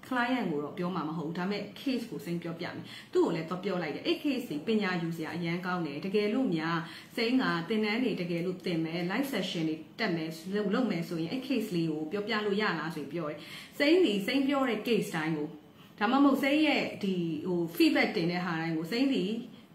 client ကိုတော့ပြောမှာမဟုတ်ဘူးဒါပေမဲ့ case ကိုစိမ့်ပြောပြမယ်သူ့ကိုလည်းတော့ပြောလိုက်တယ်အဲ့ case ကိုပညာယူစရာအရန်ကောင်းတယ်တကယ်လို့များစိမ့်ကသင်တန်းတွေတကယ်လို့သင်မယ် live session တွေတက်မယ်လုပ်မယ်ဆိုရင်အဲ့ case လေးကိုပြောပြလို့ရလားဆိုပြီးပြောတယ်စိမ့်ပြောတဲ့ case တိုင်းကိုဒါမှမဟုတ်စိမ့်ရဲ့ဒီဟို feedback တင်တဲ့ဟာတိုင်းကိုစိမ့်ဒီ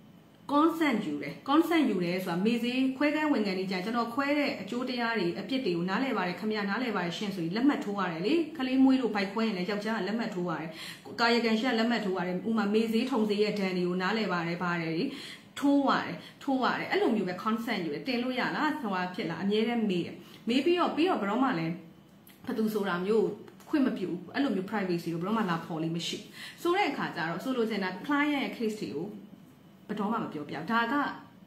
consent ယူတယ်ဆိုတာမေစေးခွဲကန်းဝင်ကန်နေကြကျွန်တော်ခွဲတဲ့အကျိုးတရားတွေအပြစ်တွေကိုနားလဲပါတယ်ခမရနားလဲပါတယ်ရှင်းဆိုပြီးလက်မှတ်ထိုးရတယ်လေခလေးမွေးလို့ဘိုက်ခွဲရင်လည်းယောက်ျားကလက်မှတ်ထိုးရတယ်ကာယကံရှက်လက်မှတ်ထိုးရတယ်ဥမာမေစေးထုံစေးရဲ့ဒဏ်တွေကိုနားလဲပါတယ်ပါတယ်လေထိုးရတယ်အဲ့လိုမျိုးပဲ consent ယူတယ်တင်လို့ရလားဟိုဟာဖြစ်လားအမြဲတမ်းမေးပြီးတော့ဘယ်တော့မှလည်းဘသူဆိုတာမျိုးခွင့်မပြုဘူးအဲ့လိုမျိုး privacy ကိုဘယ်တော့မှလာဖော်လို့မရှိဆိုတဲ့အခါကျတော့ဆိုလိုချင်တာ client ရဲ့ case တွေကိုဘယ်တော့မှမပြောပြဒါက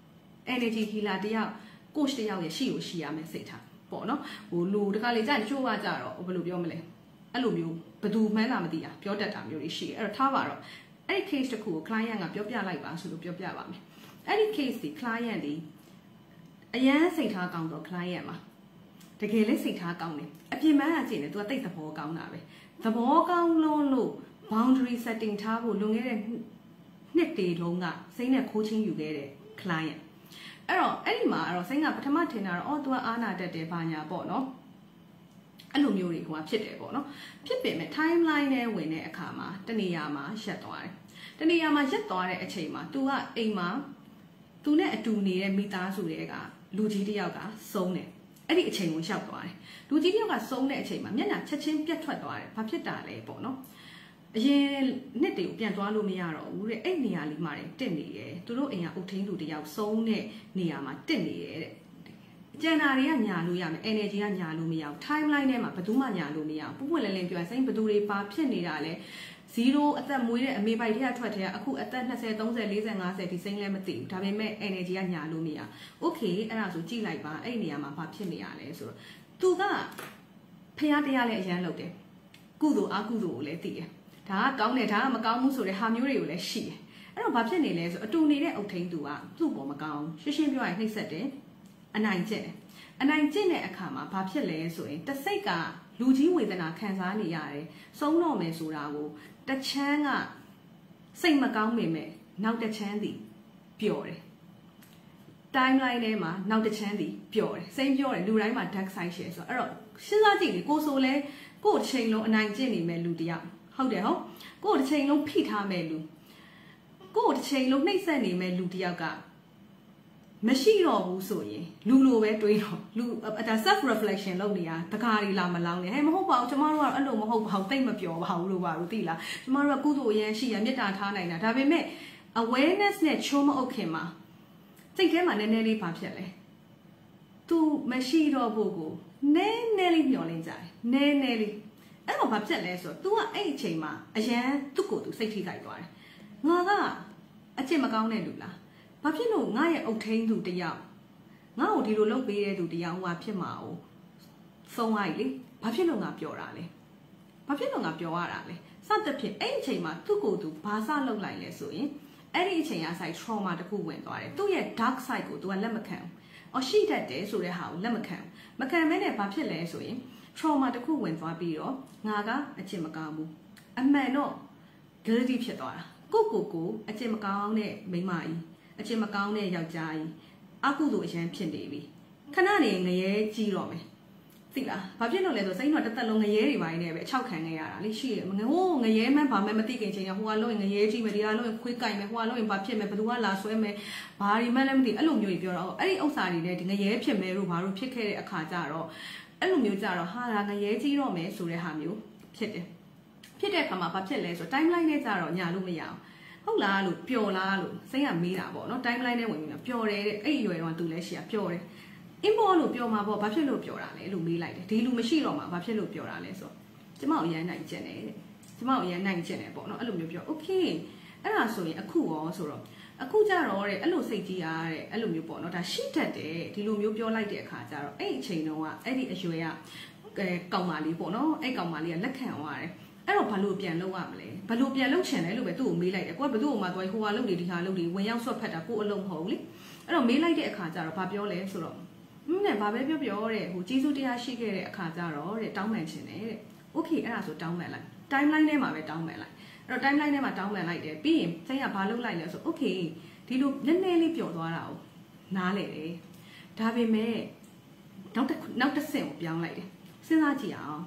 energy healer တယောက် coach တယောက်ရဲ့ရှိရမယ်စိတ်ထားပေါ့နော်ဟိုလူတခါလေကြာချိုးကကြတော့ဘယ်လိုပြောမလဲအဲ့လိုမျိုးဘယ်သူမှန်းလာမသိတာပြောတတ်တာမျိုးတွေရှိတယ်အဲ့တော့ထားပါတော့အဲ့ဒီ case တစ်ခုကို client ကပြောပြလိုက်ပါဆိုလို့ပြောပြပါမယ်အဲ့ဒီ case ဒီ client ဒီအရန်စိတ်ထားကောင်းတော့ client မှာတကယ်လည်းစိတ်ထားကောင်းတယ်အပြင်ပန်းကကြည့်နေ तू ကတိတ်သဘောကောင်းတာပဲသဘောကောင်းလို့ boundary setting ထားဖို့လွန်ခဲ့တဲ့နှစ်တေတုန်းကစိမ့်နဲ့ခိုးချင်းယူခဲ့တဲ့ client အဲ့တော့အဲ့ဒီမှာအဲ့တော့စိမ့်ကပထမထင်တာတော့သူကအာနာတက်တယ်ဘာညာပေါ့နော်အဲ့လိုမျိုးတွေကဖြစ်တယ်ပေါ့နော်ဖြစ်ပေမဲ့ timeline နဲ့ဝင်တဲ့အခါမှာတနေရာမှာရက်သွားတယ်တနေရာမှာရက်သွားတဲ့အချိန်မှာ तू ကအိမ်မှာ तू နဲ့အတူနေတဲ့မိသားစုတွေကလူကြီးတစ်ယောက်ကဆုံးတယ်အဲ့ဒီအချိန်ကိုရောက်သွားတယ်လူကြီးတစ်ယောက်ကဆုံးတဲ့အချိန်မှာမျက်နှာချက်ချင်းပြတ်ထွက်သွားတယ်ဘာဖြစ်တာလဲပေါ့နော်အရင်နှစ်တွေကိုပြန်သွားလို့မရတော့ဘူးတဲ့အဲ့နေရာလေးမှာတက်နေတယ်သူတို့အိမ်ကအုတ်ထင်းသူတယောက်ဆုံးတဲ့နေရာမှာတက်နေတယ်တဲ့ကျန်တာတွေကညာလို့ရမယ် energy ကညာလို့မရဘူး timeline ထဲမှာဘယ်သူမှညာလို့မရဘူးပွပွလင်းလင်းပြောစိမ့်ဘယ်သူတွေပါဖြစ်နေတာလဲ0အသက်မွေးတဲ့အမေပိုက်ထဲကထွက်တဲ့အခုအသက်20 30 40 50ဒီစိမ့်လည်းမသိဘူးဒါပေမဲ့ energy ကညာလို့မရ okay အဲ့ဒါဆိုကြည့်လိုက်ပါအဲ့နေရာမှာဘာဖြစ်နေရလဲဆိုတော့သူကဖျားတရားလည်းအရန်လုပ်တယ်ကုသိုလ်အကုသိုလ်ကိုလည်းသိတယ်ဒါကကောင်းတယ်ဒါကမကောင်းဘူးဆိုတဲ့ဟာမျိုးတွေကိုလည်းရှိတယ်အဲ့တော့ဘာဖြစ်နေလဲဆိုအတူနေတဲ့အုတ်ထင်းသူကသူ့ပေါ်မကောင်းရှင်းပြောရင်နှိပ်စက်တယ်အနိုင်ကျင့်တဲ့အခါမှာဘာဖြစ်လဲဆိုရင်တစ်စိတ်ကလူကြီးဝေဒနာခံစားနေရတယ်ဆုံးတော့မယ်ဆိုတာကိုတချမ်းကစိတ်မကောင်းပေမဲ့နောက်တစ်ချမ်းသည်ပျော်တယ် timeline ထဲမှာနောက်တစ်ချမ်းသည်ပျော်တယ်စိတ်ပျော်တယ်လူတိုင်းမှာ dark side ရှိတယ်ဆိုတော့အဲ့တော့စဉ်းစားကြည့်လေကိုဆိုလဲကို့ချိန်လုံးအနိုင်ကျင့်နေမဲ့လူတယောက်ဟုတ်တယ်ဟုတ်ကို့တစ်ချိန်လုံးဖိထားမဲ့လူကို့တစ်ချိန်လုံးနှိပ်စက်နေမဲ့လူတယောက်ကမရှိတော့ဘူးဆိုရင်လူလိုပဲတွေးတော့လူဒါ self reflection လုပ်နေတာတကားတွေလာမလောင်းနေဟဲ့မဟုတ်ပါဘူးကျမတို့ကအဲ့လိုမဟုတ်ပါဘူးတိတ်မပြောပါဘူးလို့ပါလို့သိလားကျမတို့ကကုသိုလ်အရင်ရှိရမေတ္တာထားနိုင်တာဒါပေမဲ့ awareness နဲ့ချိုးမအုပ်ခင်မှာစိတ်ထဲမှာနည်းနည်းလေးဘာဖြစ်လဲသူမရှိတော့ဖို့ကိုနည်းနည်းလေးမျှော်လင့်ကြတယ်နည်းနည်းလေးအဲ့တော့ဘာဖြစ်လဲဆိုတော့ तू ကအဲ့အချိန်မှာအရန်သူ့ကိုယ်သူစိတ်ထိခိုက်သွားတယ်ငါကအကျင့်မကောင်းတဲ့လူလားဘာဖြစ်လို့ငါရဲ့အုတ်ထင်းသူတယောက်ငါ့ကိုဒီလိုလုပ်ပေးတဲ့သူတယောက်ဟိုဖြစ်မှာ哦ဆုံးလိုက်လေဘာဖြစ်လို့ငါပျော်တာလဲဘာဖြစ်လို့ငါပျော်ရတာလဲစသဖြင့်အဲ့အချိန်မှာသူ့ကိုယ်သူဘာစလုပ်လိုက်လဲဆိုရင်အဲ့ဒီအချိန်ကဆိုင် trauma တခုဝင်သွားတယ်သူ့ရဲ့ dark side ကို तू ကလက်မခံဘူးအော်ရှိတတ်တယ်ဆိုတဲ့ဟာကိုလက်မခံမဲနဲ့ဘာဖြစ်လဲဆိုရင် trauma တခုဝင်သွားပြီးတော့ငါကအကျင့်မကောင်းဘူးအမှန်တော့ guilty ဖြစ်သွားတာကိုအကျင့်မကောင်းတဲ့မိန်းမကြီးအကျင့်မကောင်းတဲ့ယောက်ျားကြီးအကုသိုလ်အရန်ဖြစ်နေပြီခဏနေငရဲကြီးတော့မယ်သိလားဘာဖြစ်လို့လဲဆိုစိတ်တော့တစ်သက်လုံးငရဲတွေပိုင်းနဲ့ပဲအချောက်ခံခဲ့ရတာလေရှိရငရဲမှန်းဘာမှမသိခင်ချိန်ကဟိုကလုံးရင်ငရဲကြီးမယ်ဒီကလုံးရင်ခွေးကြိုက်မယ်ဟိုကလုံးရင်ဘာဖြစ်မယ်ဘယ်သူကလာဆွဲမယ်ဘာတွေမှလည်းမသိအဲ့လိုမျိုးတွေပြောတော့အဲ့ဒီဥစ္စာတွေနဲ့ဒီငရဲဖြစ်မယ်လို့ဘာလို့ဖြစ်ခဲ့တဲ့အခါကျတော့အဲ့လိုမျိုးကြတော့ဟာငရဲကြီးတော့မယ်ဆိုတဲ့ဟာမျိုးဖြစ်တယ်ဖြစ်တဲ့အခါမှာဘာဖြစ်လဲဆို timeline နဲ့ကြတော့ညာလို့မရအောင်ဟုတ်လားလို့ပျော်လားလို့စိတ်ကမေးတာပေါ့နော် timeline နဲ့ဝင်ပြီးပျော်တယ်တဲ့အဲ့ဒီရွယ်တော့သူလည်းရှိရပျော်တယ်အင်းဘောလို့ပျော်မှာပေါ့ဘာဖြစ်လို့ပျော်တာလဲလို့မေးလိုက်တယ်ဒီလူမရှိတော့မှာဘာဖြစ်လို့ပျော်တာလဲဆိုတော့ကျမအရန်နိုင်ကျင်တယ်တဲ့ကျမအရန်နိုင်ကျင်တယ်ပေါ့နော်အဲ့လိုမျိုးပြော okay အဲ့ဒါဆိုရင်အခုရောဆိုတော့အခုကြတော့တဲ့အဲ့လိုစိတ်ကြီးအားတဲ့အဲ့လိုမျိုးပေါ့နော်ဒါရှိတတ်တယ်ဒီလိုမျိုးပြောလိုက်တဲ့အခါကျတော့အဲ့အချိန်တုန်းကအဲ့ဒီအရွယ်ကကောင်မလေးပေါ့နော်အဲ့ကောင်မလေးကလက်ခံသွားတယ်အဲ့တော့ဘာလို့ပြန်လုပ်ရမလဲဘာလို့ပြန်လုပ်ချင်လဲလို့ပဲသူ့ကိုမေးလိုက်တယ်ကိုကဘသူ့ကိုမှသွားဟိုဟာလုပ်နေဒီဟာလုပ်နေဝင်ရောက်ဆွတ်ဖက်တာကိုအလုံးမဟုတ်ဘူးလေအဲ့တော့မေးလိုက်တဲ့အခါကျတော့ဘာပြောလဲဆိုတော့နဲ့ဘာပဲပြောတဲ့ဟိုကျေးဇူးတရားရှိခဲ့တဲ့အခါကျတော့တဲ့တောင်းပန်ချင်တယ်တဲ့ okay အဲ့ဒါဆိုတောင်းပန်လိုက် timeline ထဲမှာပဲတောင်းပန်လိုက်အဲ့တော့ timeline ထဲမှာတောင်းပန်လိုက်တယ်ပြီးရင်စိတ်ကဘာလုပ်လိုက်လဲဆို okay ဒီလိုနည်းနည်းလေးပျော်သွားတာကိုနားလေတယ်ဒါပေမဲ့နောက်တစ်ဆင့်ကိုပြောင်းလိုက်တယ်စဉ်းစားကြည့်အောင်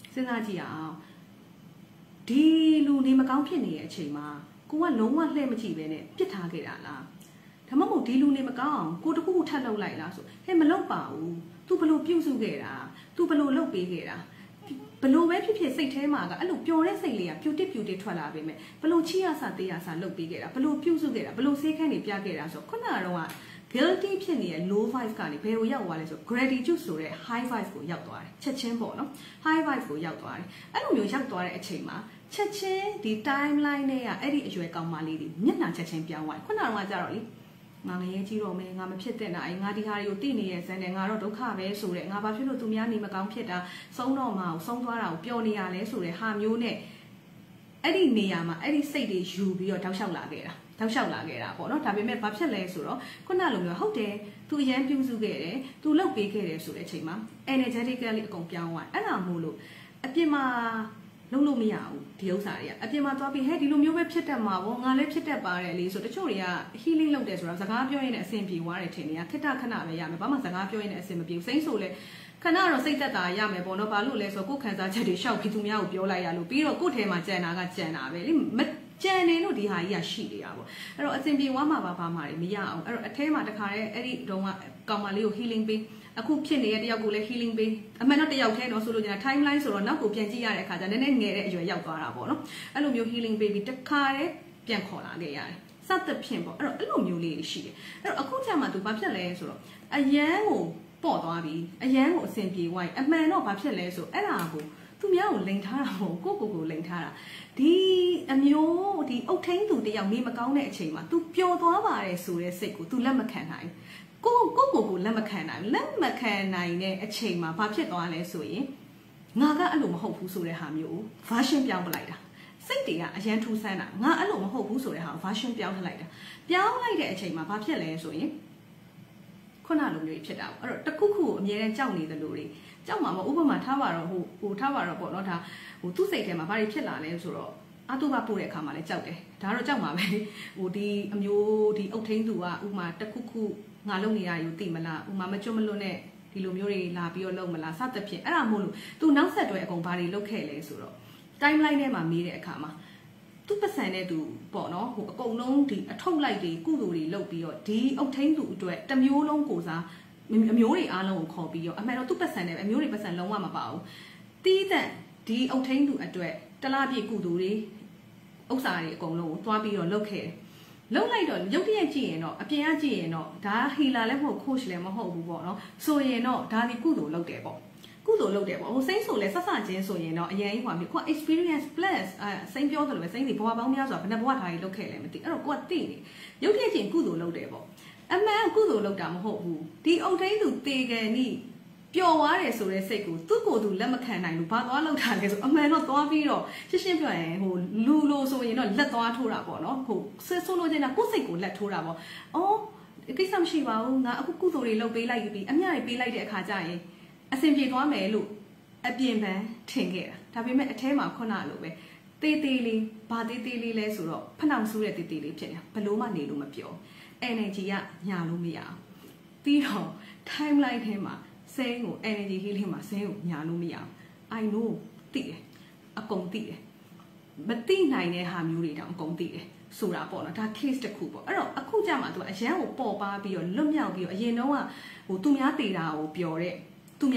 ဒီလူနေမကောင်းဖြစ်နေတဲ့အချိန်မှာကိုကလုံးဝလှည့်မကြည့်ပဲနဲ့ပြစ်ထားခဲ့တာလားဒါမှမဟုတ်ဒီလူနေမကောင်းကိုတခုခုထပ်လုပ်လိုက်လားဆိုဟဲ့မလုပ်ပါဘူး तू ဘလို့ပြုတ်စုခဲ့တာ तू ဘလို့လုပ်ပေးခဲ့တာဘလို့ပဲဖြစ်စိတ်ထဲမှာကအဲ့လိုပျော်တဲ့စိတ်လေးကပြူတစ်ထွက်လာပေမဲ့ဘလို့ချီရစာတေးရစာလုပ်ပေးခဲ့တာဘလို့ပြုတ်စုခဲ့တာဘလို့ဆေးခန်းတွေပြခဲ့တာဆိုခုနကတော့ guilty ဖြစ်နေတဲ့ low vibe ကနေဘယ်ကိုရောက်သွားလဲဆို gratitude ဆိုတဲ့ high vibe ကိုရောက်သွားတယ်ချက်ချင်းပေါ့နော် high vibe ကိုရောက်သွားတယ်အဲ့လိုမျိုးရောက်သွားတဲ့အချိန်မှာချက်ချင်းဒီ timeline နဲ့ကအဲ့ဒီအရွယ်ကောင်းမလေးတွေမျက်နှာချက်ချင်းပြောင်းသွားတယ်ခုနကတော့ကြတော့လေငါငရဲကြီးတော့မယ်ငါမဖြစ်တဲ့နာငါဒီဟာတွေကိုသိနေရစမ်းတယ်ငါတော့ဒုက္ခပဲဆိုတဲ့ငါဘာဖြစ်လို့သူများနေမကောင်းဖြစ်တာဆုံးတော့မှဆုံးသွားတာကိုပျော်နေရလဲဆိုတဲ့ဟာမျိုးနဲ့အဲ့ဒီနေရာမှာအဲ့ဒီစိတ်တွေယူပြီးတော့တောက်လျှောက်လာခဲ့တာပေါ့နော်ဒါပေမဲ့ဘာဖြစ်လဲဆိုတော့ခုနလိုမျိုးဟုတ်တယ်သူအရန်ပြုစုခဲ့တယ်သူလှုပ်ပေးခဲ့တယ်ဆိုတဲ့အချိန်မှာ energetically အကုန်ပြောင်းသွားအဲ့ဒါမို့လို့အပြင်မှာလုံးလို့မရဘူးဒီဥစ္စာတွေကအပြင်မှာသွားပြီးဟဲ့ဒီလိုမျိုးပဲဖြစ်တတ်မှာပေါ့ငါလည်းဖြစ်တတ်ပါတယ်လေဆိုတချို့တွေက healing လုပ်တယ်ဆိုတော့စကားပြောရင်းနဲ့အဆင်ပြေသွားတယ်ထင်နေရခက်ခဏပဲရမယ်ဘာမှစကားပြောရင်းနဲ့အဆင်မပြေဘူးစိမ့်ဆိုလဲခဏတော့စိတ်သက်သာရမယ်ပေါ့နော်ဘာလို့လဲဆိုတော့ကိုယ်ခံစားချက်တွေရှောက်ပြီးသူများကိုပြောလိုက်ရလို့ပြီးတော့ကိုယ့်ထဲမှာကြံတာကကြံတာပဲလေကြံနေလို့ဒီဟာကြီးကရှိနေတာပေါ့အဲ့တော့အဆင်ပြေသွားမှာပါဘာမှမရအောင်အဲ့တော့အထဲမှာတခါတည်းအဲ့ဒီတုန်းကကောင်မလေးကို healing ပေးအခုဖြစ်နေတဲ့တယောက်ကိုလည်း healing ပေးအမှန်တော့တယောက်ထဲတော့ဆိုလို့ကျန် timeline ဆိုတော့နောက်ကိုပြန်ကြည့်ရတဲ့အခါကျနည်းနည်းငယ်တဲ့အရွယ်ရောက်သွားတာပေါ့နော်အဲ့လိုမျိုး healing ပေးပြီးတခါတည်းပြန်ခေါ်လာခဲ့ရတယ်စသဖြင့်ပေါ့အဲ့တော့အဲ့လိုမျိုးလေးရှိတယ်အဲ့တော့အခုချက်မှသူဘာဖြစ်လဲဆိုတော့အရန်ကိုပေါ့သွားပြီအရန်ကိုအဆင်ပြေသွားပြီအမှန်တော့ဘာဖြစ်လဲဆိုအဲ့ဒါကိုသူများကိုလိန်ထားတာမဟုတ်ကိုလိန်ထားတာဒီအမျိုးဒီအုတ်ထင်းသူတယောက်နေမကောင်းတဲ့အချိန်မှာ तू ပျော်သွားပါတယ်ဆိုတဲ့စိတ်ကို तू လက်မခံနိုင်ကိုလက်မခံနိုင်တဲ့အချိန်မှာဘာဖြစ်သွားလဲဆိုရင်ငါကအဲ့လိုမဟုတ်ဘူးဆိုတဲ့ဟာမျိုး version ပြောင်းပလိုက်တာစိတ်တွေကအရန်ထူးဆန်းတာငါအဲ့လိုမဟုတ်ဘူးဆိုတဲ့ဟာ version ပြောင်းထလိုက်တာပြောင်းလိုက်တဲ့အချိန်မှာဘာဖြစ်လဲဆိုရင်ခုနလိုမျိုးဖြစ်တာပေါ့အဲ့တော့တခုခုကိုအမြဲတမ်းကြောက်နေတယ်လို့တွေကြောက်မှာမဟုတ်ဥပမာထားပါတော့ဟိုထားပါတော့ပေါ့နော်ဒါဟိုသူ့စိတ်ထဲမှာဘာတွေဖြစ်လာလဲဆိုတော့အတူပါပို့တဲ့အခါမှာလည်းကြောက်တယ်ဒါတော့ကြောက်မှာပဲဟိုဒီအမျိုးဒီအုတ်ထင်းသူကဥပမာတခုခုငါလုံနေရယူသိမလားဥပမာမကျွတ်မလွတ်နဲ့ဒီလိုမျိုးတွေလာပြီးတော့လုံမလားစသဖြင့်အဲ့ဒါမို့လို့သူနောက်ဆက်တွဲအကုန်ဘာတွေလုပ်ခဲ့လဲဆိုတော့ timeline ထဲမှာမေးတဲ့အခါမှာသူ့ပတ်စံတဲ့သူပေါ့နော်ဟိုအကုန်လုံးဒီအထုပ်လိုက်တွေကုသိုလ်တွေလုပ်ပြီးတော့ဒီအုတ်ထင်းသူအတွက်တစ်မျိုးလုံးကိုစားအမျိုးတွေအားလုံးကိုခေါ်ပြီးတော့အမှန်တော့သူ့ပတ်စံနဲ့အမျိုးတွေပတ်စံလုံးဝမပါဘူးတီးတဲ့ဒီအုတ်ထင်းသူအတွက်တလားပြည့်ကုသိုလ်တွေဥစ္စာတွေအကုန်လုံးကိုသွားပြီးတော့လုပ်ခဲ့တယ်လုံးလိုက်တော့ရုပ်တရက်ကြည့်ရင်တော့အပြင်ကကြည့်ရင်တော့ဒါဟီလာလည်းမဟုတ် coach လည်းမဟုတ်ဘူးပေါ့နော်ဆိုရင်တော့ဒါဒီကုသိုလ်လုပ်တယ်ပေါ့ဟိုစိမ့်ဆိုလဲဆက်ချင်းဆိုရင်တော့အရင်ဟိုမှာကိုက experience plus စိမ့်ပြောတယ်လို့ပဲစိမ့်ဒီဘဝပေါင်းများစွာဘယ်နှဘဝထားကြီးလုပ်ခဲ့လဲမသိအဲ့တော့ကိုကသိနေရုပ်တရက်ကြည့်ကုသိုလ်လုပ်တယ်ပေါ့အမှန်ကုသိုလ်လုပ်တာမဟုတ်ဘူးဒီအုတ်ထင်းသူတေကန်နီးပျော်သွားတယ်ဆိုတဲ့စိတ်ကိုသူ့ကိုယ်သူလက်မခံနိုင်ဘူးဘာသွားလောက်တာလဲဆိုအမှန်တော့သွားပြီးတော့ရှင်းပြောရင်ဟိုလူလိုဆိုရင်တော့လက်သွားထိုးတာပေါ့နော်ဟိုဆိုလိုချင်တာကိုယ်စိတ်ကိုလက်ထိုးတာပေါ့အော်ကိစ္စမရှိပါဘူးငါအခုကုသိုလ်တွေလုပ်ပေးလိုက်ပြီးအမြတွေပေးလိုက်တဲ့အခါကျရင်အဆင်ပြေသွားမယ်လို့အပြင်ပန်းထင်ခဲ့တာဒါပေမဲ့အထဲမှာခုနလိုပဲတေးသေးလေးဘာတေးသေးလေးလဲဆိုတော့ဖနှောင်ဆူးတဲ့တေးသေးလေးဖြစ်နေတာဘလို့မှနေလို့မပြော energy ကညာလို့မရအောင်ပြီးတော့ timeline ထဲမှာစိမ်းကို energy healing မှာစိမ်းကိုညာလို့မရအောင် I know သိတယ်အကုန်သိတယ်မသိနိုင်တဲ့ဟာမျိုးတွေတောင်အကုန်သိတယ်ဆိုတာပေါ့နော်ဒါ case တစ်ခုပေါ့အဲ့တော့အခုကြမှာသူကအရန်ကိုပေါ်ပါပြီးတော့လွတ်မြောက်ပြီးတော့အရင်တော့ဟိုသူများတေတာကိုပျော်တဲ့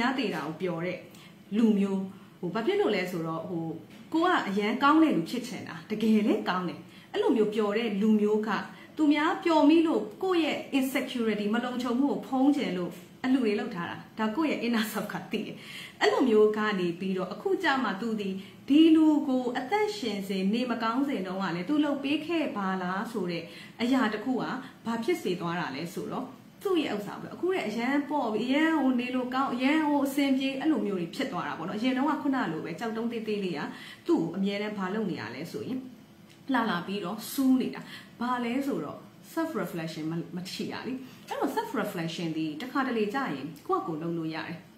လူမျိုးဟိုဘာဖြစ်လို့လဲဆိုတော့ဟိုကိုကအရန်ကောင်းတဲ့လူဖြစ်ချင်တာတကယ်လေကောင်းတယ်အဲ့လိုမျိုးပျော်တဲ့လူမျိုးကသူများပျော်မိလို့ကိုယ့်ရဲ့ insecurity မလုံခြုံမှုကိုဖုံးချင်လို့အလူတွေလောက်ထားတာဒါကိုယ့်ရဲ့ inner self ကသိတယ်အဲ့လိုမျိုးကနေပြီးတော့အခုကြမှာသူဒီလူကိုအသက်ရှင်စေနေမကောင်းစေတော့ကလည်းသူလှုပ်ပေးခဲ့ပါလားဆိုတဲ့အရာတစ်ခုကဘာဖြစ်စေသွားတာလဲဆိုတော့သူ့ရဲ့ဥစ္စာပဲအခုရဲ့အရန်ပေါ့ပြီးအရန်ဟိုနေလို့ကောင်းအရန်ဟိုအစင်ပြေအဲ့လိုမျိုးတွေဖြစ်သွားတာပေါ့နော်အရင်တော့ကခုနလိုပဲကြောက်တုံးသေးသေးလေးကသူ့ကိုအမြဲတမ်းဘာလုပ်နေရလဲဆိုရင်လာပြီးတော့စူးနေတာဘာလဲဆိုတော့ self reflection မရှိရလေအဲ့တော့ self reflection ဒီတစ်ခါတလေကြာရင်ကိုယ့်ကိုယ်လုပ်လို့ရတယ်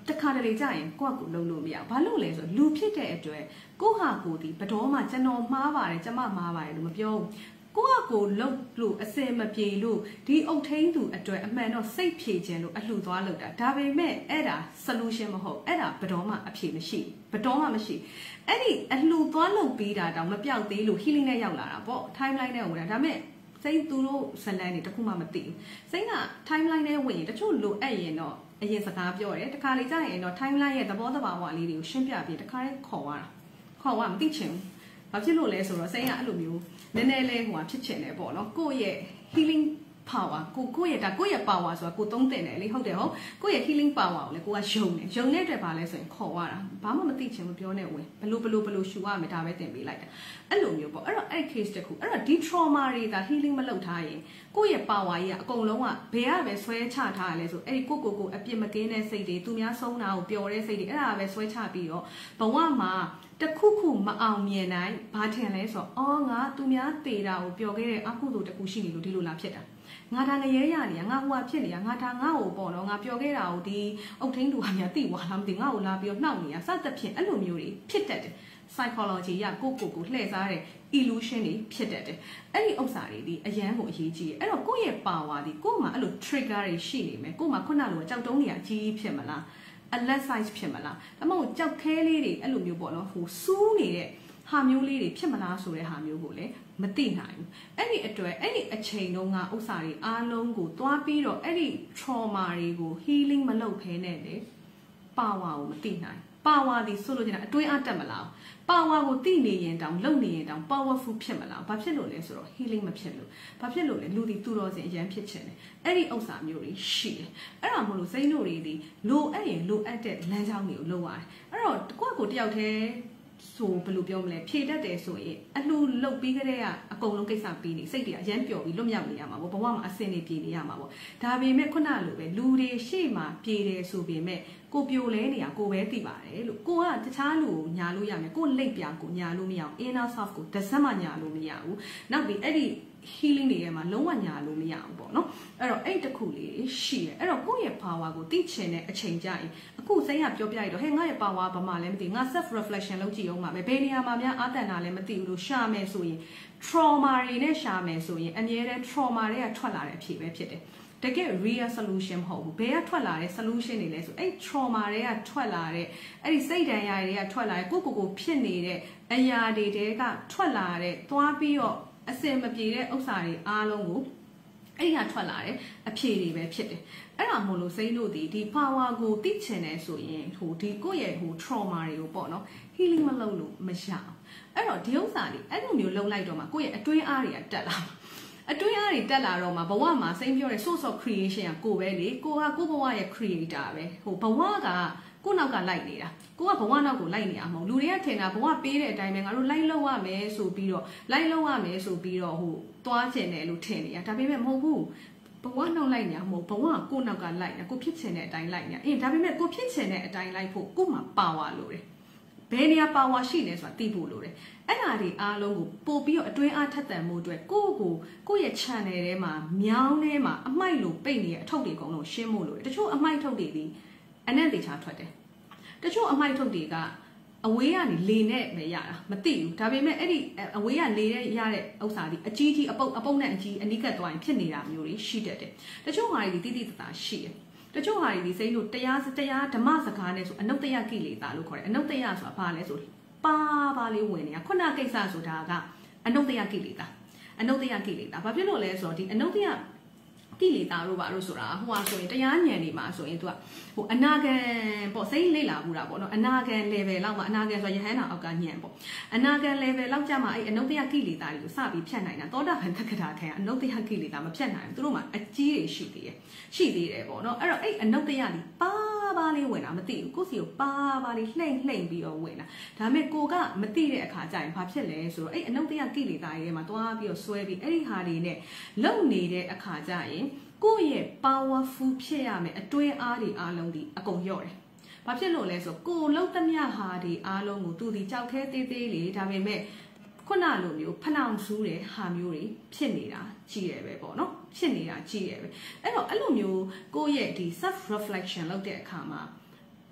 တခါတလေကြာရင်ကိုယ့်ကိုလုံလို့မရဘာလို့လဲဆိုလူဖြစ်တဲ့အတွက်ကိုဟာကိုဒီဘတော်မှကျွန်တော်မှားပါတယ်ကျမမှားပါတယ်လို့မပြောကိုယ့်ကိုလုံလို့အစင်မပြေလို့ဒီအုတ်ထင်းသူအတွက်အမှန်တော့စိတ်ဖြေခြင်းလို့အလှသွားလို့တာဒါပေမဲ့အဲ့ဒါ solution မဟုတ်အဲ့ဒါဘတော်မှအဖြေမရှိဘတော်မှမရှိအဲ့ဒီအလှသွားလို့ပြီးတာတောင်မပြောက်သေးလို့ healing နဲ့ရောက်လာတာပေါ့ timeline နဲ့ဝင်တာဒါပေမဲ့စိတ်သူတို့ဇလန်တွေတခုမှမသိဘူးစိတ်က timeline နဲ့ဝင်ရင်တချို့လိုအပ်ရင်တော့အရင်စကားပြောတယ်တခါလေကြာရင်တော့ timeline ရဲ့သဘောတဘာဝလေးတွေကိုရှင်းပြပြီးတခါလေးခေါ်သွားမသိချင်ဘူးဘာဖြစ်လို့လဲဆိုတော့စိတ်ကအဲ့လိုမျိုးနည်းနည်းလေးဟိုဖြစ်ချင်တယ်ပေါ့နော်ကိုယ့်ရဲ့ healing power ကိုယ့်ရဲ့ power ဆိုတာကိုသုံးတင်တယ်လေဟုတ်တယ်ဟုတ်ကိုယ့်ရဲ့ healing power ကိုလေကိုကယုံတဲ့အတွက်ပါလဲဆိုရင်ခေါ်ရတာဘာမှမသိချင်မပြောနဲ့ဝင်ဘလို့ရှူရမယ်ဒါပဲတင်ပေးလိုက်တာအဲ့လိုမျိုးပေါ့အဲ့တော့အဲ့ case တခုအဲ့တော့ဒီ trauma တွေက healing မလုပ်ထားရင်ကိုယ့်ရဲ့ power ကြီးကအကုန်လုံးကဘယ်ကပဲဆွဲချထားရလဲဆိုအဲ့ဒီကိုအပြစ်မကင်းတဲ့စိတ်တွေသူများဆုံးတာကိုပျော်တဲ့စိတ်တွေအဲ့ဒါပဲဆွဲချပြီးတော့ဘဝမှာတခုခုမအောင်မြင်နိုင်ဘာထင်လဲဆိုတော့အော်ငါသူများတေတာကိုပျော်ခဲ့တဲ့အကုသိုလ်တခုရှိနေလို့ဒီလိုလာဖြစ်တာငါဒါငရဲရနေငါဟိုကဖြစ်နေတာငါဒါငါ့ကိုပေါ့နော်ငါပျော်ခဲ့တာကိုဒီအုတ်ထင်းတူဟာများသိသွားလားမသိငါ့ကိုလာပြီးတော့နှောက်နေတာစသဖြင့်အဲ့လိုမျိုးတွေဖြစ်တတ်တယ် psychology ရကိုလှည့်စားတဲ့ illusion တွေဖြစ်တတ်တယ်အဲ့ဒီဥစ္စာတွေဒီအရန်ကိုအရေးကြီးတယ်အဲ့တော့ကိုယ့်ရဲ့ power ဒီကိုယ်မှာအဲ့လို trigger တွေရှိနေမယ်ကိုယ်မှာခုနလိုကြောက်တုံးတွေအကြီးဖြစ်မလားalert size ဖြစ်မလားဒါမှမဟုတ်ကြောက်ခဲလေးတွေအဲ့လိုမျိုးပေါ့နော်ဟိုစူးနေတဲ့ဟာမျိုးလေးတွေဖြစ်မလားဆိုတဲ့ဟာမျိုးကိုလည်းမသိနိုင်ဘူးအဲ့ဒီအတွက်အဲ့ဒီအချိန်တုန်းကဥစ္စာတွေအားလုံးကိုသွားပြီးတော့အဲ့ဒီ trauma တွေကို healing မလုပ်ဖဲနဲ့လေ power ကိုမသိနိုင် power ဒီဆိုလို့ကျင်တာအတွင်းအတက်မလား power ကိုသိနေရင်တောင်လုံနေရင်တောင် powerful ဖြစ်မလားဘာဖြစ်လို့လဲဆိုတော့ healing မဖြစ်လို့ဘာဖြစ်လို့လဲလူဒီသူတော်စင်အရန်ဖြစ်ချင်တယ်အဲ့ဒီဥစ္စာမျိုးတွေရှိတယ်အဲ့ဒါမလို့စိတ်တို့တွေဒီလိုအပ်ရင်လိုအပ်တဲ့လမ်းကြောင်းတွေကိုလုပ်ရတယ်အဲ့တော့ကိုယ့်တယောက်တည်းဆိုဘယ်လိုပြောမလဲဖြေတတ်တယ်ဆိုရင်အလှလုတ်ပြီးကြတဲ့အကုန်လုံးကိစ္စပြီးနေစိတ်တွေအရန်ပျော်ပြီးလွတ်မြောက်နေရမှာပေါ့ဘဝမှာအစင်တွေပြေနေရမှာပေါ့ဒါပေမဲ့ခုနလိုပဲလူတွေရှေ့မှာပြေတယ်ဆိုပေမဲ့ကိုပြိုလဲနေတာကိုပဲသိပါတယ်လို့ကိုကတခြားလူကိုညာလို့ရမယ်ကိုလိတ်ပြကိုညာလို့မရအောင် inner self ကိုတစ်စက်မှညာလို့မရဘူးနောက်ပြီးအဲ့ဒီ healing တွေထဲမှာလုံးဝညာလို့မရဘူးပေါ့နော်အဲ့တော့အဲ့တခုလေးရှိတယ်အဲ့တော့ကိုယ့်ရဲ့ power ကိုသိချင်တဲ့အချိန်ကြရင်အခုစိတ်ကပြောပြရတော့ဟဲ့ငါရဲ့ power ဘာမှလည်းမသိငါ self reflection လုပ်ကြည့်အောင်ပါပဲဘယ်နေရာမှာများအာတန်တာလည်းမသိဘူးလို့ရှာမယ်ဆိုရင် trauma တွေနဲ့ရှာမယ်ဆိုရင်အမြဲတမ်း trauma တွေကထွက်လာတဲ့အဖြစ်ပဲဖြစ်တယ်တကယ် real solution မဟုတ်ဘူးဘယ်ကထွက်လာတဲ့ solution တွေလဲဆိုအဲ့ trauma တွေကထွက်လာတဲ့အဲ့ဒီစိတ်ဒဏ်ရာတွေကထွက်လာတဲ့ကိုဖြစ်နေတဲ့အရာတွေကထွက်လာတဲ့သွားပြီးတော့အစင်မပြေတဲ့ဥစ္စာတွေအားလုံးကိုအဲ့ဒီကထွက်လာတဲ့အဖြေတွေပဲဖြစ်တယ်အဲ့ဒါမို့လို့စိတ်လို့ဒီ power ကိုသိချင်တယ်ဆိုရင်ဟိုဒီကိုယ့်ရဲ့ဟို trauma တွေကိုပေါ့နော် healing မလုပ်လို့မရအောင်အဲ့တော့ဒီဥစ္စာတွေအဲ့လိုမျိုးလုပ်လိုက်တော့မှကိုယ့်ရဲ့အတွင်းအားတွေကတက်လာအတွင်းအားတွေတက်လာတော့မှဘဝမှာစိတ်ပြောတဲ့ source of creation ကကိုပဲလေကိုဘဝရဲ့ creator ပဲဟိုဘဝကကိုနောက်ကလိုက်နေတာကိုကဘဝနောက်ကိုလိုက်နေအောင်မဟုတ်လူတွေကထင်တာဘဝပေးတဲ့အတိုင်းပဲငါတို့လိုက်လောက်ရမယ်ဆိုပြီးတော့ဟိုသွားချင်တယ်လို့ထင်နေတာဒါပေမဲ့မဟုတ်ဘူးဘဝနောက်လိုက်နေတာမဟုတ်ဘဝကိုနောက်ကလိုက်နေတာကိုဖြစ်ချင်တဲ့အတိုင်းလိုက်နေတာအေးဒါပေမဲ့ကိုဖြစ်ချင်တဲ့အတိုင်းလိုက်ဖို့ကို့မှာ power လို့တယ်ဘယ်နေရာ power ရှိလဲဆိုတာသိဖို့လိုတယ်အဲ့ဒါတွေအားလုံးကိုပို့ပြီးတော့အတွင်းအားထက်သန်မှုအတွက်ကိုယ့်ရဲ့ channel ထဲမှာမြောင်းထဲမှာအမိုက်လိုပိတ်နေတဲ့အထုပ်တွေအကုန်လုံးရှင်းဖို့လိုတယ်တချို့အမိုက်ထုတ်တွေဒီအနက်တေချာထွက်တယ်တချို့အမိုက်ထုတ်တွေကအဝေးကနေလေနဲ့ပဲရတာမသိဘူးဒါပေမဲ့အဲ့ဒီအဝေးကလေနဲ့ရတဲ့ဥစ္စာဒီအကြီးအပုတ်နဲ့အကြီးအနိကတ်သွားရင်ဖြစ်နေတာမျိုးတွေရှိတတ်တယ်တချို့ဟာတွေတိတိတသာရှိတယ်တချို့ဟာတွေစိမ့်လို့တရားဓမ္မစကားနဲ့ဆိုအနုတ္တယကိလေသာလို့ခေါ်တယ်အနုတ္တယဆိုတာဘာလဲဆိုပါလေးဝင်နေတာခုနကိစ္စဆိုတာကအနုတ္တယကိလေသာဘာဖြစ်လို့လဲဆိုတော့ဒီအနုတ္တယကိလေသာတို့ပါလို့ဆိုတာဟိုဟာဆိုရင်တရားဉာဏ်တွေမှာဆိုရင်သူကဟိုအနာဂံပေါ့စိတ်လေ့လာဘူးတာပေါ့နော်အနာဂံ level လောက်မှာအနာဂံဆိုရဟန္တာအောက်ကဉာဏ်ပေါ့အနာဂံ level လောက်ကြမှာအဲ့အနုတ္တယကိလေသာတွေကိုစပြီးဖြတ်နိုင်တာသောတာပန်သက္ကတာခံအနုတ္တယကိလေသာမဖြတ်နိုင်ဘူးသူတို့မှာအကြီးတွေရှိသေးတယ်ပေါ့နော်အဲ့တော့အဲ့အနုတ္တယကြီးပါလေးဝင်တာမသိဘူးကိုယ့်စီကိုပါလေးလှိမ့်ပြီးတော့ဝင်တာဒါပေမဲ့ကိုကမသိတဲ့အခါကျရင်ဘာဖြစ်လဲဆိုတော့အဲ့အနုတ္တယကိလေသာတွေထဲမှာတွားပြီးတော့ဆွဲပြီးအဲ့ဒီဟာတွေနဲ့လုံနေတဲ့အခါကျရင်ကိုယ့်ရဲ့ powerful ဖြစ်ရမယ်အတွင်းအားတွေအားလုံးဒီအကုန်လျော့တယ်။ဘာဖြစ်လို့လဲဆိုကိုလုံးသမျှဟာဒီအားလုံးကိုသူဒီကြောက်ခဲသေးသေးလေးဒါပေမဲ့ခုနလိုမျိုးဖနောင်ဆူးတဲ့ဟာမျိုးတွေဖြစ်နေတာကြီးတယ်ပဲပေါ့နော်ဖြစ်နေတာကြီးတယ်ပဲအဲ့တော့အဲ့လိုမျိုးကိုယ့်ရဲ့ဒီ self reflection လုပ်တဲ့အခါမှာ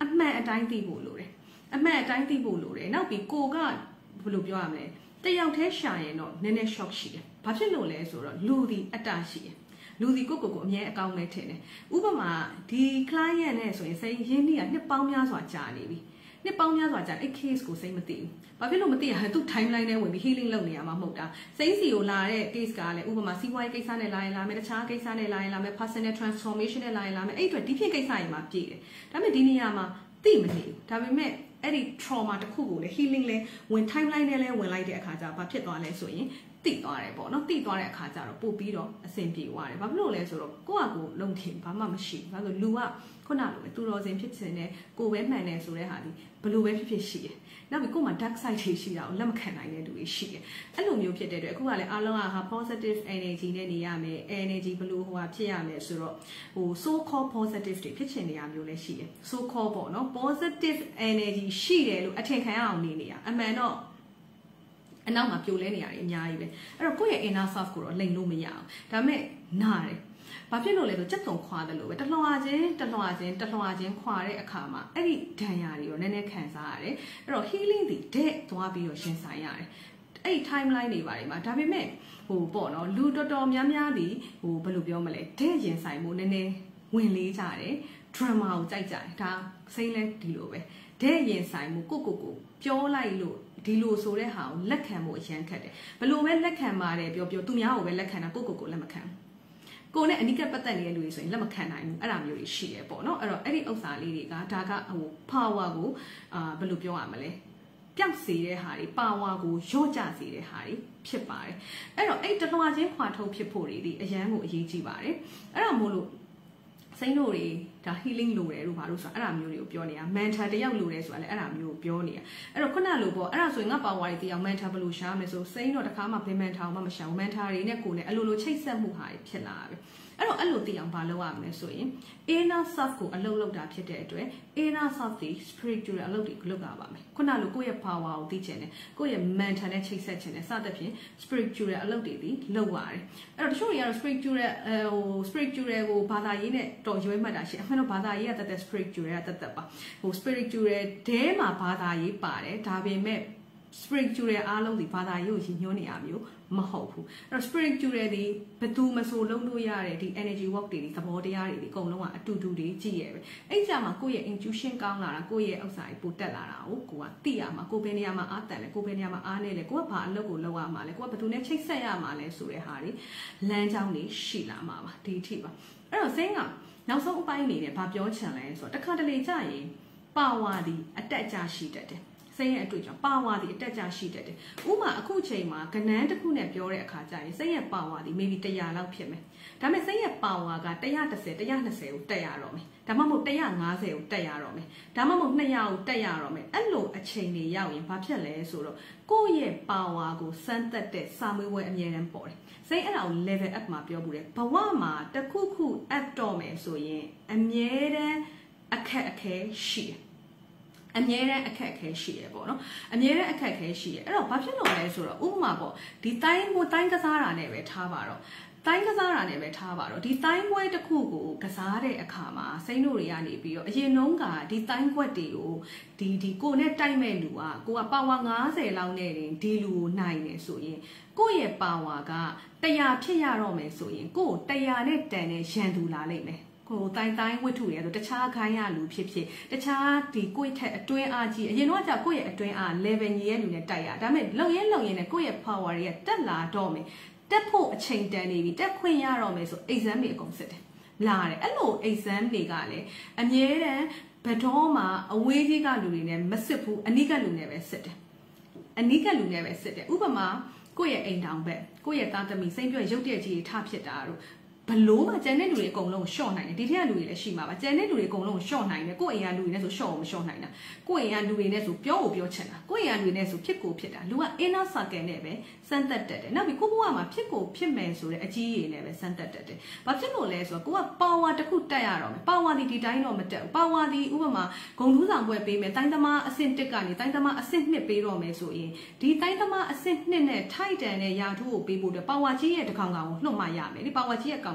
အမှန်အတိုင်းသိဖို့လိုတယ်အမှန်အတိုင်းသိဖို့လိုတယ်နောက်ပြီးကိုကဘယ်လိုပြောရမလဲတယောက်တည်းရှာရင်တော့နည်းနည်း shock ရှိတယ်ဘာဖြစ်လို့လဲဆိုတော့လူဒီအတ္တရှိတယ်လူဒီကိုအမြဲအကောင်းနဲ့ထင်တယ်ဥပမာဒီ client နဲ့ဆိုရင်စိတ်ရင်းနှီးကနှစ်ပေါင်းများစွာကြာနေပြီနှစ်ပေါင်းများစွာကြာအဲ့ case ကိုစိတ်မသိဘူးဘာဖြစ်လို့မသိရလဲသူ timeline နဲ့ဝင်ပြီး healing လုပ်နေရမှာမဟုတ်တာစိတ်စီကိုလာတဲ့ case ကလည်းဥပမာစီးပွားရေးကိစ္စနဲ့လာရင်လာမယ်တခြားကိစ္စနဲ့လာရင်လာမယ် personal transformation နဲ့လာရင်လာမယ်အဲ့အတွက်ဒီဖြစ်ကိစ္စတွေမှာပြည့်တယ်ဒါပေမဲ့ဒီနေရာမှာသိမနေဘူးဒါပေမဲ့အဲ့ဒီ trauma တစ်ခုကိုလည်း healing လဲဝင် timeline နဲ့လဲဝင်လိုက်တဲ့အခါကျဘာဖြစ်သွားလဲဆိုရင်တိသွားတယ်ပေါ့နော်တိသွားတဲ့အခါကျတော့ပို့ပြီးတော့အဆင်ပြေသွားတယ်ဘာဖြစ်လို့လဲဆိုတော့ကိုယ့်အကိုလုံထင်ဘာမှမရှိဘူးဘာလို့လူကခုနလိုပဲသူတော်စင်ဖြစ်ခြင်းနဲ့ကိုယ်ပဲမှန်တယ်ဆိုတဲ့ဟာဒီဘလို့ပဲဖြစ်ရှိတယ်နောက်ပြီးကိုယ်မှာ dark side တွေရှိတာကိုလက်မခံနိုင်တဲ့လူတွေရှိတယ်အဲ့လိုမျိုးဖြစ်တဲ့အတွက်အခုကလည်းအားလုံးကဟာ positive energy နဲ့နေရမယ် energy ဘလို့ဟိုဟာဖြစ်ရမယ်ဆိုတော့ဟို so called positive တွေဖြစ်ချင်နေရမျိုးလည်းရှိတယ် so called ပေါ့နော် positive energy ရှိတယ်လို့အထင်ခံရအောင်နေရအမှန်တော့အနောက်မှာပြိုလဲနေရတယ်အများကြီးပဲအဲ့တော့ကိုယ့်ရဲ့ inner self ကိုတော့လိမ်လို့မရအောင်ဒါပေမဲ့နားတယ်ဘာဖြစ်လို့လဲဆိုစက်တုံခွာတယ်လို့ပဲတလွှာချင်းခွာတဲ့အခါမှာအဲ့ဒီဒဏ်ရာတွေရောနည်းနည်းခံစားရတယ်အဲ့တော့ healing တွေတဲ့သွားပြီးတော့ရှင်ဆိုင်ရတယ်အဲ့ဒီ timeline တွေပါတယ်မှာဒါပေမဲ့ဟိုပေါ့နော်လူတော်တော်များများဒီဟိုဘယ်လိုပြောမလဲတဲ့ရင်ဆိုင်မှုနည်းနည်းဝင်လေးကြတယ် drama ကိုကြိုက်ကြတယ်ဒါစိမ့်လဲဒီလိုပဲတဲ့ရင်ဆိုင်မှုကိုပြောလိုက်လို့ဒီလိုဆိုတဲ့ဟာကိုလက်ခံဖို့အရန်ခက်တယ်ဘလို့ပဲလက်ခံပါတယ်ပြောသူများကိုပဲလက်ခံတာကိုလက်မခံကိုနဲ့အနိကပတ်သက်နေတဲ့လူတွေဆိုရင်လက်မခံနိုင်ဘူးအဲ့ဒါမျိုးတွေရှိရပေါ့နော်အဲ့တော့အဲ့ဒီဥစ္စာလေးတွေကဒါကဟို power ကိုဘယ်လိုပြောရမလဲပျောက်စေတဲ့ဟာတွေ power ကိုညှော့ကျစေတဲ့ဟာတွေဖြစ်ပါတယ်အဲ့တော့အဲ့တလွှာချင်းခွာထုတ်ဖြစ်ဖို့တွေဒီအရန်ကိုအရေးကြီးပါတယ်အဲ့ဒါမို့လို့စိတ်တို့တွေဒါ healing လိုတယ်လို့ဘာလို့ဆိုတာအဲ့ဒါမျိုးတွေကိုပြောနေတာ mental တယောက်လိုတယ်ဆိုတာလည်းအဲ့ဒါမျိုးကိုပြောနေတာအဲ့တော့ခုနလိုပေါ့အဲ့ဒါဆိုရင်ငါ power တွေတယောက် mental ဘယ်လိုရှားမလဲဆိုစိတ်တော့တစ်ခါမှဘယ် mental မှမရှာဘူး mental တွေနဲ့ကိုယ်နဲ့အလိုလိုချိတ်ဆက်မှုဟာဖြစ်လာပြီအဲ့တော့အဲ့လိုသိအောင်ဘာလုပ်ရမလဲဆိုရင် inner self ကိုအလုပ်လုပ်တာဖြစ်တဲ့အတွက် inner self ဒီ spiritual အလုပ်တွေလုပ်တာပါမယ်ခုနလိုကိုယ့်ရဲ့ power ကိုသိချင်တယ်ကိုယ့်ရဲ့ mental နဲ့ချိတ်ဆက်ချင်တယ်စသဖြင့် spiritual အလုပ်တွေဒီလုပ်ရတယ်အဲ့တော့တချို့တွေကတော့ spiritual ကိုဘာသာရေးနဲ့တော်ရွေးမှတ်တာရှိအမှန်တော့ဘာသာရေးကတသက် spiritual ကတသက်ပါဟို spiritual တဲမှာဘာသာရေးပါတယ်ဒါပေမဲ့ spiritual အားလုံးဒီဘာသာရေးကိုရည်ညွှန်းနေရမျိုးမဟုတ်ဘူးအဲ့တော့ spiritual ဒီဘယ်သူမဆိုလုံးလို့ရတယ်ဒီ energy work တွေဒီသဘောတရားတွေဒီအကုန်လုံးကအတူတူတွေကြည့်ရပဲအဲ့ကြမှာကိုယ့်ရဲ့ intuition ကောင်းလာတာကိုယ့်ရဲ့ဥစ္စာကြီးပိုတက်လာတာကိုကသိရမှာကိုယ်ဘယ်နေရာမှာအားတန်လဲကိုယ်ဘယ်နေရာမှာအားနေလဲကိုကဘာအလုပ်ကိုလုပ်ရမှာလဲကိုကဘယ်သူနဲ့ချိတ်ဆက်ရမှာလဲဆိုတဲ့ဟာတွေလမ်းကြောင်းတွေရှိလာမှာပါဒီအထိပါအဲ့တော့စိတ်ကနောက်ဆုံးအပိုင်းအနေနဲ့ဗာပြောချင်လဲဆိုတော့တခါတလေကြာရင်ပါဝါဒီအတက်အကျရှိတတ်တယ်စိတ်ရဲ့အတွေ့အကြုံပါဝါဒီအတက်အကျရှိတတ်တယ်ဥမာအခုချိန်မှာကဏ္ဍတစ်ခုနဲ့ပြောတဲ့အခါကျရင်စိတ်ရဲ့ပါဝါဒီ maybe 100လောက်ဖြစ်မယ်ဒါပေမဲ့စိတ်ရဲ့ပါဝါက130 120ကိုတက်ရတော့မယ်ဒါမှမဟုတ်150ကိုတက်ရတော့မယ်ဒါမှမဟုတ်200ကိုတက်ရတော့မယ်အဲ့လိုအချိန်တွေရောက်ရင်ဘာဖြစ်လဲဆိုတော့ကိုယ့်ရဲ့ပါဝါကိုစမ်းသပ်တဲ့စာမေးပွဲအမြဲတမ်းပေါ်တယ်စိတ်အဲ့ဒါကို level up မှာပြောဘူးတယ်ဘဝမှာတစ်ခုခု up တော့မယ်ဆိုရင်အမြဲတမ်းအခက်အခဲရှိတယ်အမြဲတမ်းအခက်အခဲရှိရပေါ့နော်အမြဲတမ်းအခက်အခဲရှိရအဲ့တော့ဘာဖြစ်လို့လဲဆိုတော့ဥပမာပေါ့ဒီတိုင်းကစားတာနဲ့ပဲထားပါတော့တိုင်းကစားတာနဲ့ပဲထားပါတော့ဒီတိုင်းပွဲတစ်ခုကိုကစားတဲ့အခါမှာစိတ်တို့တွေကနေပြီးတော့အရင်နှုန်းကဒီတိုင်းကွက်တွေကိုဒီကိုနဲ့တိုက်မဲ့လူကကိုကပါဝါ90လောက်နဲ့တင်ဒီလူကိုနိုင်နေဆိုရင်ကိုယ့်ရဲ့ပါဝါက100ဖြစ်ရတော့မယ်ဆိုရင်ကို100နဲ့တန်တဲ့ရန်သူလာလိမ့်မယ်ကိုတိုင်းဝိထုတွေဆိုတခြားခိုင်းရလူဖြစ်တခြားဒီကိုယ့်ထက်အတွင်းအားကြီးအရင်တော့ကြာကိုယ့်ရဲ့အတွင်းအား level ကြီးရဲ့လူနဲ့တိုက်ရဒါပေမဲ့လုံရင်နဲ့ကိုယ့်ရဲ့ power တွေကတက်လာတော့မယ်တက်ဖို့အချိန်တန်နေပြီတက်ခွင့်ရတော့မယ်ဆို exam တွေအကုန်စစ်တယ်လာတယ်အဲ့လို exam တွေကလည်းအမြဲတမ်းဘယ်တော့မှအဝေးကြီးကလူတွေနဲ့မစစ်ဘူးအနိကလူနဲ့ပဲစစ်တယ်အနိကလူနဲ့ပဲစစ်တယ်ဥပမာကိုယ့်ရဲ့အိမ်တောင်ဘက်ကိုယ့်ရဲ့သားသမီးစိမ့်ပြရုပ်တရက်ကြီးထဖြစ်တာတို့ဘလို့မှကျန်တဲ့လူတွေအကုန်လုံးရှော့နိုင်တယ်ဒီထက်ကလူတွေလည်းရှိမှာပါကျန်တဲ့လူတွေအကုန်လုံးရှော့နိုင်တယ်ကိုယ့်အိမ်ကလူတွေနဲ့ဆိုရှော့မရှော့နိုင်တာကိုယ့်အိမ်ကလူတွေနဲ့ဆိုပြောချင်တာကိုယ့်အိမ်ကလူတွေနဲ့ဆိုဖြစ်တာလူက inner circle နဲ့ပဲစမ်းသက်တက်တယ်နောက်ပြီးကိုဘဝမှာဖြစ်မယ်ဆိုတဲ့အကြီးကြီးနဲ့ပဲစမ်းသက်တက်တယ်ဘာဖြစ်လို့လဲဆိုတော့ကိုက power တစ်ခုတက်ရတော့မယ် power ဒီတိုင်းတော့မတက်ဘူး power ဒီဥပမာဂုံထူးဆောင်ပွဲပေးမယ်တိုင်းသမားအဆင့်1ကနေတိုင်းသမားအဆင့်2ပေးတော့မယ်ဆိုရင်ဒီတိုင်းသမားအဆင့်2နဲ့ထိုက်တန်တဲ့ယာထုကိုပေးဖို့အတွက် power ကြီးရဲ့တစ်ကောင်ကိုလွှတ်မှရမယ်ဒီ power ကြီးရဲ့ကောင်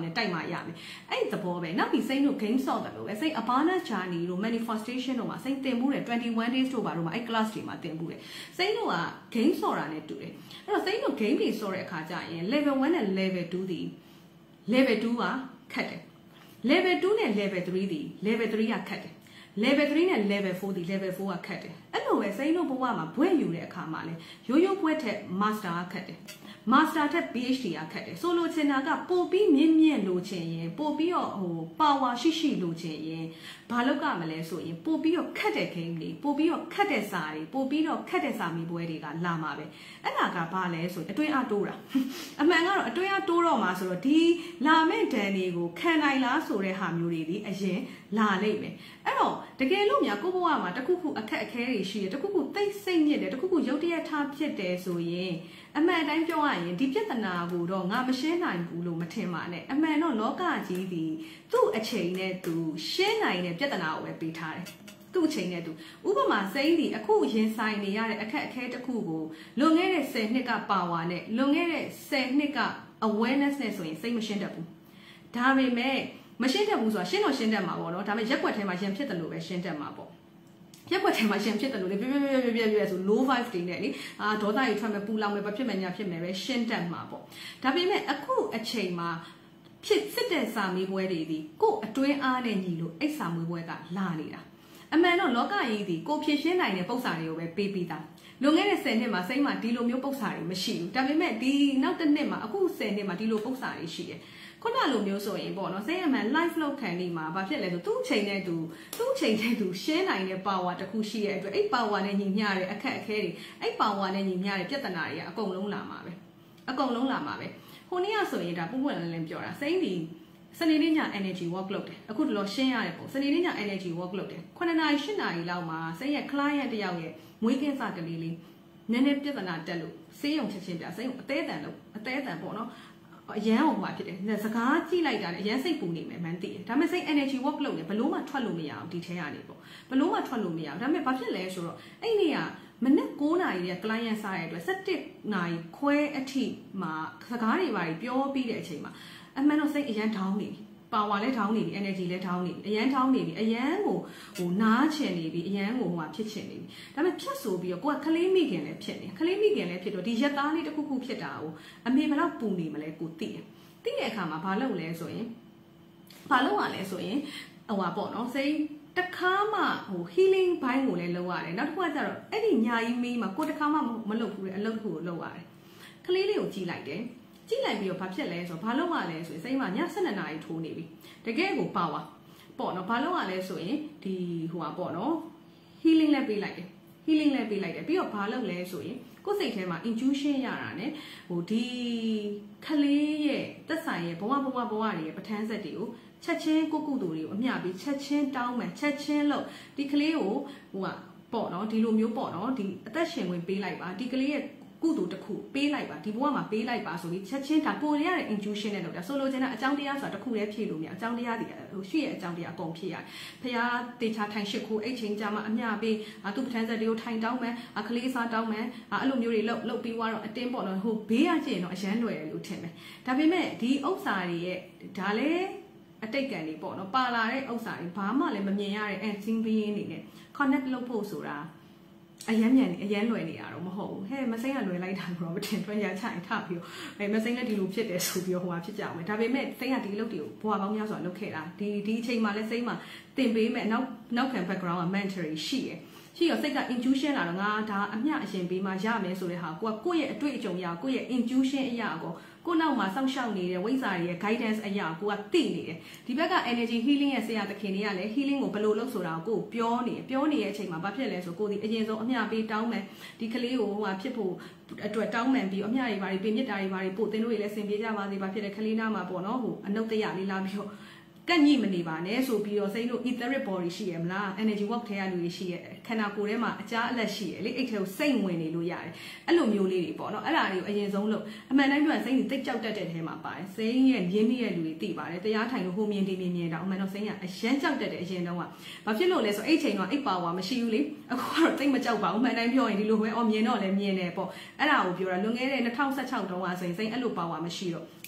နဲ့တိုက်မှရမယ်အဲ့သဘောပဲနောက်ပြီးစိတ်တို့ game ဆော့တယ်လို့ပဲစိတ် Abana journey တို့ manifestation တို့မှာစိတ်တင်မှုတယ်21 days တို့ပါတို့မှာအဲ့ class တွေမှာတင်မှုတယ်စိတ်တို့က game ဆော့တာနဲ့တူတယ်အဲ့တော့စိတ်တို့ game တွေဆော့တဲ့အခါကျရင် level 1နဲ့ level 2ဒီ level 2ကခက်တယ် level 2နဲ့ level 3ဒီ level 3ကခက်တယ် level 3နဲ့ level 4ဒီ level 4ကခက်တယ်အဲ့လိုပဲစိတ်တို့ဘဝမှာဘွဲ့ယူတဲ့အခါမှာလဲရိုးရိုးဘွဲ့ထက် master ကခက်တယ် master ထက် PhD ကခက်တယ်ဆိုလိုချင်တာကပို့ပြီးမြင့်မြင့်လိုချင်ရင်ပို့ပြီးတော့ဟို power ရှိလိုချင်ရင်ဘာလုပ်ရမလဲဆိုရင်ပို့ပြီးတော့ခက်တဲ့ game တွေပို့ပြီးတော့ခက်တဲ့စာတွေပို့ပြီးတော့ခက်တဲ့စာမီပွဲတွေကလာမှာပဲအဲ့ဒါကဘာလဲဆိုရင်အတွင်းအားတိုးတာအမှန်ကတော့အတွင်းအားတိုးတော့မှာဆိုတော့ဒီလာမဲ့ဒန်တွေကိုခံနိုင်လားဆိုတဲ့ဟာမျိုးတွေဒီအရင်လာလိမ့်မယ်အဲ့တော့တကယ်လို့များကိုဘဝမှာတခုခုအခက်အခဲတွေရှိတယ်တခုခုသိစိတ်ညစ်တယ်တခုခုရုပ်တရက်ထားဖြစ်တယ်ဆိုရင်အမှန်တိုင်းပြောရရင်ဒီပြဿနာကိုတော့ငါမရှင်းနိုင်ဘူးလို့မထင်ပါနဲ့အမှန်တော့လောကကြီးဒီသူ့အချိန်နဲ့သူရှင်းနိုင်တဲ့ပြဿနာကိုပဲပေးထားတယ်သူ့အချိန်နဲ့သူဥပမာစိမ့်ဒီအခုရင်ဆိုင်နေရတဲ့အခက်အခဲတစ်ခုကိုလွန်ခဲ့တဲ့10နှစ်ကပါဝါနဲ့လွန်ခဲ့တဲ့10နှစ်က awareness နဲ့ဆိုရင်စိတ်မရှင်းတတ်ဘူးဒါပေမဲ့မရှင်းတတ်ဘူးဆိုတာရှင်းတော့ရှင်းတတ်မှာပေါ့နော်ဒါပေမဲ့ရက်ွက်ထဲမှာရင်ဖြစ်တယ်လို့ပဲရှင်းတတ်မှာပေါ့ရက်ွက်ထဲမှာရှင်ဖြစ်တယ်လို့လေပြဆို low 5 တွေနဲ့လေဒေါသတွေထွက်မယ်ပူလောင်မယ်ဘာဖြစ်မယ်ညာဖြစ်မယ်ပဲရှင်းတတ်မှာပေါ့ဒါပေမဲ့အခုအချိန်မှာဖြစ်စစ်တဲ့စာမေးပွဲတွေဒီကို့အတွင်းအားနဲ့ညီလို့အဲ့စာမေးပွဲကလာနေတာအမှန်တော့လောကကြီးဒီကိုဖြစ်ရှင်းနိုင်တဲ့ပုံစံတွေကိုပဲပေးပြီးသားလွန်ခဲ့တဲ့10နှစ်မှာစိတ်မှာဒီလိုမျိုးပုံစံတွေမရှိဘူးဒါပေမဲ့ဒီနောက်တစ်နှစ်မှာအခု10နှစ်မှာဒီလိုပုံစံတွေရှိတယ်ခုနလိုမျိုးဆိုရင်ပေါ့နော်စိတ်အမှန် live လောက်ခံနေမှာဘာဖြစ်လဲဆိုသူ့ချိန်နဲ့သူရှင်းနိုင်တဲ့ power တစ်ခုရှိတဲ့အတွက်အဲ့ power နဲ့ညီမျှတဲ့အခက်အခဲတွေအဲ့ power နဲ့ညီမျှတဲ့ပြဿနာတွေကအကုန်လုံးလာမှာပဲအကုန်လုံးလာမှာပဲဟိုနေ့ကဆိုရင်ဒါပုံပွင့်လင်းလင်းပြောတာစိတ်ဒီစနေနေ့ည energy work လုပ်တယ်အခုတော့ရှင်းရတယ်ပေါ့စနေနေ့ည energy work လုပ်တယ်9နာရီ10နာရီလောက်မှာစိတ်ရဲ့ client တယောက်ရဲ့မွေးကင်းစားကလေးလေးနည်းနည်းပြဿနာတက်လို့ဆေးရုံချက်ချင်းပြစိတ်ကိုအသေးအတန်ပေါ့နော်အရန်ဟိုမှာဖြစ်တယ်စကားကြည့်လိုက်တာလည်းအရန်စိတ်ပူနေမယ်မှန်းသိတယ်ဒါပေမဲ့စိတ် energy work လုပ်နေဘလို့မှထွက်လို့မရအောင်ဒီထဲကနေပေါ့ဘလို့မှထွက်လို့မရအောင်ဒါပေမဲ့ဘာဖြစ်လဲဆိုတော့အဲ့နေ့ကမနက်9နာရီရဲ့ client စားရတဲ့အတွက်17နာရီခွဲအထိမှာစကားတွေပါပြောပြီးတဲ့အချိန်မှာအမှန်တော့စိတ်အရန် down နေပြီpower လည်း down နေပြီ energy လည်း down နေပြီအရန် down နေပြီအရန်ကိုဟိုနားချင်နေပြီအရန်ကိုဟိုမှာဖြစ်ချင်နေပြီဒါပေမဲ့ဖြတ်ဆိုပြီးတော့ကိုကခလေးမိခင်လည်းဖြစ်နေခလေးမိခင်လည်းဖြစ်တော့ဒီရက်သားလေးတစ်ခုခုဖြစ်တာကိုအမေဘယ်တော့ပူနေမလဲကိုသိတယ်သိတဲ့အခါမှာဘာလုပ်လဲဆိုရင်ဘာလုပ်ရလဲဆိုရင်ဟိုပါပေါ့နော်စိတ်တခါမှဟို healing ဘိုင်းကိုလည်းလုပ်ရတယ်နောက်တစ်ခုကကျတော့အဲ့ဒီညာကြီးမီးမှာကိုတခါမှမလုပ်ဘူးလေအလုပ်တစ်ခုကိုလုပ်ရတယ်ခလေးလေးကိုကြည့်လိုက်တယ်ကြည့်လိုက်ပြီးတော့ဘာဖြစ်လဲဆိုတော့ဘာလုပ်ရလဲဆိုရင်စိတ်မှာည7နာရီထိုးနေပြီတကယ်ကိုပါဝါပေါ့နော်ဘာလုပ်ရလဲဆိုရင်ဒီဟိုပါပေါ့နော် healing လည်းပေးလိုက်တယ်ပြီးတော့ဘာလုပ်လဲဆိုရင်ကိုယ်စိတ်ထဲမှာ intuition ရတာ ਨੇ ဟိုဒီခလေးရဲ့သက်ဆိုင်ရဲ့ဘဝတွေရဲ့ပဋ္ဌာန်းဆက်တွေကိုချက်ချင်းကိုကုသိုလ်တွေကိုအမျှပြီးချက်ချင်းတောင်းမယ်ချက်ချင်းလို့ဒီကလေးကိုဟိုကပေါ့နော်ဒီလိုမျိုးပေါ့နော်ဒီအသက်ရှင်ဝင်ပေးလိုက်ပါဒီကလေးရဲ့ကုသိုလ်တစ်ခုပေးလိုက်ပါဒီဘဝမှာပေးလိုက်ပါဆိုပြီးချက်ချင်းဒါကိုရတဲ့ intuition နဲ့လုပ်တာဆိုလိုချင်တာအကြောင်းတရားဆိုတာတစ်ခုတည်းဖြည့်လို့မရအကြောင်းတရားတွေဟိုရှိရဲ့အကြောင်းတရားအကုန်ဖြည့်ရတယ်ဖះတေချာထိုင်ရှိခိုးအဲ့ချိန်ကြာမှအမျှပေးသူ့ပဋ္ဌာန်းဆက်တွေကိုထိုင်တောင်းမယ်ကလေးစားတောင်းမယ်အဲ့လိုမျိုးတွေလုပ်ပြီးသွားတော့အတင်းပေါ့နော်ဟိုဘေးရကျရင်တော့အရန်လွယ်တယ်လို့ထင်တယ်ဒါပေမဲ့ဒီဥစ္စာတွေရဲ့ဒါလည်းအတိတ်ကံတွေပေါ့နော်ပါလာတဲ့ဥစ္စာတွေဘာမှလည်းမမြင်ရတဲ့ unseen being တွေနဲ့ connect လုပ်ဖို့ဆိုတာအရန်မြန်နေအရန်လွယ်နေရတော့မဟုတ်ဘူးဟဲ့မစိမ့်ကလွယ်လိုက်တာတော့မတင်တွက်ရချင်ထပြီးတော့မစိမ့်လည်းဒီလိုဖြစ်တယ်ဆိုပြီးတော့ဟိုဟာဖြစ်ကြအောင်ဒါပေမဲ့စိမ့်ကဒီအလုပ်တွေကိုဘွာပေါင်းများစွာလုပ်ခဲ့တာဒီအချိန်မှာလည်းစိမ့်မှာတင်ပေးမဲ့နောက်ခံ background က mentoring ရှိရတော့စိတ်က intuition လာတော့ငါဒါအမျှအရင်ပေးမှရမယ်ဆိုတဲ့ဟာကိုယ့်ရဲ့အတွေ့အကြုံရကိုယ့်ရဲ့ intuition အရာကိုနောက်မှာစောင့်ရှောက်နေတဲ့ဝိဇ္ဇာရဲ့ guidance အရာကိုသိနေတယ်ဒီဘက်က energy healing ရဲ့ဆရာသခင်တွေကလည်း healing ကိုဘယ်လိုလုပ်ဆိုတာကိုပြောနေတဲ့အချိန်မှာဘာဖြစ်လဲဆိုကိုဒီအရင်ဆုံးအမျှပေးတောင်းမယ်ဒီကလေးကိုဟိုဟာဖြစ်ဖို့အတွက်တောင်းမှန်ပြီးအမျှတွေဘာတွေပြင်မြစ်တာတွေဘာတွေပို့သင်တို့တွေလည်းဆင်ပြေကြပါစေဘာဖြစ်လဲကလေးနာမှာပေါ့နော်ဟိုအနုတ်တရလေးလာပြီးတော့ကန့်ညိမနေပါနဲ့ဆိုပြီးတော့စိတ်တို့ etheric body ရှိရမလား energy work ထဲကလူတွေရှိရခန္ဓာကိုယ်ထဲမှာအကြားအလက်ရှိရလေအဲ့ထဲကိုစိတ်ဝင်နေလို့ရတယ်အဲ့လိုမျိုးလေးတွေပေါ့နော်အဲ့ဒါတွေကိုအရင်ဆုံးလို့အမှန်တိုင်းပြောစိတ်ကြီးတိတ်ကြောက်တတ်တဲ့ထဲမှာပါတယ်စိတ်ရဲ့ရင်းနှီးရဲ့လူတွေသိပါတယ်တရားထိုင်လို့ဟိုမြင်တော့အမှန်တော့စိတ်ကအရန်ကြောက်တတ်တဲ့အရင်တော့ကဘာဖြစ်လို့လဲဆိုအဲ့ချိန်တော့အိတ်ပါဝါမရှိဘူးလေအခုကတော့တိတ်မကြောက်ပါဘူးအမှန်တိုင်းပြောရင်ဒီလိုပဲမြင်တော့လည်းမြင်တယ်ပေါ့အဲ့ဒါကိုပြောတာလွန်ခဲ့တဲ့2016တုန်းကဆိုရင်စိတ်အဲ့လိုပါဝါမရှိတော့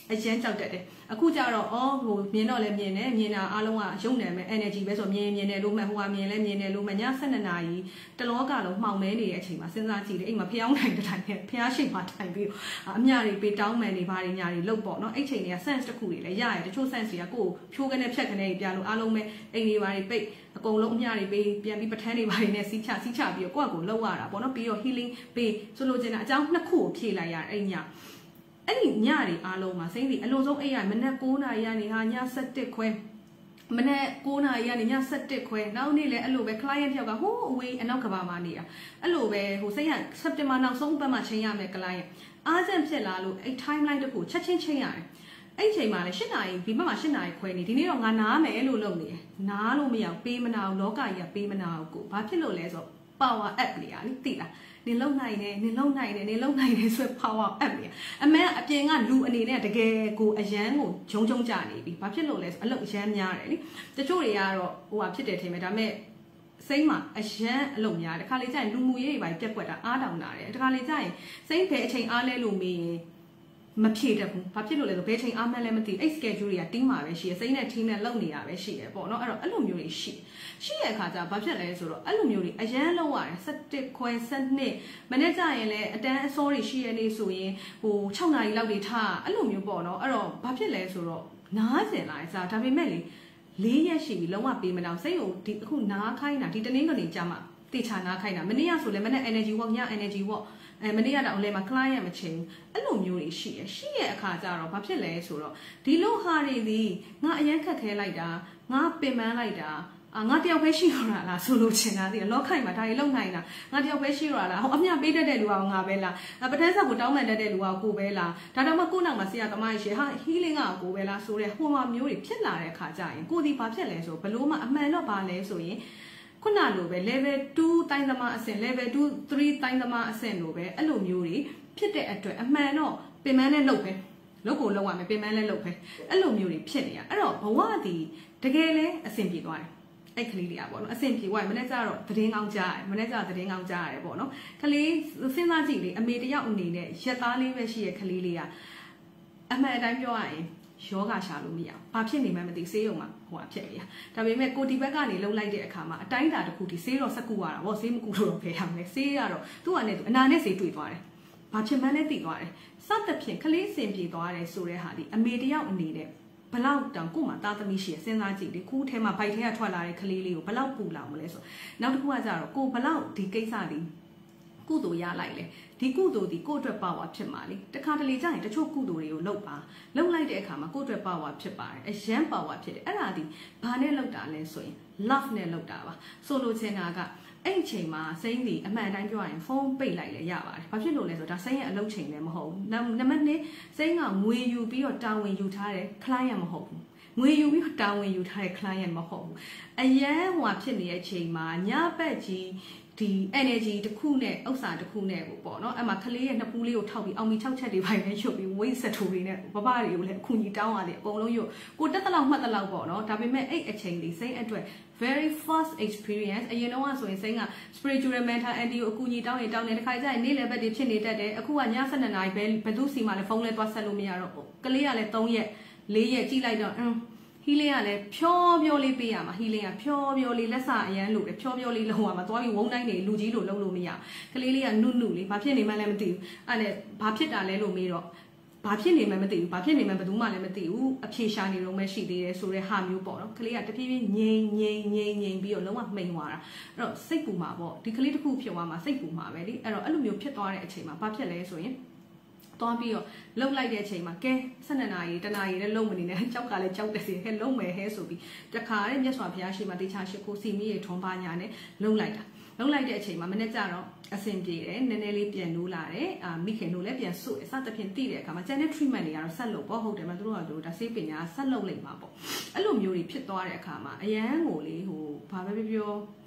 အရန်ကြောက်တတ်တယ်အခုကျတော့ဟိုမြင်တော့လည်းမြင်တယ်မြင်တာအားလုံးကရုံနေမယ် energy ပဲဆိုမြင်တယ်လို့မှဟိုကမြင်လဲမြင်တယ်လို့မှည12နာရီတလောကလုံးမှောင်မဲနေတဲ့အချိန်မှာစဉ်းစားကြည့်တယ်အိမ်မှာဖျောင်းနိုင်တဲ့တိုင်းနဲ့ဖျားရှိမှထိုင်ပြီးအမြတွေပေးတောင်းမှန်နေပါတွေညာတွေလုတ်ပေါ့နော်အဲ့ချိန်တွေက sense တစ်ခုတွေလည်းရရတယ်တချို့ sense တွေကကိုယ်ဖြိုးကနေဖြတ်ကနေပြလို့အားလုံးပဲအိမ်တွေပါတွေပိတ်အကုန်လုံးအမြတွေပေးပြန်ပြီးပထန်းတွေပါတွေနဲ့စီးချပြီးတော့ကိုယ့်အကိုလှုပ်ရတာပေါ့နော်ပြီးတော့ healing ပေးဆိုလိုချင်တာအကြောင်းနှစ်ခုကိုဖြည့်လိုက်ရအဲ့ညအဲ့ဒီညတွေအားလုံးမှာစိမ့်စီအလုံးစုံအိမ်ရမနက်9နာရီကနေဟာည7ခွဲမနေ့9နာရီကနေည7ခွဲနောက်နေ့လည်းအဲ့လိုပဲ client တယောက်ကဟိုးအဝေးအနောက်ကဘာမှနေတာအဲ့လိုပဲဟိုစိတ်ရ September နောက်ဆုံးပတ်မှချိန်ရမယ် client အားကျန်ဖြစ်လာလို့အဲ့ timeline တစ်ခုချက်ချင်းချိန်ရတယ်အဲ့ချိန်မှာလည်း8နာရီဒီဘက်မှာ8နာရီခွဲနေဒီနေ့တော့ငါနားမယ်လို့လုပ်နေတယ်နားလို့မရဘူးပေးမနာဘူးလောကကြီးကပေးမနာဘူးကိုဘာဖြစ်လို့လဲဆိုတော့ power app လေးอ่ะသိလားနေလုံနိုင်တယ်နေလုံနိုင်တယ်နေလုံနိုင်တယ်ဆို power app လေးအမေကအပြင်ကလူအနေနဲ့တကယ်ကိုအရန်ကိုဂျုံဂျုံကြနေပြီဘာဖြစ်လို့လဲဆိုအလုပ်အရန်များတယ်လीတချို့တွေကတော့ဟိုဟာဖြစ်တယ်ထင်မယ်ဒါပေမဲ့စိမ့်မှာအရန်အလုပ်များတယ်တခါလေကျရင်လူမှုရေးတွေပါပြက်ကွက်တာအားတောင်တာတယ်တခါလေကျရင်စိမ့်ဖယ်အချိန်အားလဲလို့မေးရင်မဖြေတတ်ဘူးဘာဖြစ်လို့လဲဆိုဘယ်ချိန်အားမှန်းလဲမသိအဲ့ schedule တွေကတင်းမှာပဲရှိရစိမ့်နဲ့ team နဲ့လုပ်နေတာပဲရှိရပေါ့နော်အဲ့လိုမျိုးတွေရှိရအခါကျဘာဖြစ်လဲဆိုတော့အဲ့လိုမျိုးတွေအရန်လောက်ရတယ်17ခွဲ12မနေ့ကျရင်လည်းအတန်းအစောတွေရှိရနေဆိုရင်ဟို6နာရီလောက်တွေထားအဲ့လိုမျိုးပေါ့နော်အဲ့တော့ဘာဖြစ်လဲဆိုတော့နားစင်လာစားဒါပေမဲ့လေ4ရက်ရှိပြီလုံးဝပေးမတော့စိတ်ကိုဒီအခုနားခိုင်းတာဒီတနင်္ဂနွေကြာမှတေချာနားခိုင်းတာမနေ့ကဆိုလည်းမနေ့ energy walk ည energy walkမနေ့ကတော့လည်းမ client မချင်းအဲ့လိုမျိုးတွေရှိရအခါကျတော့ဘာဖြစ်လဲဆိုတော့ဒီလိုဟာတွေဒီငါအရန်ခက်ခဲလိုက်တာငါပင်ပန်းလိုက်တာငါတယောက်ပဲရှိရတာလားဆိုလို့ချင်တာဒီလောခိုင်မှာဒါတွေလုံနိုင်တာငါတယောက်ပဲရှိရတာလားဟိုအမြပေးတတ်တဲ့လူကငါပဲလားပထမဆက်ကိုတောင်းမှန်တတ်တဲ့လူကကိုပဲလားဒါတော့မှကိုနောက်မှာဆရာသမားကြီးဟာ healing ကကိုပဲလားဆိုတဲ့ဟိုမှာမျိုးတွေဖြစ်လာတဲ့အခါကျရင်ကိုဒီဘာဖြစ်လဲဆိုဘလို့မှအမှန်တော့ဘာလဲဆိုရင်ခုနလိုပဲ level 2တိုင်းသမားအဆင့် level 2 3တိုင်းသမားအဆင့်လိုပဲအဲ့လိုမျိုးတွေဖြစ်တဲ့အတွက်အမှန်တော့ပင်မနဲ့လုပ်ပဲလုပ်ကိုလုပ်ရမယ်ပင်မနဲ့လုပ်ပဲအဲ့လိုမျိုးတွေဖြစ်နေရအဲ့တော့ဘဝဒီတကယ်လဲအဆင်ပြေသွားတယ်အဲ့ကလေးလေးอ่ะပေါ့နော်အဆင်ပြေသွားရင်မနေ့ကျတော့သတင်းကောင်းကြားတယ်မနေ့ကျသတင်းကောင်းကြားရတယ်ပေါ့နော်ကလေးစဉ်းစားကြည့်လေအမေတယောက်အနေနဲ့ရက်သားလေးပဲရှိရကလေးလေးကအမှန်အတိုင်းပြောရရင်ယောဂရှာလို့မရဘူး။ဘာဖြစ်နေမှမသိဆေးရုံမှာဟိုဟာဖြစ်နေရ။ဒါပေမဲ့ကိုဒီဘက်ကနေလှုပ်လိုက်တဲ့အခါမှာအတိုင်းတာတစ်ခုဒီဆေးတော့စက်ကူရတာဗောဆေးမကူတော့ဖယ်ရမယ်။ဆေးကတော့သူ့အနေနဲ့အနာနဲ့ဆေးတွေ့သွားတယ်။ဘာဖြစ်မှန်းလဲသိသွားတယ်။စသဖြင့်ကလေးစင်ပြေသွားတယ်ဆိုတဲ့ဟာဒီအမေတယောက်အနေနဲ့ဘလောက်တောင်ကို့မှာသားသမီးရှိရစဉ်းစားကြည့်လေခုထဲမှာဘိုက်ထဲကထွက်လာတဲ့ကလေးလေးကိုဘလောက်ပူလောင်မလဲဆိုနောက်တစ်ခုကကြတော့ကိုဘလောက်ဒီကိစ္စဒီကုသိုလ်ရလိုက်လေဒီကုသိုလ်ဒီကိုယ့်အတွက်ပါဝါဖြစ်မှာလေတခါတလေကျရင်တချို့ကုသိုလ်တွေကိုလုပ်ပါလုပ်လိုက်တဲ့အခါမှာကိုယ့်အတွက်ပါဝါဖြစ်ပါတယ်အရန်ပါဝါဖြစ်တယ်အဲ့ဒါဒီဘာနဲ့လုပ်တာလဲဆိုရင် love နဲ့လုပ်တာပါဆိုလိုချင်တာကအဲ့ဒီချိန်မှာစိမ့်စီအမှန်တိုင်းပြောရရင်ဖုန်းပိတ်လိုက်လဲရပါတယ်ဘာဖြစ်လို့လဲဆိုတော့ဒါစိမ့်ရဲ့အလုပ်ချိန်လည်းမဟုတ်ဘူးနံပါတ်2စိမ့်ကငွေယူပြီးတော့တာဝန်ယူထားတဲ့ client မဟုတ်ဘူးငွေယူပြီးတော့တာဝန်ယူထားတဲ့ client မဟုတ်ဘူးအရန်ဟိုဖြစ်နေတဲ့အချိန်မှာညဘက်ကြီးဒီ energy တစ်ခုနဲ့ဥစ္စာတစ်ခုနဲ့ပေါ့နော်အဲ့မှာကလေးရဲ့နှစ်ပူးလေးကိုထောက်ပြီးအောင်မီ6ချက်တွေပိုင်းနဲ့ရုပ်ပြီး weight set တွေနဲ့ဘဘတွေကိုလည်းအခုကြီးတောင်းရတယ်အကုန်လုံးရုပ်ကိုတက်တလောက်မှတ်တလောက်ပေါ့နော်ဒါပေမဲ့အဲ့အချိန်လေးစိမ့်အတွက် very first experience အရင်တော့ဆိုရင်စိမ့်က spiritual mental anti ကိုအခုကြီးတောင်းရင်တောင်းတယ်တစ်ခါကျရင်နေ့လည်ဘက်တွေဖြစ်နေတတ်တယ်အခုကည7နာရီဘယ်သူစီမှလည်းဖုန်းလဲသွားဆက်လို့မရတော့ကလေးကလည်း3ရက်4ရက်ကြည့်လိုက်တော့healing ကလည်းဖြောဖြောလေးပေးရမှာ healing ကဖြောဖြောလေးလက်စအရန်လို့ဖြောဖြောလေးလုံးရမှာသွားပြီးဝုန်းတိုင်းနေလူကြီးလို့လုံးလို့မရကလေးလေးကနုနုလေးဘာဖြစ်နေမှလည်းမသိဘူးအဲ့နဲ့ဘာဖြစ်တာလဲလို့မေးတော့ဘာဖြစ်နေမှမသိဘူးဘာဖြစ်နေမှဘယ်သူမှလည်းမသိဘူးအဖြေရှာနေတော့မှရှိသေးတယ်ဆိုတဲ့ဟာမျိုးပေါ့နော်ကလေးကတဖြည်းဖြည်းငြိမ်ပြီးတော့လုံးဝမှိန်သွားတာအဲ့တော့စိတ်ပူမှာပေါ့ဒီကလေးတစ်ခုဖြစ်သွားမှာစိတ်ပူမှာပဲလေအဲ့တော့အဲ့လိုမျိုးဖြစ်သွားတဲ့အချိန်မှာဘာဖြစ်လဲဆိုရင်သွားပြီးတော့လှုပ်လိုက်တဲ့အချိန်မှာကဲ12နာရီတနာရီနဲ့လုံမနေနဲ့ကြောက်ကလည်းကြောက်တယ်စီဟဲ့လုံမယ်ဟဲဆိုပြီးတခါတဲ့မြတ်စွာဘုရားရှိမှတေချာရှိခိုးစီမီးရေထွန်ပါညာနဲ့လုံလိုက်တာလုံလိုက်တဲ့အချိန်မှာမနေ့ကျတော့အဆင်ပြေတယ်နည်းနည်းလေးပြန်နိုးလာတယ်မိခင်တို့လည်းပြန်ဆုတယ်စသဖြင့်သိတဲ့အခါမှာကျန်တဲ့ treatment တွေကတော့ဆက်လုပ်ပေါ့ဟုတ်တယ်မသူတို့ကတို့ဒါဆေးပညာဆက်လုပ်လိုက်မှာပေါ့အဲ့လိုမျိုးတွေဖြစ်သွားတဲ့အခါမှာအရန်ကိုလေဟိုဘာပဲပြော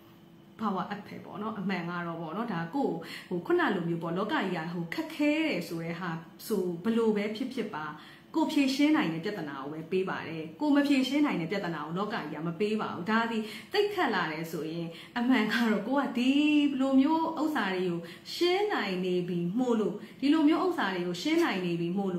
power up ပဲပေါ့နော်အမှန်ကတော့ပေါ့နော်ဒါကိုဟိုခုနလိုမျိုးပေါ့လောကကြီးကဟိုခက်ခဲတယ်ဆိုတဲ့ဟာဆိုဘလို့ပဲဖြစ်ပါကိုဖြေရှင်းနိုင်တဲ့ပြဿနာကိုပဲပေးပါတယ်ကိုမဖြေရှင်းနိုင်တဲ့ပြဿနာကိုလောကကြီးကမပေးပါဘူးဒါသည်တိတ်ခတ်လာတယ်ဆိုရင်အမှန်ကတော့ကိုကဒီလိုမျိုးဥစ္စာတွေကိုရှင်းနိုင်နေပြီမို့လို့ဒီလိုမျိုးဥစ္စာတွေကိုရှင်းနိုင်နေပြီမို့လို့ဟ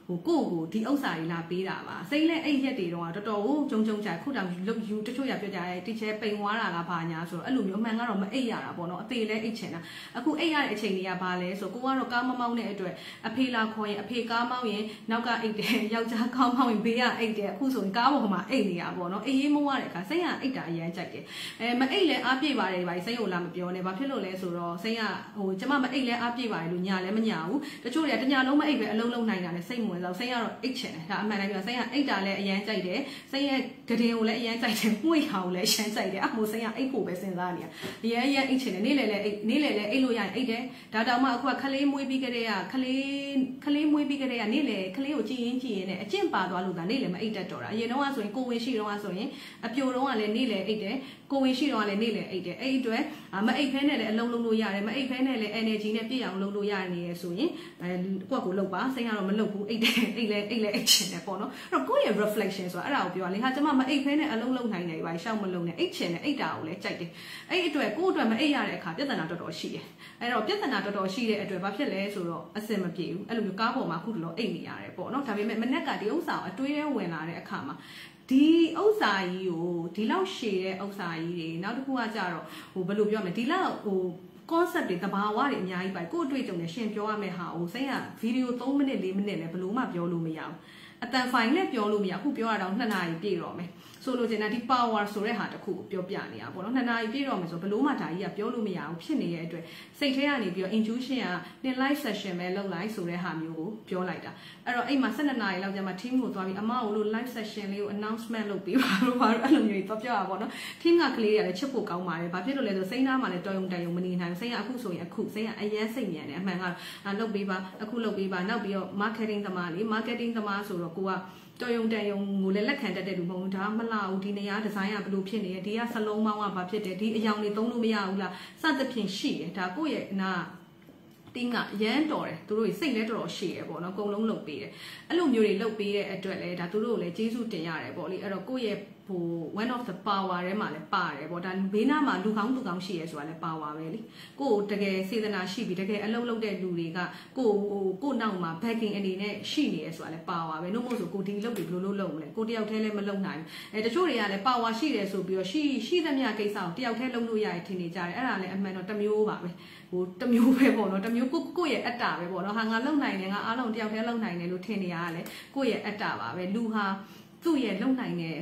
ကိုဒီဥစ္စာတွေလာပေးတာပါစိတ်လဲအဲ့ရက်တွေတော့တော်တော်ကိုကြုံကြိုက်ခုတောင်ယူတချို့ရပြောကြတယ်တီချဲပိန်သွားတာလားဘာညာဆိုတော့အဲ့လိုမျိုးအမှန်ကတော့မအိပ်ရတာပေါ့နော်အသေးလဲအိပ်ချင်တာအခုအိပ်ရတဲ့အချိန်တွေကဘာလဲဆိုကိုကတော့ကားမမောင်းတဲ့အတွက်အဖေလာခေါ်ရင်အဖေကားမောင်းရင်နောက်ကအိပ်တယ်ယောက်ျားကားမောင်းရင်ဘေးကအိပ်တယ်အခုဆိုရင်ကားပေါ်မှာအိပ်နေရပေါ့နော်အေးရေးမိုးရတဲ့အခါစိတ်ကအိပ်တာအရန်ကြိုက်တယ်မအိပ်လဲအားပြေပါတယ်ဗျာစိတ်ကိုလာမပြောနဲ့ဘာဖြစ်လို့လဲဆိုတော့စိတ်ကကျမမအိပ်လဲအားပြေပါတယ်လို့ညာလဲမညာဘူးတချို့တွေကတညာလုံးမအိပ်ပဲအလုံးလုံးနိုင်တာလဲစိတ်မဝင်တော့စိတ်ကတော့အိပ်ချင်တယ်ဒါအမှန်တမ်းပြောစိတ်ကအိပ်တာလဲအရန်ကြိုက်တယ်စိတ်ရဲ့ကတင်ကိုလည်းအရန်ကြိုက်တယ်မှု့ဟာကိုလည်းအရန်ကြိုက်တယ်အမို့စိတ်ကအိပ်ဖို့ပဲစဉ်းစားနေရအရန်အိပ်ချင်တယ်နေ့လည်လဲအိပ်လို့ရရင်အိပ်တယ်ဒါတောင်မှအခုကခလေးမွေးပြီးကြတဲ့ခလေးမွေးပြီးကြတဲ့နေ့လည်ခလေးကိုကြည်ရင်နဲ့အကျင့်ပါသွားလို့ဒါနေ့လည်မအိပ်တတ်တော့တာအရင်တော့ဆိုရင်ကိုဝင်ရှိတော့ဆိုရင်အပြိုတော့ကလည်းနေ့လည်အိပ်တယ်ကိုဝင်ရှိတော့ကလည်းနေ့လည်အိပ်တယ်အဲ့အတွက်မအိပ်ဖဲနဲ့လည်းအလုံးလုံးလို့ရတယ်မအိပ်ဖဲနဲ့လည်း energy နဲ့ပြည့်အောင်လုံးလို့ရနေရဆိုရင်ကိုယ့်ကိုလုပ်ပါစိတ်ကတော့မလုပ်ဘူးအိပ်တယ်အိပ်လဲအိပ်ချင်တယ်ပေါ့နော်အဲ့တော့ကိုယ့်ရဲ့ reflection ဆိုတာအဲ့ဒါကိုပြောရလေဟာကျမမအိပ်ဖဲနဲ့အလုံးလုံးနိုင်တယ်ဘာရှောက်မလုံးနဲ့အိပ်ချင်တယ်အိပ်တာကိုလည်းကြိုက်တယ်အဲ့အတွက်ကိုယ့်အတွက်မအိပ်ရတဲ့အခါပြဿနာတော်တော်ရှိတယ်အဲ့တော့ပြဿနာတော်တော်ရှိတဲ့အတွက်ဘာဖြစ်လဲဆိုတော့အဆင်မပြေဘူးအဲ့လိုမျိုးကားပေါ်မှာခုတလို့အိပ်နေရတယ်ပေါ့နော်ဒါပေမဲ့မနက်ကဒီဥစ္စာကိုအတွေးထဲဝင်လာတဲ့အခါမှာဒီဥစ္စာကြီးကိုဒီလောက်ရှည်တဲ့ဥစ္စာကြီးတွေနောက်တစ်ခုကကြတော့ဘယ်လိုပြောမလဲဒီလောက်concept တွေတဘာဝတွေအများကြီးပဲကို့အတွေ့အကြုံနဲ့ရှင်ပြောရမယ့်ဟာကိုစိတ်ကဗီဒီယို3မိနစ်4မိနစ်လည်းဘယ်လိုမှပြောလို့မရဘူးအတန်ဖိုင်နဲ့ပြောလို့မရအခုပြောရတော့2နာရီပြည့်တော့မယ်ဆိုလိုချင်တာဒီ power ဆိုတဲ့ဟာတစ်ခုကိုပြောပြနေတာပေါ့နော်2နာရီပြည့်တော့မယ်ဆိုဘယ်လိုမှဒါကြီးကပြောလို့မရဘူးဖြစ်နေတဲ့အတွက်စိတ်ထဲကနေပြီးတော့ intuition ကနင် live session ပဲလုပ်လိုက်ဆိုတဲ့ဟာမျိုးကိုပြောလိုက်တာအဲ့တော့အိမ်မှာ12နာရီလောက်ကျမှ team ကိုသွားပြီးအမကိုလို့ live session လေးကို announcement လုပ်ပေးပါလို့ဘာလို့အဲ့လိုမျိုးကြီးပြောရပါတော့ team ကကလေးတွေကလည်းချစ်ဖို့ကောင်းပါတယ်ဘာဖြစ်လို့လဲဆိုစိတ်နားမှာလည်းတော်ရုံတန်ရုံမနေနိုင်ဘူးစိတ်ကအခုဆိုရင်အခုစိတ်ကအရန်စိတ်မြန်တယ်အမှန်ကလုပ်ပေးပါအခုလုပ်ပေးပါနောက်ပြီးတော့ marketing သမားလေ marketing သမားဆိုတော့ကိုကတော်ရုံတန်ရုံကိုလည်းလက်ခံတတ်တဲ့လူမဟုတ်ဘူးဒါမလှဘူးဒီနေရာဒီဇိုင်းကဘယ်လိုဖြစ်နေလဲဒီကစလုံးမောင်းကဘာဖြစ်တယ်ဒီအယောင်တွေသုံးလို့မရဘူးလားစသဖြင့်ရှိတယ်ဒါကိုယ့်ရဲ့နာတင်းကရမ်းတော်တယ်သူတို့စိတ်လည်းတော်တော်ရှိရပေါ့နော်အကုန်လုံးလုပ်ပေးတယ်အဲ့လိုမျိုးတွေလုပ်ပေးတဲ့အတွက်လည်းဒါသူတို့ကိုလည်းကျေးဇူးတင်ရတယ်ပေါ့လေအဲ့တော့ကိုယ့်ရဲ့one of the power ထဲမှာလည်းပါတယ်ပေါ့ဒါဘေးနားမှာလူကောင်းရှိရဲဆိုတာလည်း power ပဲလေကိုယ်တကယ်စေတနာရှိပြီးတကယ်အလုပ်လုပ်တဲ့လူတွေကကိုနောက်မှာ backing အနေနဲ့ရှိနေရဲဆိုတာလည်း power ပဲနှုတ်မို့ဆိုကိုဒီလုပ်တွေဘယ်လိုလုပ်မလဲကိုတယောက်တည်းလည်းမလုပ်နိုင်ဘူးတချို့တွေကလည်း power ရှိတယ်ဆိုပြီးတော့ရှိသမျှကိစ္စကိုတယောက်တည်းလုပ်လို့ရတယ်ထင်နေကြတယ်အဲ့ဒါလည်းအမှန်တော့တစ်မျိုးပါပဲတမျိုးပဲပေါ့နော်တမျိုးကိုယ့်ရဲ့အတ္တပဲပေါ့နော်ဟာငါလုံနိုင်တယ်ငါအားလုံးတယောက်တည်းလုံနိုင်တယ်လို့ထင်နေရတာလေကိုယ့်ရဲ့အတ္တပါပဲလူဟာသူ့ရဲ့လုံနိုင်တဲ့